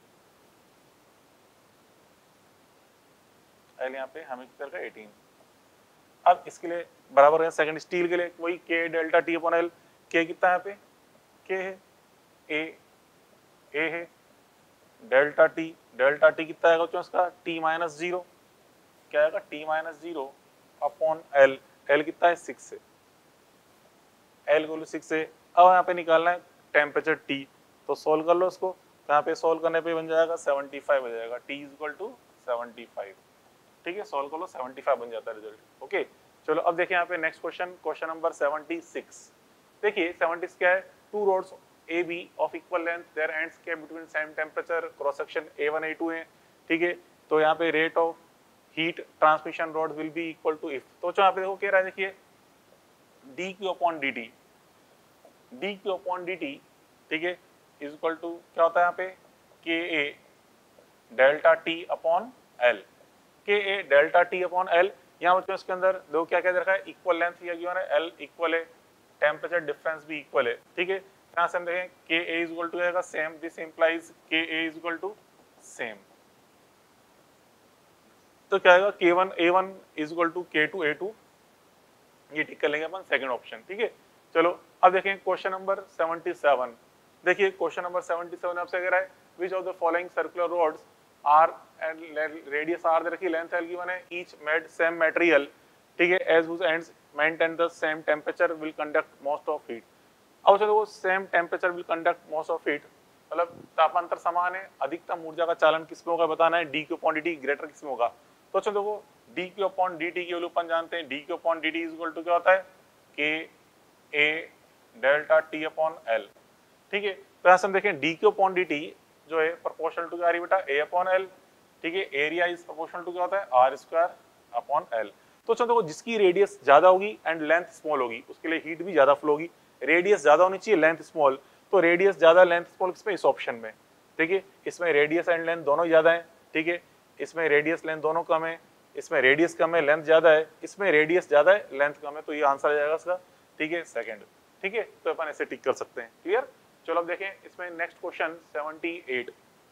एल यहाँ पे हमें कितना का एटीन। अब इसके लिए बराबर है सेकंड स्टील के लिए वही के डेल्टा टी अपॉन एल, के कितना है यहाँ पे, के है, ए ए है, डेल्टा टी, डेल्टा टी कितना आएगा बच्चों इसका, टी माइनस जीरो, क्या आएगा, T minus zero upon L, L कितना है सिक्स है, एल को सिक्स है। अब यहाँ पे निकालना है टेम्परेचर टी, तो सोल्व कर लो इसको, तो यहाँ पे सोल्व करने पे बन जाएगा सेवेंटी फाइव हो जाएगा, T is equal to seventy five, ठीक है, सोल्व कर लो सेवेंटी फाइव बन जाता है रिजल्ट। ओके, चलो अब देखिए यहाँ पे next question, question number seventy six. देखिए सेवेंटी सिक्स क्या है, two rods A B of equal length, their ends के between same temperature, cross section A one A two है, ठीक है, तो यहाँ पे rate of heat transmission rod will be equal to if, तो यहाँ पे देखो कह रहा है, देखिए D Q upon D T, D Q upon D T, ठीक है, इज इक्वल टू क्या होता है यहाँ पे, K A delta T upon L, K A delta T upon L, यहाँ बच्चों इसके अंदर दो क्या क्या दे रखा है, इक्वल लेंथ क्या गिवन है, एल इक्वल है, टेम्परेचर डिफरेंस भी इक्वल है, ठीक है। यहाँ से हम देखें K A is equal to आएगा same, this implies K A is equal to same, तो क्या आएगा K one A one is equal to K two A two, ये ठीक कर लेंगे अपन सेकंड ऑप्शन, ठीक है। चलो अब देखें क्वेश्चन नंबर सेवेंटी सेवन। देखिए क्वेश्चन नंबर सेवेंटी सेवन आपसे कह रहा है which of the following circular rods R and radius R दे रखी, लेंथ एल गिवन है, ईच मेड सेम मटेरियल, ठीक है, as whose ends maintain the same temperature will conduct most of heat. अब चलो वो same temperature will conduct most of heat, मतलब तापांतर समान है, अधिकतम ऊर्जा का चालन किसमें होगा बताना है, D Q upon D T greater किसमें होगा। तो चलो देखो D Q upon D T की वैल्यू अपन जानते हैं, D Q upon D T is equal to क्या होता है, K A delta T upon L, ठीक है। तो यहाँ से हम देखें D Q upon D T जो है प्रोपोर्शनल टू क्या आ रही बेटा, ए अपॉन एल, ठीक है। एरिया इज प्रोपोर्शनल टू क्या होता है, आर स्क्वायर अपॉन एल। तो चलो देखो जिसकी रेडियस ज्यादा होगी एंड लेंथ स्मॉल होगी उसके लिए हीट भी ज्यादा फ्लो होगी, रेडियस ज्यादा होनी चाहिए लेंथ स्मॉल, तो रेडियस ज्यादा लेंथ स्मॉल किसमें, इस ऑप्शन में, ठीक है। इसमें रेडियस एंड लेंथ दोनों ज्यादा है, ठीक है, इसमें रेडियस लेंथ दोनों कम है, इसमें रेडियस कम है लेंथ ज्यादा है, इसमें रेडियस ज्यादा है लेंथ कम है, तो ये आंसर आ जाएगा इसका, ठीक है, सेकंड, ठीक है। तो अपन ऐसे टिक कर सकते हैं, क्लियर। चलो अब देखें इसमें next question seventy eight.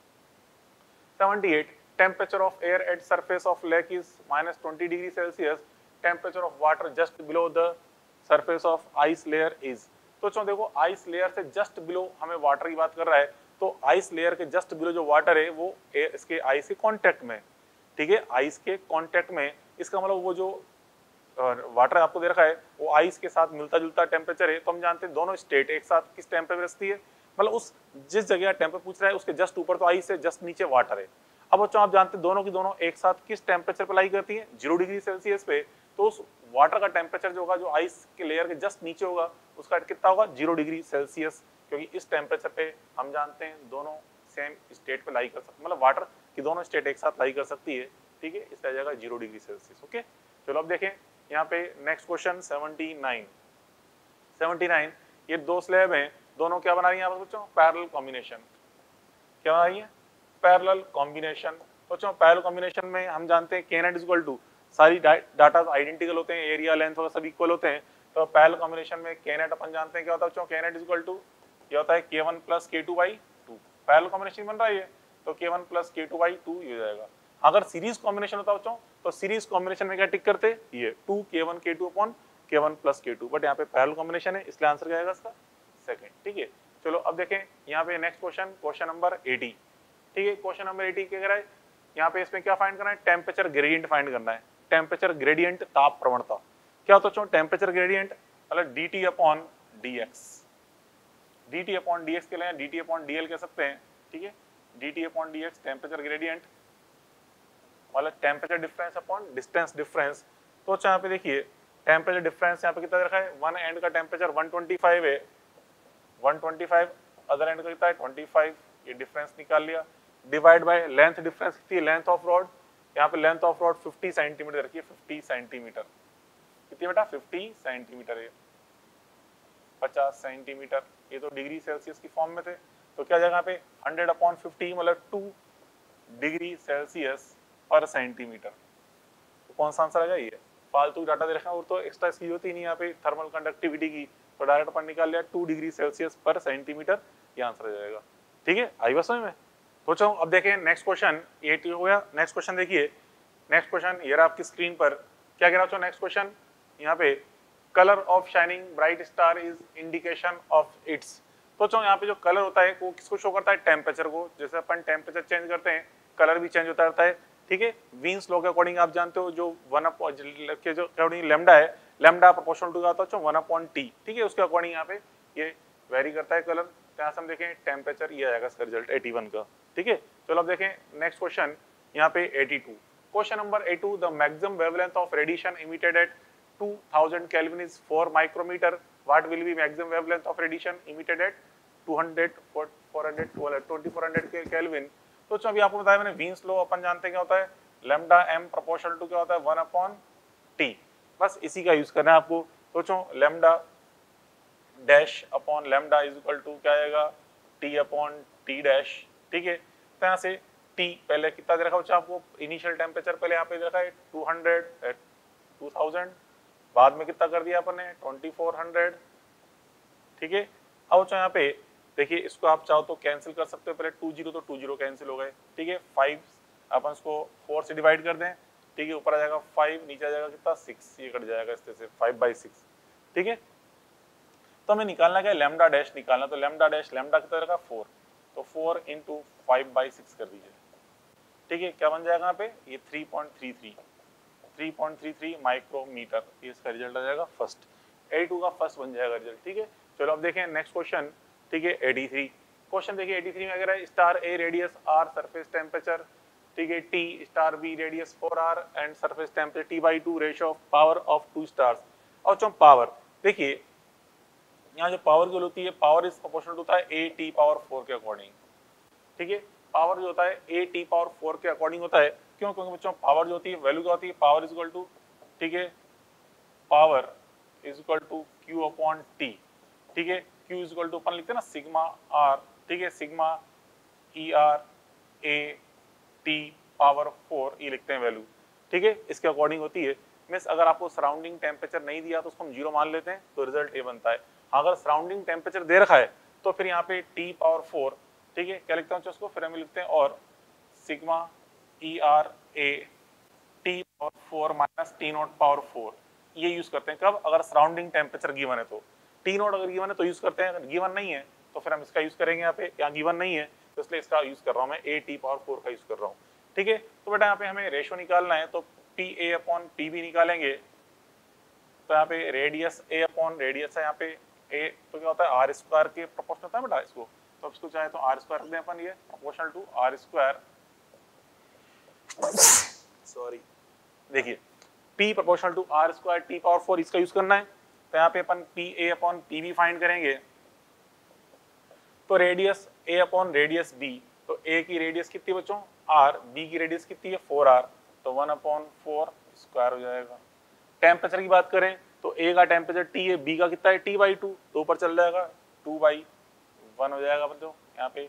Seventy eight temperature of air at surface of lake is minus twenty degree Celsius, temperature of water just below the surface of ice layer is. तो चलो देखो आइस लेयर से जस्ट बिलो हमें वाटर की बात कर रहा है, तो आइस लेयर के जस्ट बिलो जो वाटर है वो इसके आइस के कांटेक्ट में, ठीक है, आइस के कांटेक्ट में, इसका मतलब वो जो वाटर आपको दे रखा है वो आइस के साथ मिलता जुलता टेम्परेचर है। तो हम जानते हैं दोनों स्टेट एक साथ किस टेम्परेचर रखती है, मतलब उस जिस जगह टेम्परेचर पूछ रहा है उसके जस्ट ऊपर तो आइस है, जस्ट नीचे वाटर है। अब बच्चों आप जानते हैं दोनों की दोनों एक साथ किस टेम्परेचर पर लाई करती है, जीरो डिग्री सेल्सियस पे, तो उस वाटर का टेम्परेचर जो होगा जो आइस के लेयर के जस्ट नीचे होगा उसका कितना होगा, जीरो डिग्री सेल्सियस, क्योंकि इस टेम्परेचर पे हम जानते हैं दोनों सेम स्टेट पे लाई कर सकते, मतलब वाटर की दोनों स्टेट एक साथ लाई कर सकती है, ठीक है, इसलिए आ जाएगा जीरो डिग्री सेल्सियस, ओके। चलो अब देखें यहाँ पे next question seventy nine. Seventy nine ये दो स्लैब हैं, दोनों क्या बना रही है यहाँ पर बच्चों, पैरेलल कॉम्बिनेशन, क्या बना रही है, पैरेलल कॉम्बिनेशन। बच्चों पैरेलल कॉम्बिनेशन में हम जानते हैं K net is equal to, सारी डाटा आइडेंटिकल होते हैं, एरिया लेंथ वगैरह सब इक्वल होते हैं, तो पैरेलल कॉम्बिनेशन में के नेट अपन जानते हैं क्या होता है बच्चों, के नेट इज इक्वल टू ये होता है K one plus K two by two, parallel combination बन रहा है ये, तो K one plus K two by two ये हो जाएगा। अगर सीरीज कॉम्बिनेशन होता बच्चों तो सीरीज कॉम्बिनेशन में क्या टिक करते, ये to K one K two upon K one plus K two, but यहाँ पे पैरेलल कॉम्बिनेशन है इसलिए आंसर क्या आएगा इसका, सेकंड, ठीक है। चलो अब देखें यहाँ पे next question, question number eighty, ठीक है। क्वेश्चन नंबर एटी क्या कह रहा है, यहाँ पे इसमें क्या फाइंड करना है, टेम्परेचर ग्रेडियंट फाइंड करना है। टेम्परेचर ग्रेडियंट ताप प्रवणता क्या होता है, टेम्परेचर ग्रेडियंट मतलब D T upon D X, D T upon D X के लिए D T upon D L कह सकते हैं, ठीक है, D T upon D X temperature gradient मतलब temperature difference upon distance difference. तो यहाँ पे देखिए टेम्परेचर डिफरेंस यहाँ पे कितना रखा है, वन एंड का टेम्परेचर वन ट्वेंटी फाइव है, one twenty five, other end का कितना है ट्वेंटी फाइव, ये डिफरेंस निकाल लिया, डिवाइड बाय लेंथ डिफरेंस कितनी है, लेंथ ऑफ रॉड, यहाँ पे length of rod fifty centimetre रखिए, फिफ्टी सेंटीमीटर, कितनी बेटा फिफ्टी सेंटीमीटर है, पचास सेंटीमीटर, ये तो डिग्री सेल्सियस की फॉर्म में थे, तो क्या जगह पे हंड्रेड अपॉन फिफ्टी मतलब two degree Celsius per centimetre, तो कौन सा आंसर आएगा, ये फालतू डाटा दे रखा है और तो एक्स्ट्रा इसकी होती ही नहीं यहाँ पे थर्मल कंडक्टिविटी की, तो डायरेक्ट अपन निकाल लिया two degree Celsius per centimetre, ये आंसर आ जाएगा, ठीक है। आई बस में तो चलो अब देखें नेक्स्ट क्वेश्चन, ये हो गया। नेक्स्ट क्वेश्चन देखिए, नेक्स्ट क्वेश्चन ये रहा आपकी स्क्रीन पर, क्या कह रहा हूँ नेक्स्ट क्वेश्चन यहाँ पे, colour of shining bright star is indication of its. तो चलो यहाँ पे जो कलर होता है वो किसको शो करता है, टेम्परेचर को, जैसे अपन टेम्परेचर चेंज करते हैं कलर भी चेंज होता रहता है, ठीक है। वीन्स लॉ के अकॉर्डिंग आप जानते हो जो वन अप के जो अकॉर्डिंग लेमडा है, लेमडा प्रोपोर्शनल टू आता है वन अपॉन टी, ठीक है, उसके अकॉर्डिंग यहाँ पे ये वेरी करता है कलर। तो यहाँ से हम देखें टेम्परेचर ये आएगा इसका रिजल्ट एटी वन का, ठीक है। चलो अब देखें नेक्स्ट क्वेश्चन यहाँ पे eighty two, question number eighty two, the maximum wavelength of radiation emitted at two thousand kelvin is four micrometre, what will be maximum wavelength of radiation emitted at two hundred, four hundred, twenty four hundred K kelvin. तो अभी आपको बताया मैंने वीन्स लॉ अपन जानते हैं क्या होता है, लैम्डा एम प्रोपोर्शनल टू क्या होता है वन अपॉन टी, बस इसी का यूज करना है आपको। तो lambda dash upon lambda is equal to क्या आएगा, टी अपॉन टी डैश, ठीक है। तो यहाँ से टी पहले कितना दे रखा है आपको, इनिशियल टेम्परेचर पहले यहाँ पे दे रखा है टू हंड्रेड टू थाउजेंड, बाद में कितना कर दिया अपन ने ट्वेंटी फोर हंड्रेड, ठीक है। अब चाहे यहाँ पे देखिए इसको आप चाहो तो कैंसिल कर सकते हो, पहले टू जीरो तो टू जीरो कैंसिल हो गए, ठीक है। फाइव अपन इसको फोर से डिवाइड कर दें, ठीक है, ऊपर आ जाएगा फाइव, नीचे आ जाएगा कितना सिक्स, ये कट जाएगा इस तरह से फाइव बाई सिक्स, ठीक है। तो हमें निकालना क्या है, लैम्डा डैश निकालना, तो लैम्डा डैश लैम्डा कितना रहेगा फोर, तो four into five by six कर दीजिए, ठीक है। क्या बन जाएगा यहाँ पे ये three point three three three point three three micrometre, ये इसका रिजल्ट आ जाएगा फर्स्ट, एटी टू का फर्स्ट बन जाएगा रिजल्ट, ठीक है। चलो अब देखें नेक्स्ट क्वेश्चन, ठीक है। एटी थ्री क्वेश्चन देखिए, एटी थ्री में अगर है star A radius R surface temperature, ठीक है, T star B radius four R and surface temperature T by two, ratio of power of two stars. और जो पावर देखिए यहाँ जो पावर की होती है, पावर इज प्रोपोर्शनल होता है ए टी पावर फोर के अकॉर्डिंग, ठीक है। पावर जो होता है ए टी पावर फोर के अकॉर्डिंग होता है, क्यों, क्योंकि बच्चों पावर जो होती है वैल्यू क्या होती है, पावर इज इक्वल टू, ठीक है, power is equal to Q upon T, ठीक है। क्यू इज इक्वल टू अपन लिखते हैं ना सिग्मा आर, ठीक है, sigma E R A T power four, ये लिखते हैं वैल्यू, ठीक है, इसके अकॉर्डिंग होती है। मीन्स अगर आपको सराउंडिंग टेम्परेचर नहीं दिया तो उसको हम जीरो मान लेते हैं, तो रिजल्ट ए बनता है। अगर सराउंडिंग टेम्परेचर दे रखा है तो फिर यहाँ पे टी पावर फोर, ठीक है, क्या लिखते हैं उसको, फिर हम लिखते हैं और sigma E R A T power four minus T not power four, ये यूज करते हैं कब, अगर सराउंडिंग टेम्परेचर गिवन है तो। टी नॉट अगर गिवन है तो यूज करते हैं, अगर गिवन नहीं है तो फिर हम इसका यूज करेंगे, यहाँ पे यहाँ गिवन नहीं है तो इसलिए इसका यूज कर रहा हूँ मैं, ए टी पावर फोर का यूज कर रहा हूँ, ठीक है। तो बेटा यहाँ पे हमें रेशियो निकालना है, तो P A upon P B निकालेंगे, तो यहाँ पे रेडियस ए अपॉन रेडियस है, यहाँ पे ए तो क्या होता है आर स्क्वायर के प्रोपोर्शनल होता है बेटा इसको, तो अब इसको चाहे तो आर स्क्वायर रख दें अपन, ये proportional to R square, sorry देखिए P proportional to R square T power four, इसका यूज करना है। तो यहाँ पे अपन P A upon P B find करेंगे, तो radius A upon radius B, तो ए की रेडियस कितनी बच्चों आर, बी की रेडियस कितनी है फोर आर, तो वन अपॉन फोर स्क्वायर हो जाएगा। टेम्परेचर की बात करें तो ए का टेम्परेचर टी है, बी का कितना है टी बाई टू, तो ऊपर चल जाएगा टू बाई वन हो जाएगा बच्चों, यहाँ पे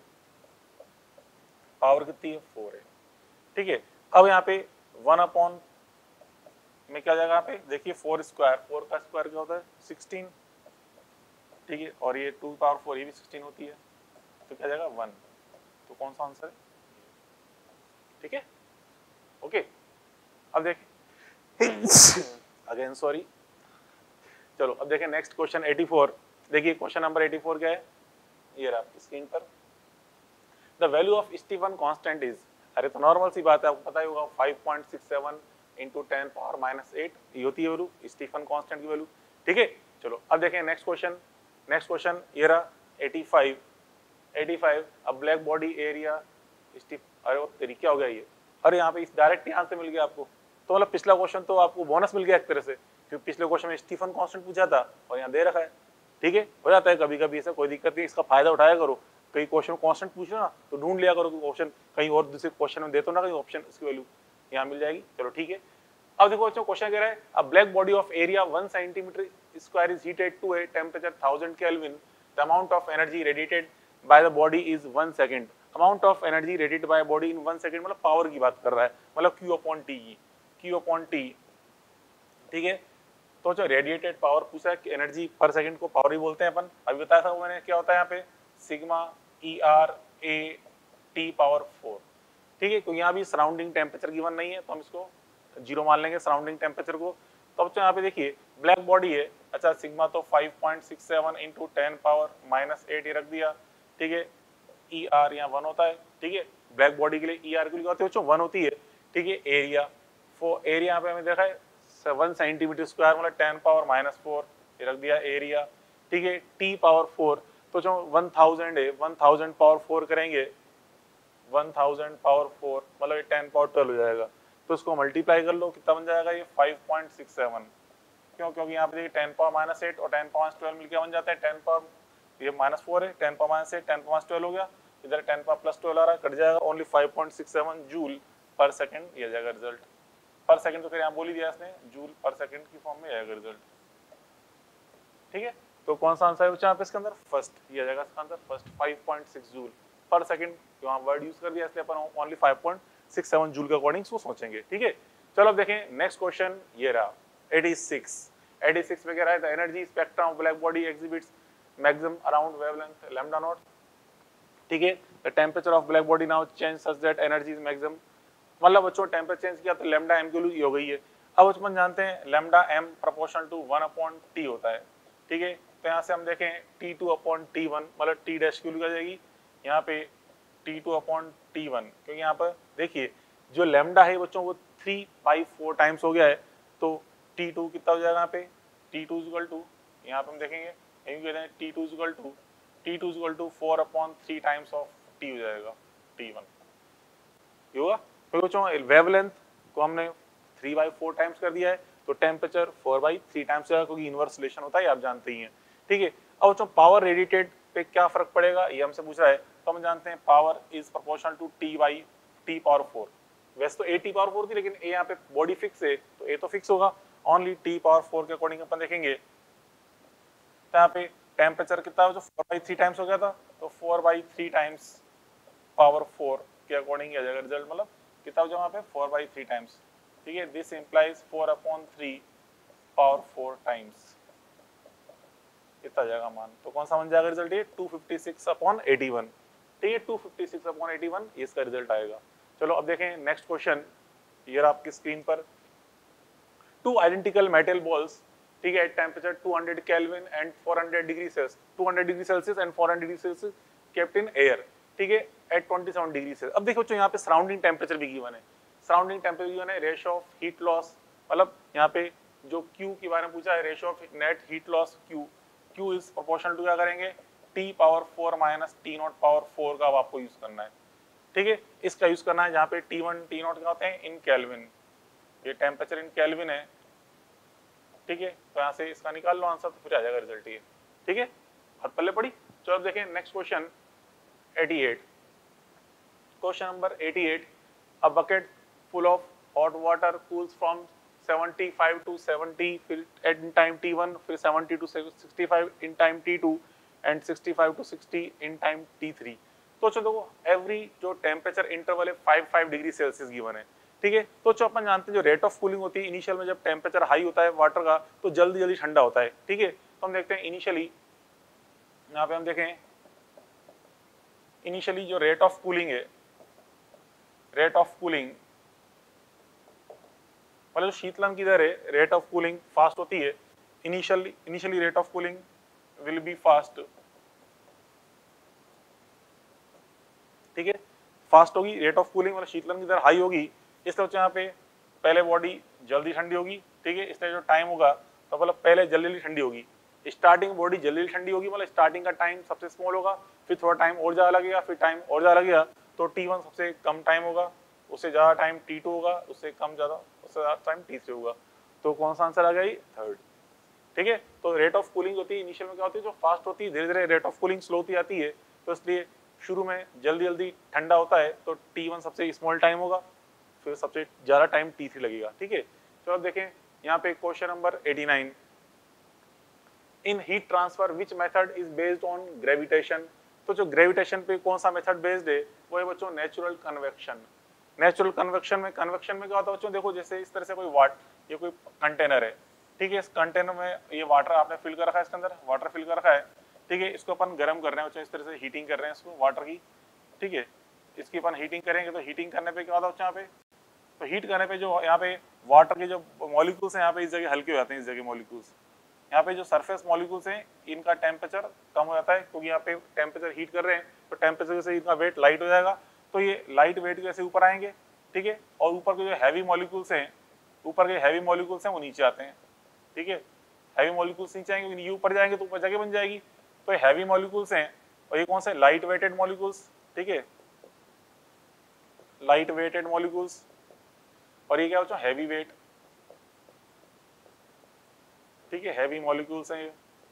पावर कितनी है फोर है, ठीक है। अब यहाँ पे वन अपॉन में क्या जाएगा, यहाँ पे देखिए फोर स्क्वायर, फोर का स्क्वायर क्या होता है सिक्सटीन, ठीक है, और ये टू पावर फोर ये भी सिक्सटीन होती है, तो क्या जाएगा वन, तो कौन सा आंसर है, ठीक है, ओके। अब देखिए अगेन सॉरी, चलो अब देखें नेक्स्ट क्वेश्चन एटी फोर, देखिए क्वेश्चन नंबर एटी फोर क्या है, ये रहा आपकी स्क्रीन पर, the value of Stefan constant is, अरे तो नॉर्मल सी बात है, आपको पता ही होगा five point six seven into ten power minus eight, ये होती है वैल्यू स्टीफन कांस्टेंट की वैल्यू, ठीक है। चलो अब देखें नेक्स्ट क्वेश्चन, नेक्स्ट क्वेश्चन ये रहा एटी फाइव, एटी फाइव, अब ब्लैक बॉडी एरिया स्टीफ, अरे वो तेरी क्या हो गया ये, अरे यहाँ पे डायरेक्ट यहाँ से मिल गया आपको, तो मतलब पिछला क्वेश्चन तो आपको बोनस मिल गया एक तरह से, क्योंकि पिछले क्वेश्चन में स्टीफन कांस्टेंट पूछा था और यहाँ दे रखा है, ठीक है, हो जाता है कभी कभी ऐसा, कोई दिक्कत नहीं, इसका फायदा उठाया करो, कई क्वेश्चन कांस्टेंट पूछ लो ना तो ढूंढ लिया करो कि ऑप्शन कहीं और दूसरे क्वेश्चन में दे तो ना कहीं ऑप्शन इसकी वैल्यू यहाँ मिल जाएगी, चलो ठीक है। अब देखो बच्चों क्वेश्चन कह रहा है, a black body of area one centimetre square is heated to a temperature thousand kelvin, the amount of energy radiated by the body is one second, amount of energy radiated by body in one second, मतलब पावर की बात कर रहा है, मतलब क्यू अपॉन टी की, क्यू अपॉन टी, ठीक है। तो जो रेडिएटेड पावर पूछा है कि एनर्जी पर सेकंड को पावर ही बोलते हैं अपन, अभी बताया था मैंने क्या होता है यहाँ पे sigma E R A T power four, ठीक है, क्योंकि यहाँ भी सराउंडिंग टेम्परेचर गिवन नहीं है तो हम इसको जीरो मान लेंगे सराउंडिंग टेम्परेचर को। तो अब यहाँ पे देखिए ब्लैक बॉडी है, अच्छा सिग्मा तो five point six seven into ten power minus eight ये रख दिया, ठीक है, ई आर यहाँ वन होता है, ठीक है, ब्लैक बॉडी के लिए ई आर की क्या होती है बच्चों वन होती है, ठीक है। एरिया फोर, एरिया यहाँ पे हमें देखा है वन सेंटीमीटर स्क्वायर मतलब टेन पावर माइनस फोर ये रख दिया एरिया, ठीक है। टी पावर फोर तो जो वन थाउजेंड है, वन थाउजेंड पावर फोर करेंगे, वन थाउजेंड पावर फोर मतलब ये टेन पावर ट्वेल्व हो जाएगा, तो इसको मल्टीप्लाई कर लो कितना बन जाएगा ये फाइव पॉइंट सिक्स सेवन, क्यों, क्योंकि यहाँ पे देखिए टेन पावर माइनस एट और टेन पावर ट्वेल्व मिलकर बन जाता है टेन पावर, ये माइनस फोर है, ten power minus eight, ten power twelve हो गया, इधर टेन पावर प्लस ट्वेल्व आ रहा है, कट जाएगा only five point six seven joule per second ये जाएगा रिजल्ट, पर सेकंड तो फिर यहाँ बोल ही दिया इसने, जूल पर सेकंड की फॉर्म में आएगा रिजल्ट, ठीक है। तो कौन सा आंसर है बच्चा यहाँ पे इसके अंदर फर्स्ट, ये आ जाएगा इसका answer first, five point six joule per second, यहाँ वर्ड यूज कर दिया इसलिए अपन only five point six seven joule के अकॉर्डिंग इसको सोचेंगे, ठीक है। चलो अब देखें नेक्स्ट क्वेश्चन ये रहा eighty-six. eighty-six में कह रहा है the energy spectrum of black body exhibits maximum around wavelength lambda naught. ठीक है, the temperature of black body now change such that energy is maximum. मतलब बच्चों टेम्परेचर चेंज किया तो लैम्डा एम की हो गई है। अब अपन जानते हैं lambda M proportional to one upon T होता है। ठीक है, तो यहाँ से हम देखें T two upon T one मतलब टी डैश की वैल्यू आ जाएगी यहाँ पे T two upon T one, क्योंकि यहाँ पर देखिए जो लैम्डा है बच्चों वो थ्री बाई फोर टाइम्स हो गया है, तो टी टू कितना हो जाएगा यहाँ पे टी टू इक्वल टू, यहाँ पे हम देखेंगे यही कहते हैं T two equal to T two equal to four upon three times of T हो जाएगा टी वन। ये होगा तो बच्चों वेवलेंथ को हमने थ्री बाई फोर टाइम्स कर दिया है तो temperature four by three times जाएगा, क्योंकि इनवर्स रिलेशन होता है आप जानते ही हैं। ठीक है, अब बच्चों पावर रेडिएटेड पे क्या फर्क पड़ेगा ये हमसे पूछ रहा है, तो हम जानते हैं power is proportional to T by T power four. वैसे तो ए टी पावर फोर थी लेकिन ए यहाँ पे बॉडी फिक्स है तो ए तो फिक्स होगा, ओनली टी पावर फोर के अकॉर्डिंग अपन देखेंगे। तो यहाँ पे टेम्परेचर कितना हो जो फोर बाई थ्री टाइम्स हो गया था, तो four by three times power four के अकॉर्डिंग आ जाएगा रिजल्ट, मतलब कितना हो जाएगा वहाँ पे फोर बाई थ्री टाइम्स। ठीक है, this implies four upon three power four times इतना जाएगा मान, तो कौन सा बन जाएगा रिजल्ट ये two fifty six upon eighty one. ठीक है, two fifty six upon eighty one इसका रिजल्ट आएगा। चलो अब देखें नेक्स्ट क्वेश्चन, ये आपकी स्क्रीन पर टू आइडेंटिकल मेटल बॉल्स, ठीक है, temperature two hundred kelvin and four hundred degree celsius two hundred degree Celsius and four hundred degree celsius kept in air. ठीक है, at twenty seven degree Celsius. अब देखो यहाँ पे सराउंडिंग टेम्परेचर भी गिवन है, सराउंडिंग टेम्परेचर गिवन है, रेशियो ऑफ हीट लॉस, मतलब यहाँ पे जो Q के बारे में पूछा है, ratio of net heat loss Q, Q is proportional to क्या करेंगे T power four minus T not power four का आपको यूज करना है। ठीक है, इसका यूज करना है जहाँ पे टी वन टी नॉट क्या होते हैं इन केल्विन, ये टेम्परेचर इन केल्विन है। ठीक है, तो यहाँ से इसका निकाल लो आंसर, तो फिर आ जाएगा रिजल्ट ये। ठीक है, हाथ पल्ले पड़ी। चलो अब देखें next question eighty eight, question number eighty eight, a bucket full of hot water cools from seventy five to seventy, फिर इन टाइम टी वन, फिर seventy to sixty five in time T two and sixty five to sixty in time T three. तो चलो एवरी जो टेम्परेचर इंटरवल है five five degree celsius given है। ठीक है, तो जो अपन जानते हैं जो रेट ऑफ कूलिंग होती है इनिशियल में जब टेम्परेचर हाई होता है वाटर का तो जल्दी जल्दी ठंडा होता है। ठीक है, तो हम देखते हैं इनिशियली यहाँ पे हम देखें इनिशियली जो रेट ऑफ कूलिंग है, रेट ऑफ कूलिंग मतलब जो शीतलन की दर है रेट ऑफ कूलिंग फास्ट होती है। Initially initially rate of cooling will be fast. ठीक है, फास्ट होगी रेट ऑफ कूलिंग मतलब शीतलन की दर हाई होगी, इसलिए यहाँ पे पहले बॉडी जल्दी ठंडी होगी। ठीक है, इसलिए जो टाइम होगा तो मतलब पहले जल्दी जल्दी ठंडी होगी, स्टार्टिंग बॉडी जल्दी जल्दी ठंडी होगी, मतलब स्टार्टिंग का टाइम सबसे स्मॉल होगा, फिर थोड़ा टाइम और ज़्यादा लगेगा, फिर टाइम और ज़्यादा लगेगा, तो टी वन सबसे कम टाइम होगा, उससे ज़्यादा टाइम टी टू होगा, उससे कम ज़्यादा उससे ज़्यादा टाइम टी थ्री होगा। तो कौन सा आंसर आ गया थर्ड। ठीक है, तो रेट ऑफ कूलिंग होती है इनिशियल में क्या होती है जो फास्ट होती है, धीरे धीरे रेट ऑफ कूलिंग स्लो होती आती है, तो इसलिए शुरू में जल्दी जल्दी ठंडा होता है तो टी वन सबसे स्मॉल टाइम होगा, फिर सबसे ज़्यादा टाइम टी थ्री लगेगा। ठीक है, चलो अब देखें यहाँ पे question number eighty nine, in heat transfer which method is based on gravitation. तो जो ग्रेविटेशन पे कौन सा मेथड बेस्ड है वो है बच्चों नेचुरल कन्वेक्शन। नेचुरल कन्वेक्शन में कन्वेक्शन में क्या होता है बच्चों, देखो जैसे इस तरह से कोई वाट ये कोई कंटेनर है, ठीक है, इस कंटेनर में ये वाटर आपने फिल कर रखा है, इसके अंदर वाटर फिल कर रखा है। ठीक है, इसको अपन गर्म कर रहे हैं बच्चों, इस तरह से हीटिंग कर रहे हैं इसको वाटर की। ठीक है, इसकी अपन हीटिंग करेंगे तो हीटिंग करने पे क्या होता है बच्चों यहाँ पे, तो हीट करने पे जो यहाँ पे वाटर के जो मॉलिक्यूल्स हैं यहाँ पे इस जगह हल्के हो जाते हैं, इस जगह मॉलिक्यूल्स यहाँ पे जो सरफेस मॉलिक्यूल्स हैं इनका टेम्परेचर कम हो जाता है, क्योंकि यहाँ पे टेम्परेचर हीट कर रहे हैं तो टेम्परेचर से इनका वेट लाइट हो जाएगा, तो ये लाइट वेट जैसे ऊपर आएंगे। ठीक है, और ऊपर के जो हैवी मॉलिक्यूल्स हैं ऊपर के हैवी मॉलिक्यूल्स हैं वो नीचे आते हैं। ठीक है, हैवी मॉलिक्यूल्स नीचे आएंगे, ये ऊपर जाएंगे तो ऊपर जगह बन जाएगी, तो ये हैवी मॉलिक्यूल्स हैं और ये कौन से लाइट वेटेड मॉलिक्यूल्स। ठीक है, लाइट वेटेड मॉलिक्यूल्स, और ये क्या बच्चों हैवी वेट। ठीक है, हैवी मॉलिक्यूल्स हैं ये,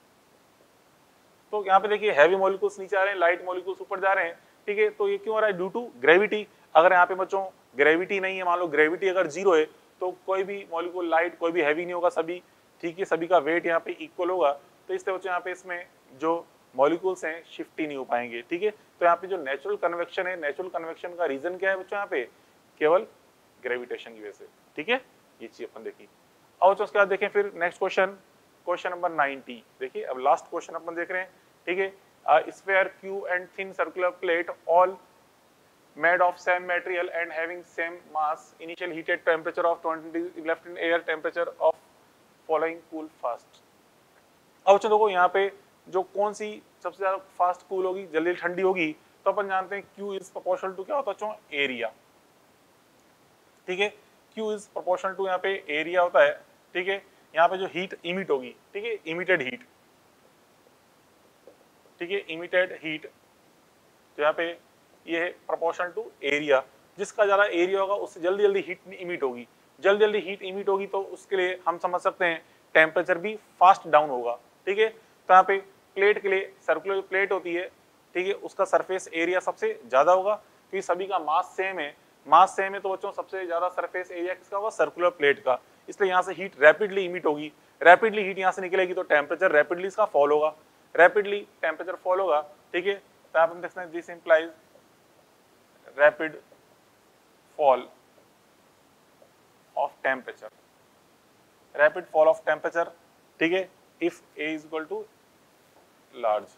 तो यहाँ पे देखिए हैवी मॉलिक्यूल्स नीचे आ रहे हैं, लाइट मॉलिक्यूल्स ऊपर जा रहे हैं। ठीक है, तो ये क्यों हो रहा है, ड्यू टू ग्रेविटी। अगर यहाँ पे बच्चों ग्रेविटी नहीं है, मान लो ग्रेविटी अगर जीरो है तो कोई भी मॉलिक्यूल लाइट कोई भी हैवी नहीं होगा, सभी ठीक है, सभी का वेट यहाँ पे इक्वल होगा, तो इसलिए बच्चों यहाँ पे इसमें जो मॉलिक्यूल्स हैं शिफ्ट ही नहीं हो पाएंगे। ठीक है, तो यहाँ पे जो नेचुरल कन्वेक्शन है, नेचुरल कन्वेक्शन का रीजन क्या है बच्चों यहाँ पे, केवल ग्रेविटेशन की वजह से। ठीक है, ये चीज अपन देखी। अब उसके बाद देखें फिर next question, question number ninety. देखिए अब लास्ट क्वेश्चन अपन देख रहे हैं, ठीक है। Sphere, cube and thin circular plate all made of same material and having same mass, initial heated temperature of twenty, left in air temperature of following cool fast। अब चलो देखो यहाँ पे जो कौन सी सबसे ज्यादा फास्ट कूल होगी, जल्दी ठंडी होगी, तो अपन जानते हैं Q इज प्रोपोर्शनल टू क्या होता है बच्चों, एरिया, ठीक है। Q इज प्रोपोर्शनल टू यहाँ पे एरिया होता है, ठीक है। यहाँ पे जो हीट इमिट होगी, ठीक है, इमिटेड हीट, ठीक है, इमिटेड हीट, तो यहाँ पे ये है प्रोपोर्शनल टू एरिया। जिसका ज्यादा एरिया होगा उससे जल्दी जल्दी हीट इमिट होगी, जल्दी जल्दी हीट इमिट होगी तो उसके लिए हम समझ सकते हैं टेम्परेचर भी फास्ट डाउन होगा, ठीक है। तो यहाँ पे प्लेट के लिए सर्कुलर प्लेट होती है, ठीक है, उसका सरफेस एरिया सबसे ज्यादा होगा क्योंकि सभी का मास सेम है, मास सेम है तो बच्चों सबसे ज्यादा सरफेस एरिया किसका होगा, सर्कुलर प्लेट का, इसलिए यहाँ से हीट रैपिडली इमिट होगी, रैपिडली हीट यहाँ से निकलेगी तो टेम्परेचर रैपिडली इसका फॉल होगा, रैपिडली टेम्परेचर फॉल होगा, ठीक है। तो आप हम देखते हैं this implies rapid fall of temperature, rapid fall of temperature, ठीक है, if A is equal to large,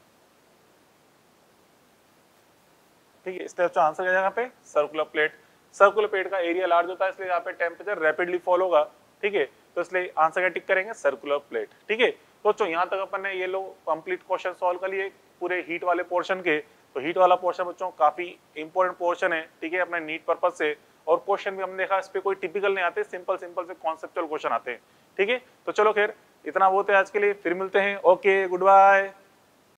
ठीक है। इसलिए अच्छा आंसर क्या जाएगा यहाँ पे, सर्कुलर प्लेट। सर्कुलर प्लेट का एरिया लार्ज होता है इसलिए यहाँ पे टेम्परेचर रैपिडली फॉल होगा, ठीक है। तो इसलिए आंसर क्या टिक करेंगे, सर्कुलर प्लेट, ठीक है। तो बच्चों यहाँ तक अपन ने ये लो कंप्लीट क्वेश्चन सॉल्व कर लिए पूरे हीट वाले पोर्शन के। तो हीट वाला पोर्शन बच्चों काफी इंपॉर्टेंट पोर्शन है, ठीक है, अपने नीट पर्पज से, और क्वेश्चन भी हमने देखा इस पे कोई टिपिकल नहीं आते, सिंपल सिंपल से कॉन्सेप्चुअल क्वेश्चन आते हैं, ठीक है। तो चलो खैर इतना बहुत है आज के लिए, फिर मिलते हैं, ओके गुड बाय।